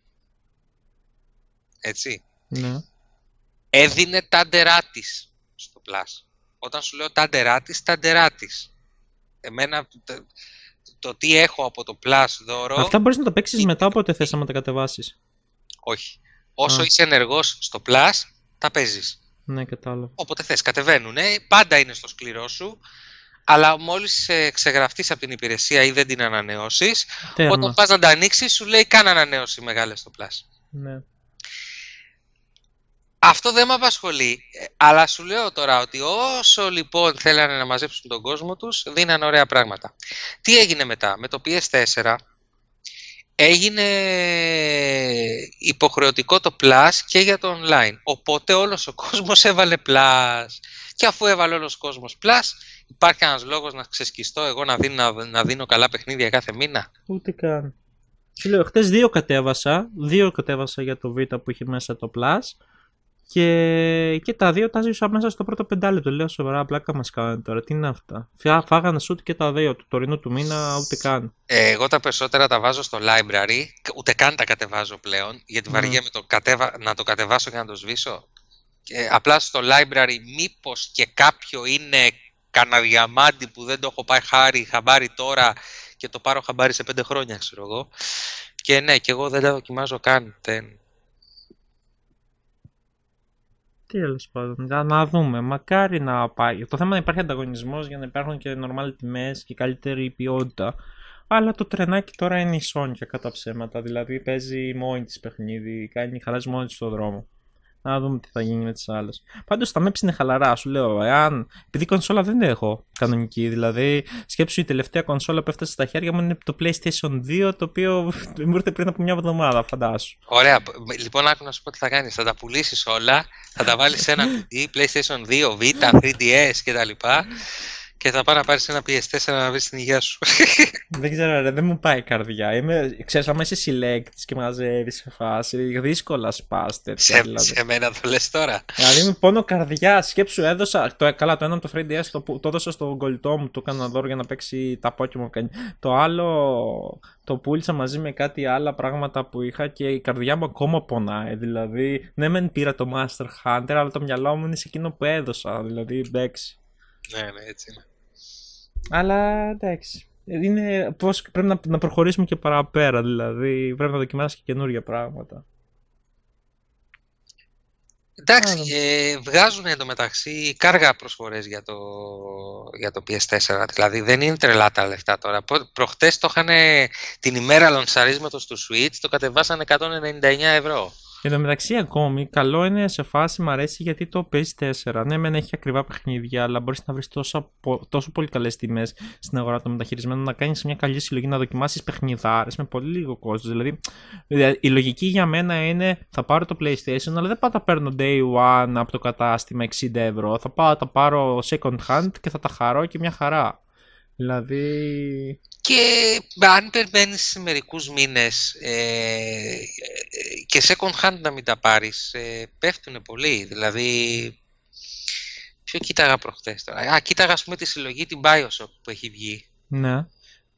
Speaker 2: έτσι.
Speaker 1: Ναι.
Speaker 2: Έδινε τα ντερά της στο Plus. Όταν σου λέω τα ντερά της, τα ντερά της. Εμένα το, το τι έχω από το Plus δώρο...
Speaker 1: Αυτά μπορείς να τα παίξεις είναι... μετά όποτε θες να τα κατεβάσεις.
Speaker 2: Όχι. Όσο Α. είσαι ενεργός στο Plus, τα παίζεις.
Speaker 1: Ναι, κατάλαβα.
Speaker 2: Όποτε θες, κατεβαίνουνε. Πάντα είναι στο σκληρό σου. Αλλά μόλις ε, ξεγραφτείς από την υπηρεσία ή δεν την ανανεώσεις, Τέρμα. Όταν πας να τα ανοίξεις, σου λέει κάνε ανανέωση μεγάλη στο Plus.
Speaker 1: Ναι.
Speaker 2: Αυτό δεν με απασχολεί, αλλά σου λέω τώρα ότι όσο λοιπόν θέλανε να μαζέψουν τον κόσμο τους, δίνανε ωραία πράγματα. Τι έγινε μετά? Με το πι ες φορ έγινε υποχρεωτικό το Plus και για το online. Οπότε όλος ο κόσμος έβαλε Plus. Και αφού έβαλε όλος ο κόσμος Plus, υπάρχει ένας λόγος να ξεσκιστώ εγώ να δίνω, να, να δίνω καλά παιχνίδια κάθε μήνα?
Speaker 1: Ούτε καν. Σου λέω, χτες δύο κατέβασα, δύο κατέβασα για το Vita που είχε μέσα το Plus. Και, και τα δύο τα ζήσα μέσα στο πρώτο πεντάλεπτο. Λέω σοβαρά, πλάκα μας κάνανε τώρα. Τι είναι αυτά. Φάγανε σουτ και τα δύο. Του τωρινού του μήνα ούτε καν.
Speaker 2: Ε, εγώ τα περισσότερα τα βάζω στο library. Ούτε καν τα κατεβάζω πλέον. Γιατί βαριέμαι το κατέβα... να το κατεβάσω και να το σβήσω. Ε, απλά στο library, μήπως και κάποιο είναι κανένα διαμάντι που δεν το έχω πάει χάρη, χαμπάρι τώρα και το πάρω χαμπάρι σε πέντε χρόνια, ξέρω εγώ. Και ναι, και εγώ δεν τα δοκιμάζω καν. Δεν...
Speaker 1: Τι τέλος πάντων, να, να δούμε. Μακάρι να πάει. Το θέμα είναι να υπάρχει ανταγωνισμός για να υπάρχουν και normal τιμές και καλύτερη ποιότητα. Αλλά το τρενάκι τώρα είναι η Sony κατά ψέματα. Δηλαδή παίζει μόνη της παιχνίδι, κάνει χαράζει μόνη της στον δρόμο. Να δούμε τι θα γίνει με τις άλλες. Πάντως τα maps είναι χαλαρά, σου λέω. Εάν, επειδή κονσόλα δεν έχω κανονική, δηλαδή σκέψου η τελευταία κονσόλα που έφτασε στα χέρια μου είναι το PlayStation δύο, το οποίο μου ήρθε πριν από μια εβδομάδα, φαντάσου.
Speaker 2: Ωραία. Λοιπόν, άκου να σου πω τι θα κάνεις. Θα τα πουλήσεις όλα, θα τα βάλεις σε ένα κουτί, PlayStation δύο, Vita, θρι ντι ες κτλ. Και θα πάει να πάρεις ένα πι ες φορ να βρεις την υγεία σου.
Speaker 1: Δεν ξέρω, ρε, δεν μου πάει η καρδιά. Είμαι, ξέρεις, άμα είσαι συλλέκτης και μαζεύεις σε φάση, δύσκολα σπάς τέτοια.
Speaker 2: Σε,
Speaker 1: δηλαδή.
Speaker 2: σε μένα το λες τώρα.
Speaker 1: Δηλαδή με πόνο καρδιά. Σκέψου, έδωσα. Το, καλά, το ένα το θρι ντι ες το, το έδωσα στον κολλητό μου, το έκανα δώρο για να παίξει τα Pokemon. Το άλλο το πούλησα μαζί με κάτι άλλα πράγματα που είχα και η καρδιά μου ακόμα πονάει. Δηλαδή, ναι, μεν πήρα το Master Hunter, αλλά το μυαλό μου είναι σε εκείνο που έδωσα. Δηλαδή, εντάξει.
Speaker 2: Ναι, ναι, έτσι είναι.
Speaker 1: Αλλά εντάξει. Είναι πώς πρέπει να, να προχωρήσουμε και παραπέρα. Δηλαδή πρέπει να δοκιμάσεις και καινούργια πράγματα.
Speaker 2: Εντάξει, ε, βγάζουν εντωμεταξύ κάργα προσφορές για το, για το πι ες φορ. Δηλαδή δεν είναι τρελά τα λεφτά τώρα. Προ, προχτές το είχαν την ημέρα λονσαρίσματος του Switch, το κατεβάσανε εκατόν ενενήντα εννέα ευρώ.
Speaker 1: Εν τω μεταξύ, ακόμη, καλό είναι σε φάση, μου αρέσει γιατί το πι ες φορ. Ναι, μεν έχει ακριβά παιχνίδια, αλλά μπορείς να βρεις τόσο, τόσο πολύ καλές τιμές στην αγορά των μεταχειρισμένων, να κάνεις μια καλή συλλογή, να δοκιμάσεις παιχνιδάρες με πολύ λίγο κόστος. Δηλαδή, η λογική για μένα είναι θα πάρω το PlayStation, αλλά δεν πάω να τα παίρνω day one από το κατάστημα εξήντα ευρώ. Θα πάω να τα πάρω second hand και θα τα χαρώ και μια χαρά. Δηλαδή.
Speaker 2: Και αν περιμένεις μερικούς μήνες ε, και second hand να μην τα πάρεις, ε, πέφτουνε πολύ. Δηλαδή, ποιο κοίταγα προχτές τώρα. Α, κοίταγα ας πούμε τη συλλογή την BioShock που έχει βγει.
Speaker 1: Ναι.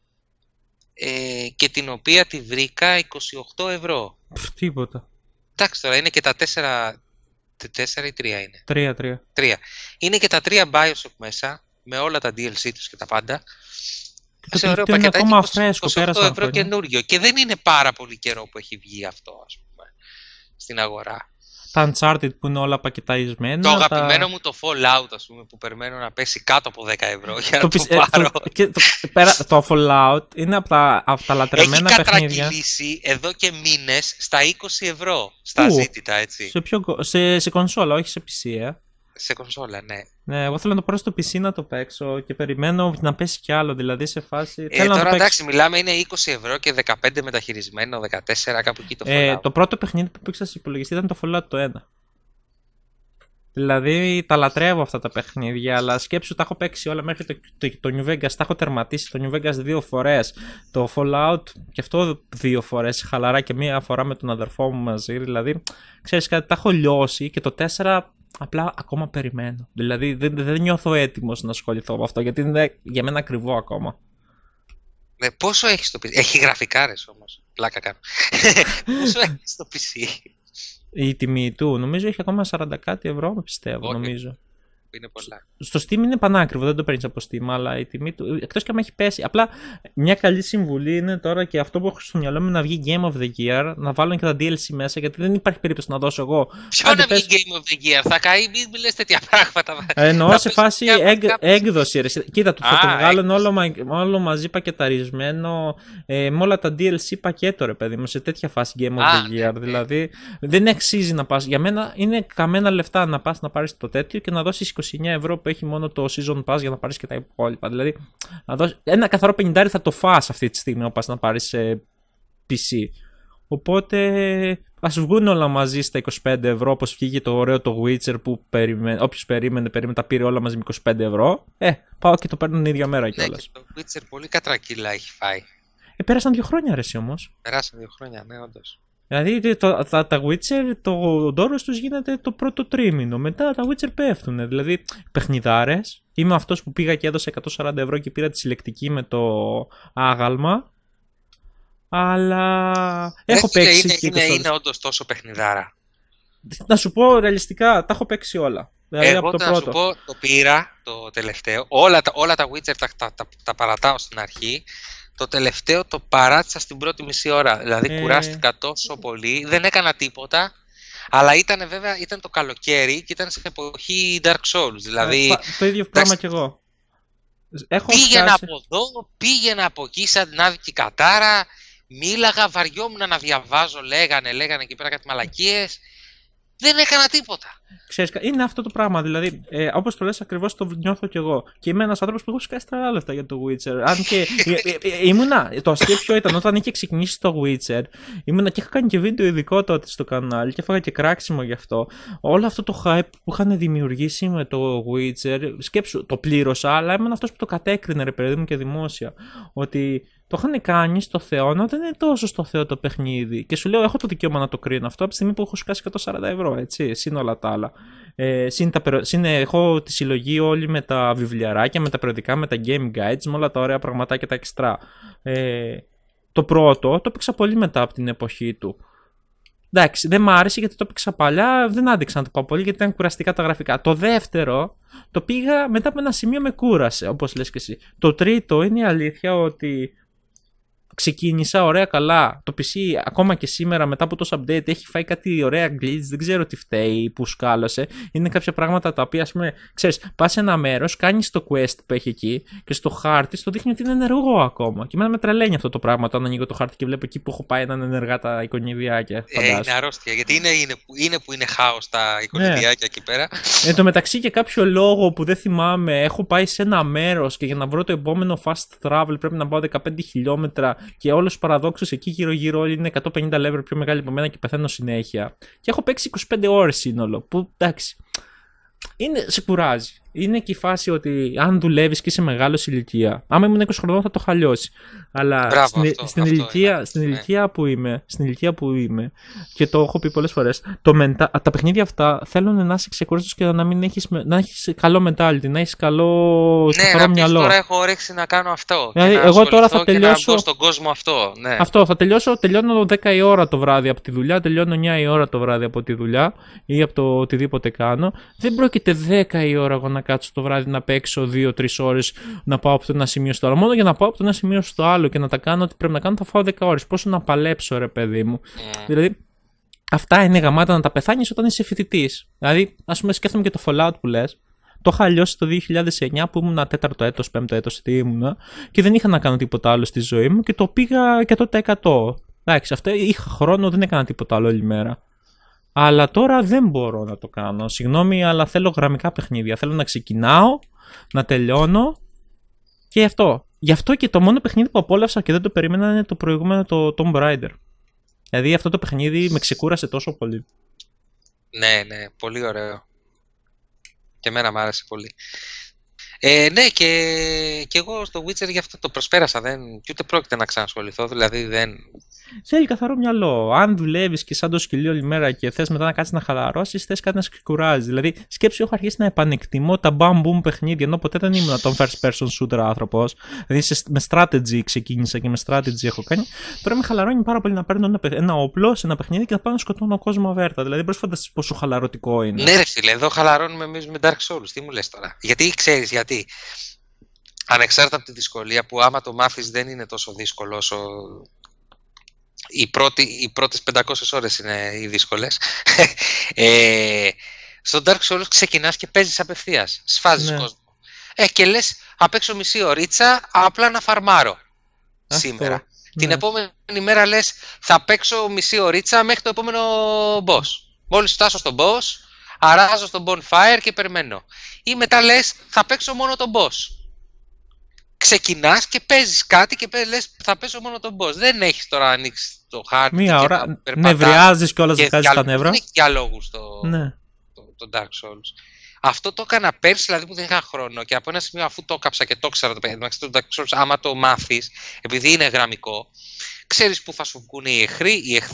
Speaker 2: Ε, και την οποία τη βρήκα είκοσι οκτώ ευρώ.
Speaker 1: Πφ, τίποτα.
Speaker 2: Εντάξει τώρα, είναι και τα τέσσερα, τέσσερα ή τρία είναι.
Speaker 1: τρία τρία.
Speaker 2: τρία. Είναι και τα τρία BioShock μέσα, με όλα τα ντι ελ σι τους και τα πάντα.
Speaker 1: Και
Speaker 2: σε ωραίο
Speaker 1: είναι
Speaker 2: πακετάκι,
Speaker 1: ακόμα φρέσκο,
Speaker 2: είκοσι οκτώ ευρώ
Speaker 1: χρόνια.
Speaker 2: καινούριο. Και δεν είναι πάρα πολύ καιρό που έχει βγει αυτό, ας πούμε, στην αγορά.
Speaker 1: Τα Uncharted που είναι όλα πακεταϊσμένα.
Speaker 2: Το αγαπημένο
Speaker 1: τα...
Speaker 2: μου το Fallout, ας πούμε, που περιμένω να πέσει κάτω από δέκα ευρώ για να
Speaker 1: το,
Speaker 2: το,
Speaker 1: ε,
Speaker 2: πάρω.
Speaker 1: Το, και το, πέρα, το Fallout είναι από τα, από τα λατρεμένα
Speaker 2: έχει
Speaker 1: παιχνίδια.
Speaker 2: Έχει κατρακυλήσει εδώ και μήνες στα είκοσι ευρώ, στα
Speaker 1: Πού?
Speaker 2: ζήτητα, έτσι.
Speaker 1: Σε, ποιο, σε, σε κονσόλα, όχι σε πι σι, ε.
Speaker 2: Σε κονσόλα, ναι.
Speaker 1: Ναι, εγώ θέλω να το πάρω στο πι σι να το παίξω και περιμένω να πέσει κι άλλο, δηλαδή σε φάση.
Speaker 2: Ε,
Speaker 1: θέλω
Speaker 2: τώρα
Speaker 1: να το
Speaker 2: εντάξει, μιλάμε είναι είκοσι ευρώ και δεκαπέντε μεταχειρισμένο, δεκατέσσερα κάπου εκεί το Fallout.
Speaker 1: Ε, το πρώτο παιχνίδι που παίξα σε υπολογιστή ήταν το Fallout το ένα. Δηλαδή τα λατρεύω αυτά τα παιχνίδια, αλλά σκέψου τα έχω παίξει όλα μέχρι το, το, το New Vegas, τα έχω τερματίσει το New Vegas δύο φορές. Το Fallout και αυτό δύο φορές, χαλαρά και μία φορά με τον αδερφό μου μαζί. Δηλαδή, ξέρεις κάτι, τα έχω λιώσει και το τέσσερα απλά ακόμα περιμένω. Δηλαδή δεν, δεν νιώθω έτοιμος να ασχοληθώ με αυτό, γιατί είναι για μένα ακριβό ακόμα.
Speaker 2: Ε, πόσο έχεις το πι σι? Έχει γραφικάρες όμως, πλάκα κάνω. Πόσο έχεις το πι σι?
Speaker 1: Η τιμή του νομίζω έχει ακόμα σαράντα κάτι ευρώ, πιστεύω, okay. νομίζω.
Speaker 2: Είναι πολλά.
Speaker 1: Στο Steam είναι πανάκριβο, δεν το παίρνεις από Steam, αλλά η τιμή του, εκτός και αν έχει πέσει. Απλά μια καλή συμβουλή είναι τώρα και αυτό που έχω στο μυαλό μου να βγει Game of the Year, να βάλω και τα ντι ελ σι μέσα, γιατί δεν υπάρχει περίπτωση να δώσω εγώ.
Speaker 2: Ποιο να βγει Game of the Year, θα καεί, μην μιλές τέτοια πράγματα.
Speaker 1: Εννοώ σε φάση έγ, έκδοση. Ρε. Κοίτα, του θα
Speaker 2: Α,
Speaker 1: το βγάλουν όλο, όλο μαζί πακεταρισμένο ε, με όλα τα ντι ελ σι πακέτο, ρε παιδί μου, σε τέτοια φάση Game of
Speaker 2: Α,
Speaker 1: the Year.
Speaker 2: ναι, ναι.
Speaker 1: Δηλαδή δεν αξίζει να πας. Για μένα είναι καμένα λεφτά να πας να πάρεις το τέτοιο και να δώσεις είκοσι εννέα ευρώ που έχει μόνο το Season Pass για να πάρεις και τα υπόλοιπα. Δηλαδή, να δώσεις, ένα καθαρό πενήντα θα το φας αυτή τη στιγμή όταν να πάρεις σε πι σι. Οπότε ας βγουν όλα μαζί στα είκοσι πέντε ευρώ, όπως βγήκε το ωραίο το Witcher που περίμενε, όποιος περίμενε, περίμενε, τα πήρε όλα μαζί με είκοσι πέντε ευρώ. Ε, πάω και το παίρνω την ίδια μέρα κιόλας.
Speaker 2: Ναι, και το Witcher πολύ κατρακύλα έχει φάει.
Speaker 1: Ε, πέρασαν δύο χρόνια αρέσει όμως.
Speaker 2: Περάσαν δύο χρόνια, ναι, όντως.
Speaker 1: Δηλαδή το, τα, τα Witcher, το ντόρος τους γίνεται το πρώτο τρίμηνο. Μετά τα Witcher πέφτουν. Δηλαδή, παιχνιδάρες. Είμαι αυτός που πήγα και έδωσε εκατόν σαράντα ευρώ και πήρα τη συλλεκτική με το άγαλμα. Αλλά έχω
Speaker 2: Ρε,
Speaker 1: παίξει.
Speaker 2: Είναι,
Speaker 1: και
Speaker 2: είναι, είναι όντως τόσο παιχνιδάρα.
Speaker 1: Να σου πω ρεαλιστικά, τα έχω παίξει όλα. Δηλαδή,
Speaker 2: Εγώ
Speaker 1: από το
Speaker 2: να
Speaker 1: πρώτο.
Speaker 2: σου πω, το πήρα το τελευταίο. Όλα τα, όλα τα Witcher τα, τα, τα, τα παρατάω στην αρχή. Το τελευταίο το παράτησα στην πρώτη μισή ώρα. Δηλαδή
Speaker 1: Ε...
Speaker 2: κουράστηκα τόσο πολύ. Δεν έκανα τίποτα. Αλλά ήταν βέβαια ήταν το καλοκαίρι και ήταν σε εποχή Dark Souls. Δηλαδή,
Speaker 1: το, το ίδιο πράγμα κι εγώ. Έχω
Speaker 2: πήγαινα
Speaker 1: σκάσει...
Speaker 2: από εδώ, πήγαινα από εκεί σαν την άδικη κατάρα. Μίλαγα, βαριόμουν να διαβάζω. Λέγανε, λέγανε εκεί πέρα κάτι μαλακίες. Δεν έκανα τίποτα.
Speaker 1: Ξέρεις, είναι αυτό το πράγμα. Δηλαδή, ε, όπως το λες ακριβώς το νιώθω κι εγώ. Και είμαι ένας άνθρωπος που έχω σκάσει τα λεφτά για το Witcher. Αν και ε, ε, ε, ήμουνα, το αστείο ποιο ήταν, όταν είχε ξεκινήσει το Witcher, ήμουνα και είχα κάνει και βίντεο ειδικό τότε στο κανάλι και έφαγα και κράξιμο γι' αυτό. Όλο αυτό το hype που είχαν δημιουργήσει με το Witcher, σκέψου, το πλήρωσα, αλλά ήμουν αυτός που το κατέκρινε, ρε παιδί μου, και δημόσια. Ότι το είχαν κάνει στο Θεό, να δεν είναι τόσο στο Θεό το παιχνίδι. Και σου λέω, έχω το δικαίωμα να το κρίνω αυτό από τη στιγμή που έχω σκάσει εκατόν σαράντα ευρώ, έτσι. Συν όλα τα άλλα. Ε, συν τα, συν, έχω τη συλλογή όλη με τα βιβλιαράκια, με τα περιοδικά, με τα game guides, με όλα τα ωραία πραγματάκια, τα εξτρά. Ε, το πρώτο το παίξα πολύ μετά από την εποχή του. Εντάξει, δεν μ' άρεσε γιατί το παίξα παλιά, δεν άντεξα να το πάω πολύ γιατί ήταν κουραστικά τα γραφικά. Το δεύτερο το πήγα μετά από ένα σημείο με κούρασε, όπως λες και εσύ. Το τρίτο είναι η αλήθεια ότι ξεκίνησα ωραία καλά. Το πι σι ακόμα και σήμερα μετά από τόσο update έχει φάει κάτι ωραία glitch. Δεν ξέρω τι φταίει που σκάλωσε. Είναι κάποια πράγματα τα οποία, ας πούμε, ξέρεις, πας σε ένα μέρος, κάνεις το quest που έχει εκεί και στο χάρτη στο δείχνει ότι είναι ενεργό ακόμα. Και εμένα με τρελαίνει αυτό το πράγμα όταν ανοίγω το χάρτη και βλέπω εκεί που έχω πάει να είναι ενεργά τα εικονιδιάκια.
Speaker 2: Ε, είναι αρρώστια. Γιατί είναι, είναι, είναι που είναι χάος τα εικονιδιάκια ναι. Εκεί πέρα.
Speaker 1: Εν τω μεταξύ, για κάποιο λόγο που δεν θυμάμαι, έχω πάει σε ένα μέρος και για να βρω το επόμενο fast travel πρέπει να πάω δεκαπέντε χιλιόμετρα. Και όλος τους παραδόξους εκεί γύρω-γύρω όλοι είναι εκατόν πενήντα level πιο μεγάλοι από μένα και πεθαίνω συνέχεια. Και έχω παίξει είκοσι πέντε ώρες σύνολο. Που εντάξει. Είναι, σε κουράζει. Είναι και η φάση ότι αν δουλεύεις και είσαι μεγάλος ηλικία. Άμα ήμουν είκοσι χρονών θα το είχα λιώσει. Αλλά
Speaker 2: Μπράβο,
Speaker 1: στην,
Speaker 2: αυτό,
Speaker 1: στην,
Speaker 2: αυτό
Speaker 1: ηλικία,
Speaker 2: είναι,
Speaker 1: στην,
Speaker 2: ναι.
Speaker 1: ηλικία που είμαι, στην ηλικία που είμαι, και το έχω πει πολλές φορές, το μεντα... τα παιχνίδια αυτά θέλουν να είσαι ξεκούραστος και να μην έχεις, να έχεις καλό mentality, να έχεις καλό
Speaker 2: ναι,
Speaker 1: μυαλό.
Speaker 2: Τώρα έχω όρεξη να κάνω αυτό.
Speaker 1: Δηλαδή,
Speaker 2: και να
Speaker 1: εγώ τώρα θα τελειώσω.
Speaker 2: Και να μπω στον κόσμο αυτό. Ναι.
Speaker 1: Αυτό, θα τελειώσω. Τελειώνω δέκα η ώρα το βράδυ από τη δουλειά, τελειώνω εννιά η ώρα το βράδυ από τη δουλειά ή από το οτιδήποτε κάνω. Δεν πρόκειται δέκα η ώρα εγώ να κάτσω το βράδυ να παίξω δύο τρεις ώρες να πάω από το ένα σημείο στο άλλο. Μόνο για να πάω από το ένα σημείο στο άλλο και να τα κάνω ό,τι πρέπει να κάνω θα φάω δέκα ώρες. Πόσο να παλέψω, ρε παιδί μου. Mm. Δηλαδή, αυτά είναι γαμάτα να τα πεθάνεις όταν είσαι φοιτητής. Δηλαδή, ας πούμε, σκέφτομαι και το Fallout που λες. Το είχα λιώσει το δύο χιλιάδες εννιά που ήμουν τέταρτο έτος, πέμπτο έτος, τι ήμουνα, και δεν είχα να κάνω τίποτα άλλο στη ζωή μου και το πήγα εκατό τοις εκατό. Εντάξει, αυτό είχα χρόνο, δεν έκανα τίποτα άλλο όλη μέρα. Αλλά τώρα δεν μπορώ να το κάνω. Συγγνώμη, αλλά θέλω γραμμικά παιχνίδια. Θέλω να ξεκινάω, να τελειώνω και αυτό. Γι' αυτό και το μόνο παιχνίδι που απόλαυσα και δεν το περίμενα είναι το προηγούμενο, το Tomb Raider. Δηλαδή αυτό το παιχνίδι με ξεκούρασε τόσο πολύ.
Speaker 2: Ναι, ναι, πολύ ωραίο. Και εμένα μου άρεσε πολύ. Ε, ναι, και, και εγώ στο Witcher γι' αυτό το προσπέρασα. Δεν, και ούτε πρόκειται να ξανασχοληθώ. Δηλαδή δεν.
Speaker 1: Θέλει καθαρό μυαλό. Αν δουλεύει και σαν το σκυλί όλη μέρα και θε μετά να κάτσει να χαλαρώσει, θε κάτι να σε κουράζει. Δηλαδή, σκέψου, έχω αρχίσει να επανεκτιμώ τα bam boom παιχνίδια, ενώ ποτέ δεν ήμουν τον first person shooter άνθρωπο. Δηλαδή, σε, με strategy ξεκίνησα και με strategy έχω κάνει. Τώρα με χαλαρώνει πάρα πολύ να παίρνω ένα, ένα όπλο σε ένα παιχνίδι και να πάω να σκοτώνω κόσμο αβέρτα. Δηλαδή, μπορεί να φανταστεί πόσο χαλαρωτικό είναι.
Speaker 2: Ναι, ρε φίλε, εδώ χαλαρώνουμε εμεί με Dark Souls. Τι μου λε τώρα. Γιατί ξέρει, γιατί. Ανεξάρτητα από τη δυσκολία που άμα το μάθεις δεν είναι τόσο δύσκολο όσο. Οι, πρώτοι, οι πρώτες πεντακόσιες ώρες είναι οι δύσκολες. ε, στο Dark Souls ξεκινάς και παίζεις απευθείας. Σφάζεις ναι. κόσμο. Ε, και λες, απ' έξω μισή ωρίτσα απλά να φαρμάρω. Αυτό, σήμερα. Ναι. Την επόμενη μέρα λες, θα παίξω μισή ωρίτσα μέχρι το επόμενο boss. Μόλις φτάσω στον boss, αράζω στον bonfire και περιμένω. Ή μετά λες, θα παίξω μόνο τον boss. Ξεκινάς και παίζεις κάτι και λες θα παίζω μόνο τον boss. Δεν έχεις τώρα ανοίξει το χάρτη.
Speaker 1: Μία ώρα νευριάζεις και όλα σε χάζεις τα νεύρα.
Speaker 2: Δεν έχει διαλόγους στο,
Speaker 1: ναι.
Speaker 2: το, το Dark Souls. Αυτό το έκανα πέρσι, δηλαδή που δεν είχα χρόνο και από ένα σημείο αφού το έκαψα και το ήξερα το παιχνίδι. Το Dark Souls, άμα το μάθεις, επειδή είναι γραμμικό, ξέρεις που θα σου βγουν οι εχθροί, οι εχθροί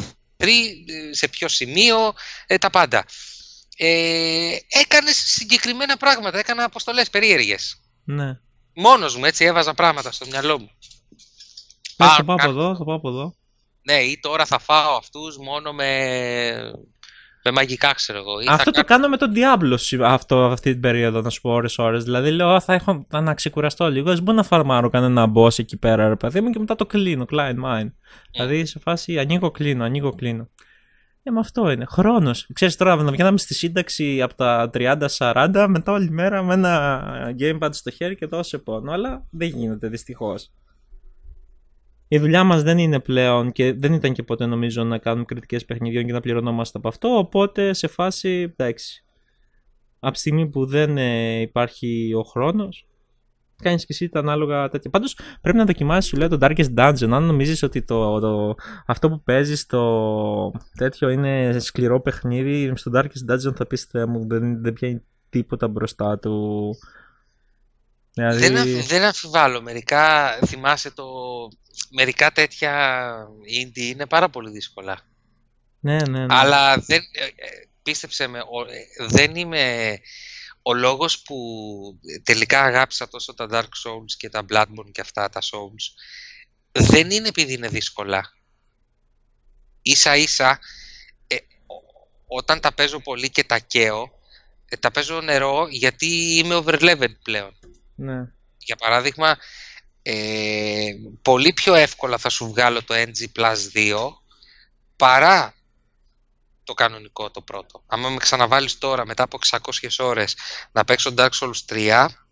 Speaker 2: τρία, σε ποιο σημείο, ε, τα πάντα. Ε, έκανες συγκεκριμένα πράγματα, έκανα αποστολές περίεργες.
Speaker 1: Ναι.
Speaker 2: Μόνος μου, έτσι, έβαζα πράγματα στο μυαλό μου.
Speaker 1: Ναι, θα πάω από εδώ, θα πάω από εδώ.
Speaker 2: Ναι, ή τώρα θα φάω αυτούς μόνο με, με μαγικά, ξέρω εγώ. Ή
Speaker 1: αυτό
Speaker 2: θα...
Speaker 1: το κάνω με τον Diablo αυτό, αυτή την περίοδο, να σου πω ώρες-ώρες. Δηλαδή λέω, θα έχω να ξεκουραστώ λίγο. Ας μπορώ να φαρμάρω κανένα boss εκεί πέρα, ρε παιδί μου, και μετά το κλείνω, client mine. Mm. Δηλαδή σε φάση ανοίγω, κλείνω, ανοίγω, κλείνω. Ε, με αυτό είναι. Χρόνος. Ξέρεις τώρα, να βγαίναμε στη σύνταξη από τα τριάντα σαράντα, μετά όλη μέρα με ένα gamepad στο χέρι και δώσε πόνο. Αλλά δεν γίνεται, δυστυχώς. Η δουλειά μας δεν είναι πλέον και δεν ήταν και ποτέ, νομίζω, να κάνουμε κριτικές παιχνιδιών και να πληρωνόμαστε από αυτό. Οπότε σε φάση, εντάξει. Από τη στιγμή που δεν ε, υπάρχει ο χρόνος, κάνεις και εσύ τα ανάλογα τέτοια. Πάντως πρέπει να δοκιμάσεις, σου λέω, το Darkest Dungeon. Αν νομίζεις ότι το, το, αυτό που παίζεις το τέτοιο είναι σκληρό παιχνίδι, στο Darkest Dungeon θα πεις, Θεέ μου, δεν, δεν πιάνει τίποτα μπροστά του. Δηλαδή...
Speaker 2: Δεν, δεν αμφιβάλλω. Μερικά, θυμάσαι το... Μερικά τέτοια indie είναι πάρα πολύ δύσκολα.
Speaker 1: Ναι, ναι, ναι.
Speaker 2: Αλλά δεν, πίστεψε με, δεν είμαι... Ο λόγος που τελικά αγάπησα τόσο τα Dark Souls και τα Bloodborne και αυτά τα Souls δεν είναι επειδή είναι δύσκολα. Ίσα ίσα ε, όταν τα παίζω πολύ και τα καίω, ε, τα παίζω νερό γιατί είμαι overleveled πλέον.
Speaker 1: Ναι.
Speaker 2: Για παράδειγμα, ε, πολύ πιο εύκολα θα σου βγάλω το εν τζι πλας δύο παρά το κανονικό το πρώτο. Αν με ξαναβάλεις τώρα μετά από εξακόσιες ώρες να παίξω Dark Souls τρία,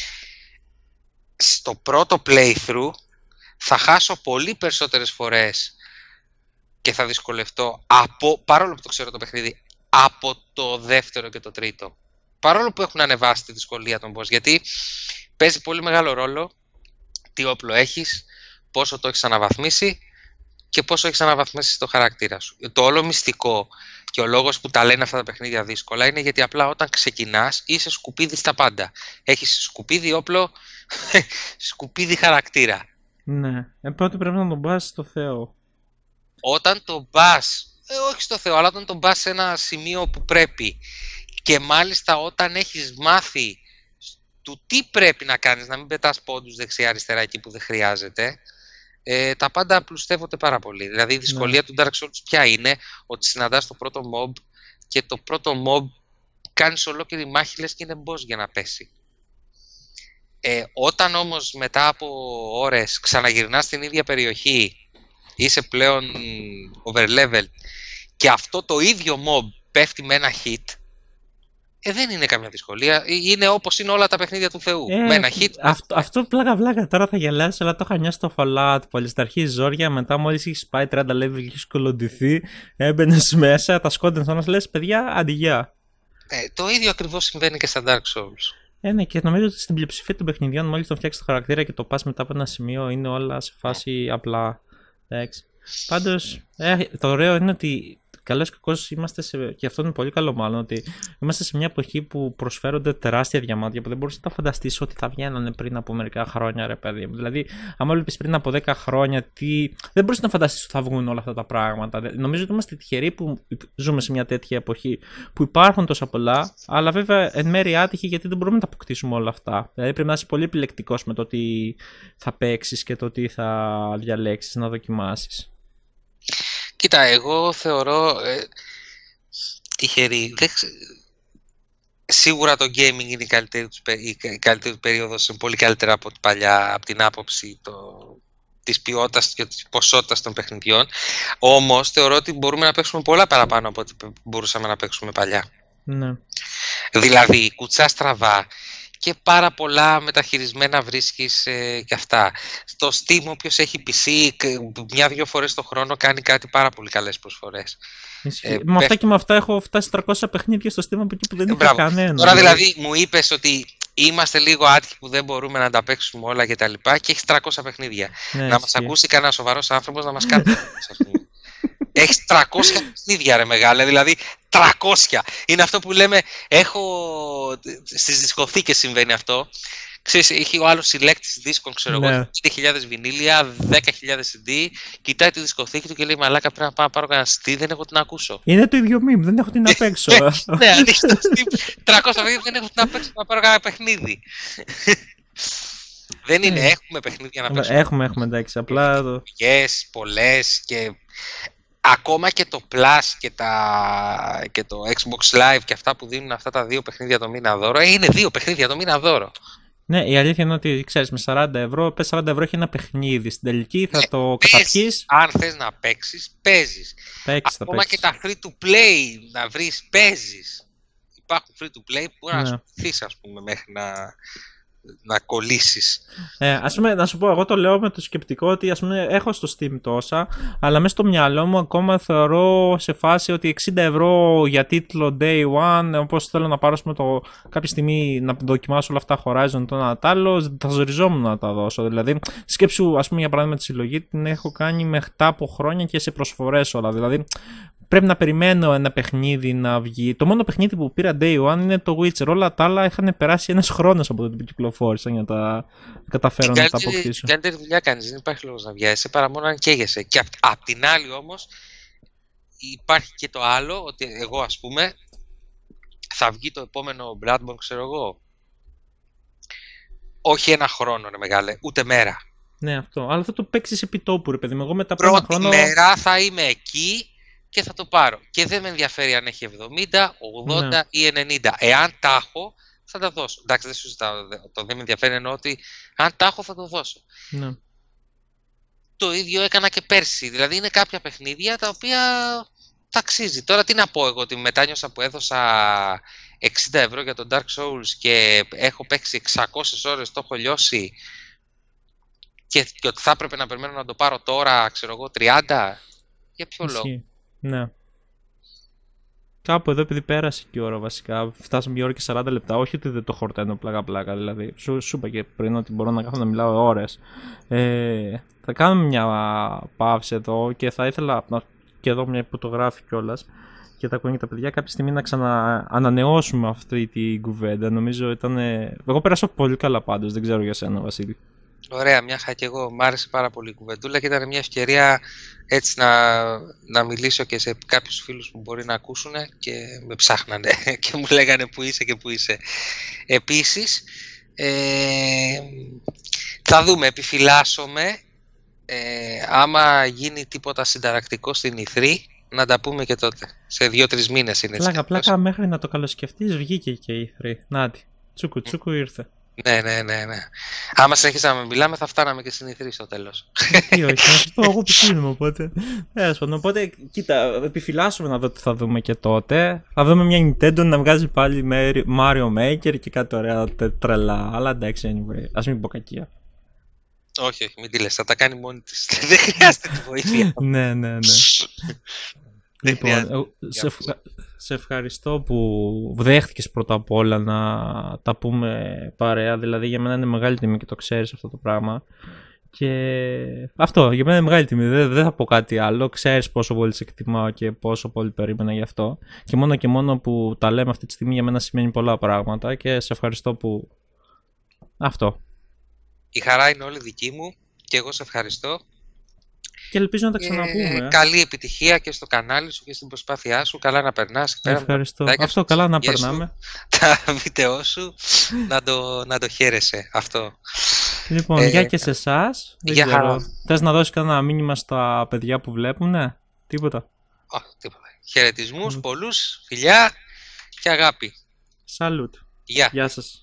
Speaker 2: στο πρώτο playthrough θα χάσω πολύ περισσότερες φορές και θα δυσκολευτώ από, παρόλο που το ξέρω το παιχνίδι, από το δεύτερο και το τρίτο. Παρόλο που έχουν ανεβάσει τη δυσκολία των boss, γιατί παίζει πολύ μεγάλο ρόλο τι όπλο έχεις, πόσο το έχεις αναβαθμίσει και πόσο έχεις αναβαθμίσει το χαρακτήρα σου. Το όλο μυστικό και ο λόγος που τα λένε αυτά τα παιχνίδια δύσκολα είναι γιατί απλά όταν ξεκινάς είσαι σκουπίδι στα πάντα. Έχεις σκουπίδι όπλο, σκουπίδι χαρακτήρα.
Speaker 1: Ναι, οπότε πρέπει να τον πας στο Θεό.
Speaker 2: Όταν τον πας, ε, όχι στο Θεό, αλλά όταν τον πας σε ένα σημείο που πρέπει και μάλιστα όταν έχεις μάθει του τι πρέπει να κάνεις, να μην πετάς πόντους δεξιά-αριστερά εκεί που δεν χρειάζεται, ε, τα πάντα απλουστεύονται πάρα πολύ. Δηλαδή η δυσκολία ναι. του Dark Souls ποια είναι, ότι συναντάς το πρώτο mob και το πρώτο mob κάνεις ολόκληρη μάχη λες και είναι boss για να πέσει. Ε, όταν όμως μετά από ώρες ξαναγυρνάς στην ίδια περιοχή, είσαι πλέον overleveled και αυτό το ίδιο mob πέφτει με ένα hit, Ε, δεν είναι καμιά δυσκολία. Είναι όπως είναι όλα τα παιχνίδια του Θεού.
Speaker 1: Ε,
Speaker 2: με ένα hit.
Speaker 1: Αυτό, αυτό πλάκα βλάκα τώρα θα γελάσει, αλλά το είχα νιώσει στο Fallout. Πολύ στα αρχή ζόρια, μετά μόλις έχεις πάει τριάντα level και έχεις κολοντηθεί, έμπαινες μέσα, τα σκότωνες όλα, λες παιδιά, αντιγιά.
Speaker 2: Ε, το ίδιο ακριβώς συμβαίνει και στα Dark Souls.
Speaker 1: Ε, ναι, και νομίζω ότι στην πλειοψηφία των παιχνιδιών, μόλις τον φτιάξεις το χαρακτήρα και το πας μετά από ένα σημείο, είναι όλα σε φάση απλά. Εντάξει. Πάντως, ε, το ωραίο είναι ότι. Καλώς και κακώς είμαστε σε, και αυτό είναι πολύ καλό μάλλον, ότι είμαστε σε μια εποχή που προσφέρονται τεράστια διαμάντια που δεν μπορείς να τα φανταστείς ότι θα βγαίνανε πριν από μερικά χρόνια, ρε παιδί μου. Δηλαδή, άμα βλέπεις πριν από δέκα χρόνια, τι... δεν μπορείς να φανταστείς ότι θα βγουν όλα αυτά τα πράγματα. Νομίζω ότι είμαστε τυχεροί που ζούμε σε μια τέτοια εποχή που υπάρχουν τόσα πολλά, αλλά βέβαια εν μέρει άτυχοι γιατί δεν μπορούμε να τα αποκτήσουμε όλα αυτά. Δηλαδή, πρέπει να είσαι πολύ επιλεκτικός με το τι θα παίξεις και το τι θα διαλέξεις να δοκιμάσεις.
Speaker 2: Κοίτα, εγώ θεωρώ ε, τυχερή. Δεν, σίγουρα το gaming είναι η καλύτερη του, η καλύτερη περίοδος, είναι πολύ καλύτερα από την παλιά, από την άποψη το, της ποιότητας και της ποσότητας των παιχνιδιών. Όμως θεωρώ ότι μπορούμε να παίξουμε πολλά παραπάνω από ό,τι μπορούσαμε να παίξουμε παλιά.
Speaker 1: Ναι.
Speaker 2: Δηλαδή, κουτσά στραβά και πάρα πολλά μεταχειρισμένα βρίσκεις ε, και αυτά. Στο Steam όποιος έχει πι σι μια-δυο φορές το χρόνο κάνει κάτι πάρα πολύ καλές προσφορές.
Speaker 1: Ε, με αυτά και με αυτά έχω φτάσει τριακόσια παιχνίδια στο Steam από εκεί που δεν είχα κανένα.
Speaker 2: Τώρα δηλαδή μου είπες ότι είμαστε λίγο άτυχοι που δεν μπορούμε να τα παίξουμε όλα και τα λοιπά και έχεις τριακόσια παιχνίδια. Ναι, να μας ακούσει κανένα σοβαρός άνθρωπος να μας κάνει έχεις τριακόσια παιχνίδια ρε μεγάλε, δηλαδή τριακόσια. Είναι αυτό που λέμε, έχω στις δισκοθήκες συμβαίνει αυτό. Ξέρεις, έχει ο άλλος συλλέκτης δίσκων, ξέρω εγώ,
Speaker 1: Ναι.
Speaker 2: πέντε χιλιάδες βινίλια, δέκα χιλιάδες σι ντι, κοιτάει τη δισκοθήκη του και λέει μαλάκα πρέπει να πάω να πάρω κανένα σι ντι, δεν έχω τι να ακούσω.
Speaker 1: Είναι το ίδιο meme, δεν έχω τι να παίξω.
Speaker 2: Ναι, ανοίξει το Steam, τριακόσια βίντεο, δεν έχω τι να παίξω να πάρω κανένα παιχνίδι. Δεν είναι, έχουμε παιχνίδια να παίξουμε.
Speaker 1: Έχουμε, έχουμε, εντάξει, απλά το...
Speaker 2: Yes, πολλές και ακόμα και το Plus και, τα... και το Xbox Live και αυτά που δίνουν αυτά τα δύο παιχνίδια το μήνα δώρο, ε, είναι δύο παιχνίδια το μήνα δώρο.
Speaker 1: Ναι, η αλήθεια είναι ότι ξέρεις, με σαράντα ευρώ, πες σαράντα ευρώ έχει ένα παιχνίδι. Στην τελική θα
Speaker 2: Ναι,
Speaker 1: το
Speaker 2: παίζεις.
Speaker 1: καταπιείς.
Speaker 2: Αν θες να παίξεις, παίζεις.
Speaker 1: Παίξεις, θα
Speaker 2: Ακόμα και
Speaker 1: παίξεις.
Speaker 2: τα free to play να βρεις, παίζεις. Υπάρχουν free to play που να
Speaker 1: Ναι.
Speaker 2: σου πεις, ας πούμε, μέχρι να, να κολλήσεις.
Speaker 1: Ε, ας πούμε, να σου πω, εγώ το λέω με το σκεπτικό ότι ας πούμε, έχω στο Steam τόσα, αλλά μέσα στο μυαλό μου ακόμα θεωρώ σε φάση ότι εξήντα ευρώ για τίτλο Day One, όπως θέλω να πάρω ας πούμε, το, κάποια στιγμή να δοκιμάσω όλα αυτά Horizon το ένα τ' άλλο, θα ζοριζόμουν να τα δώσω. Δηλαδή, σκέψου, ας πούμε, για παράδειγμα τη συλλογή την έχω κάνει μετά από χρόνια και σε προσφορές όλα. Δηλαδή, πρέπει να περιμένω ένα παιχνίδι να βγει. Το μόνο παιχνίδι που πήρα Day One είναι το Witcher. Όλα τα άλλα είχαν περάσει ένας χρόνος από τότε που κυκλοφόρησαν για να τα καταφέρω να τα αποκτήσω.
Speaker 2: Την καλύτερη δουλειά κάνεις, δεν υπάρχει λόγος να βιάζεσαι παρά μόνο αν καίγεσαι. Και απ' απ' την άλλη όμως υπάρχει και το άλλο, ότι εγώ ας πούμε θα βγει το επόμενο Bloodborne, ξέρω εγώ, όχι ένα χρόνο ρε μεγάλε, ούτε μέρα.
Speaker 1: Ναι, αυτό. Αλλά θα το παίξεις επί τόπου, ρε παιδί μου. Εγώ μετά από ένα
Speaker 2: Πρώτη
Speaker 1: χρόνο.
Speaker 2: μέρα θα είμαι εκεί και θα το πάρω. Και δεν με ενδιαφέρει αν έχει εβδομήντα, ογδόντα
Speaker 1: Ναι.
Speaker 2: ή ενενήντα. Εάν τα έχω, θα τα δώσω. Εντάξει, δεν σου ζητάω, δε- το δεν με ενδιαφέρει, εννοώ ότι αν τα έχω θα το δώσω.
Speaker 1: Ναι.
Speaker 2: Το ίδιο έκανα και πέρσι. Δηλαδή είναι κάποια παιχνίδια τα οποία τα αξίζει. Τώρα τι να πω εγώ, ότι μετάνιωσα που έδωσα εξήντα ευρώ για το Dark Souls και έχω παίξει εξακόσιες ώρες, το έχω λιώσει και, και ότι θα έπρεπε να περιμένω να το πάρω τώρα, ξέρω εγώ, τριάντα. Για ποιο λόγο.
Speaker 1: Ισχύει. Ναι. Κάπου εδώ, επειδή πέρασε και η ώρα βασικά, φτάσαμε μια ώρα και σαράντα λεπτά. Όχι ότι δεν το χορταίνω πλάκα-πλάκα. Δηλαδή, σου, σου είπα και πριν ότι μπορώ να κάθω να μιλάω ώρες. Ε, θα κάνουμε μια παύση εδώ και θα ήθελα να. Και εδώ μια που το γράφει κιόλας και τα ακούνε και τα παιδιά, κάποια στιγμή να ξαναανανεώσουμε αυτή την κουβέντα. Νομίζω ήταν. Εγώ πέρασα πολύ καλά πάντως. Δεν ξέρω για σένα, Βασίλη.
Speaker 2: Ωραία, μια χαρά και εγώ. Μ' άρεσε πάρα πολύ η κουβεντούλα και ήταν μια ευκαιρία έτσι να, να μιλήσω και σε κάποιους φίλους που μπορεί να ακούσουν και με ψάχνανε και μου λέγανε που είσαι και που είσαι. Επίσης, ε, θα δούμε, επιφυλάσσομαι, ε, άμα γίνει τίποτα συνταρακτικό στην ι θρι, να τα πούμε και τότε. Σε δύο-τρεις μήνες είναι.
Speaker 1: Πλάκα, πλάκα, μέχρι να το καλοσκεφτείς βγήκε και η ι θρι. Νάτι. Τσούκου, τσούκου ήρθε.
Speaker 2: Ναι, ναι, ναι, ναι. Άμα συνεχίσαμε να μιλάμε, θα φτάναμε και στην ι θρι στο τέλος.
Speaker 1: Τι όχι, να σου πω εγώ που κλείνουμε, οπότε. Τέλος πάντων, οπότε, κοίτα, επιφυλάσσουμε να δω τι θα δούμε και τότε. Θα δούμε μια Nintendo να βγάζει πάλι Mario Maker και κάτι ωραία τρελά. Αλλά εντάξει, anyway, ας μην πω κακία.
Speaker 2: Όχι, όχι, μην τη λες, θα τα κάνει μόνη της. Δεν χρειάζεται τη βοήθεια.
Speaker 1: Ναι, ναι, ναι.
Speaker 2: Δεν
Speaker 1: Λοιπόν,
Speaker 2: χρειάζεται.
Speaker 1: εγώ σε, ευχα... σε ευχαριστώ που δέχτηκες πρώτα απ' όλα να τα πούμε παρέα. Δηλαδή για μένα είναι μεγάλη τιμή και το ξέρεις αυτό το πράγμα. Και αυτό, για μένα είναι μεγάλη τιμή. Δεν, δεν θα πω κάτι άλλο. Ξέρεις πόσο πολύ σε εκτιμάω και πόσο πολύ περίμενα γι' αυτό. Και μόνο και μόνο που τα λέμε αυτή τη στιγμή για μένα σημαίνει πολλά πράγματα. Και σε ευχαριστώ που... Αυτό.
Speaker 2: Η χαρά είναι όλη δική μου και εγώ σε ευχαριστώ.
Speaker 1: Και ελπίζω να τα ξαναπούμε.
Speaker 2: Ε, καλή επιτυχία και στο κανάλι σου και στην προσπάθειά σου. Καλά να περνάς.
Speaker 1: Ευχαριστώ. Αυτό, καλά να περνάμε.
Speaker 2: Τα βίντεο σου, να το, να το χαίρεσαι. Αυτό.
Speaker 1: Λοιπόν,
Speaker 2: ε,
Speaker 1: γεια και σε εσάς.
Speaker 2: Για χαρά.
Speaker 1: Θες να δώσεις κανένα μήνυμα στα παιδιά που βλέπουν, ναι? Τίποτα.
Speaker 2: Oh, τίποτα. Χαιρετισμούς, mm. πολλούς, φιλιά και αγάπη.
Speaker 1: Σαλούτ.
Speaker 2: Γεια.
Speaker 1: Γεια σας.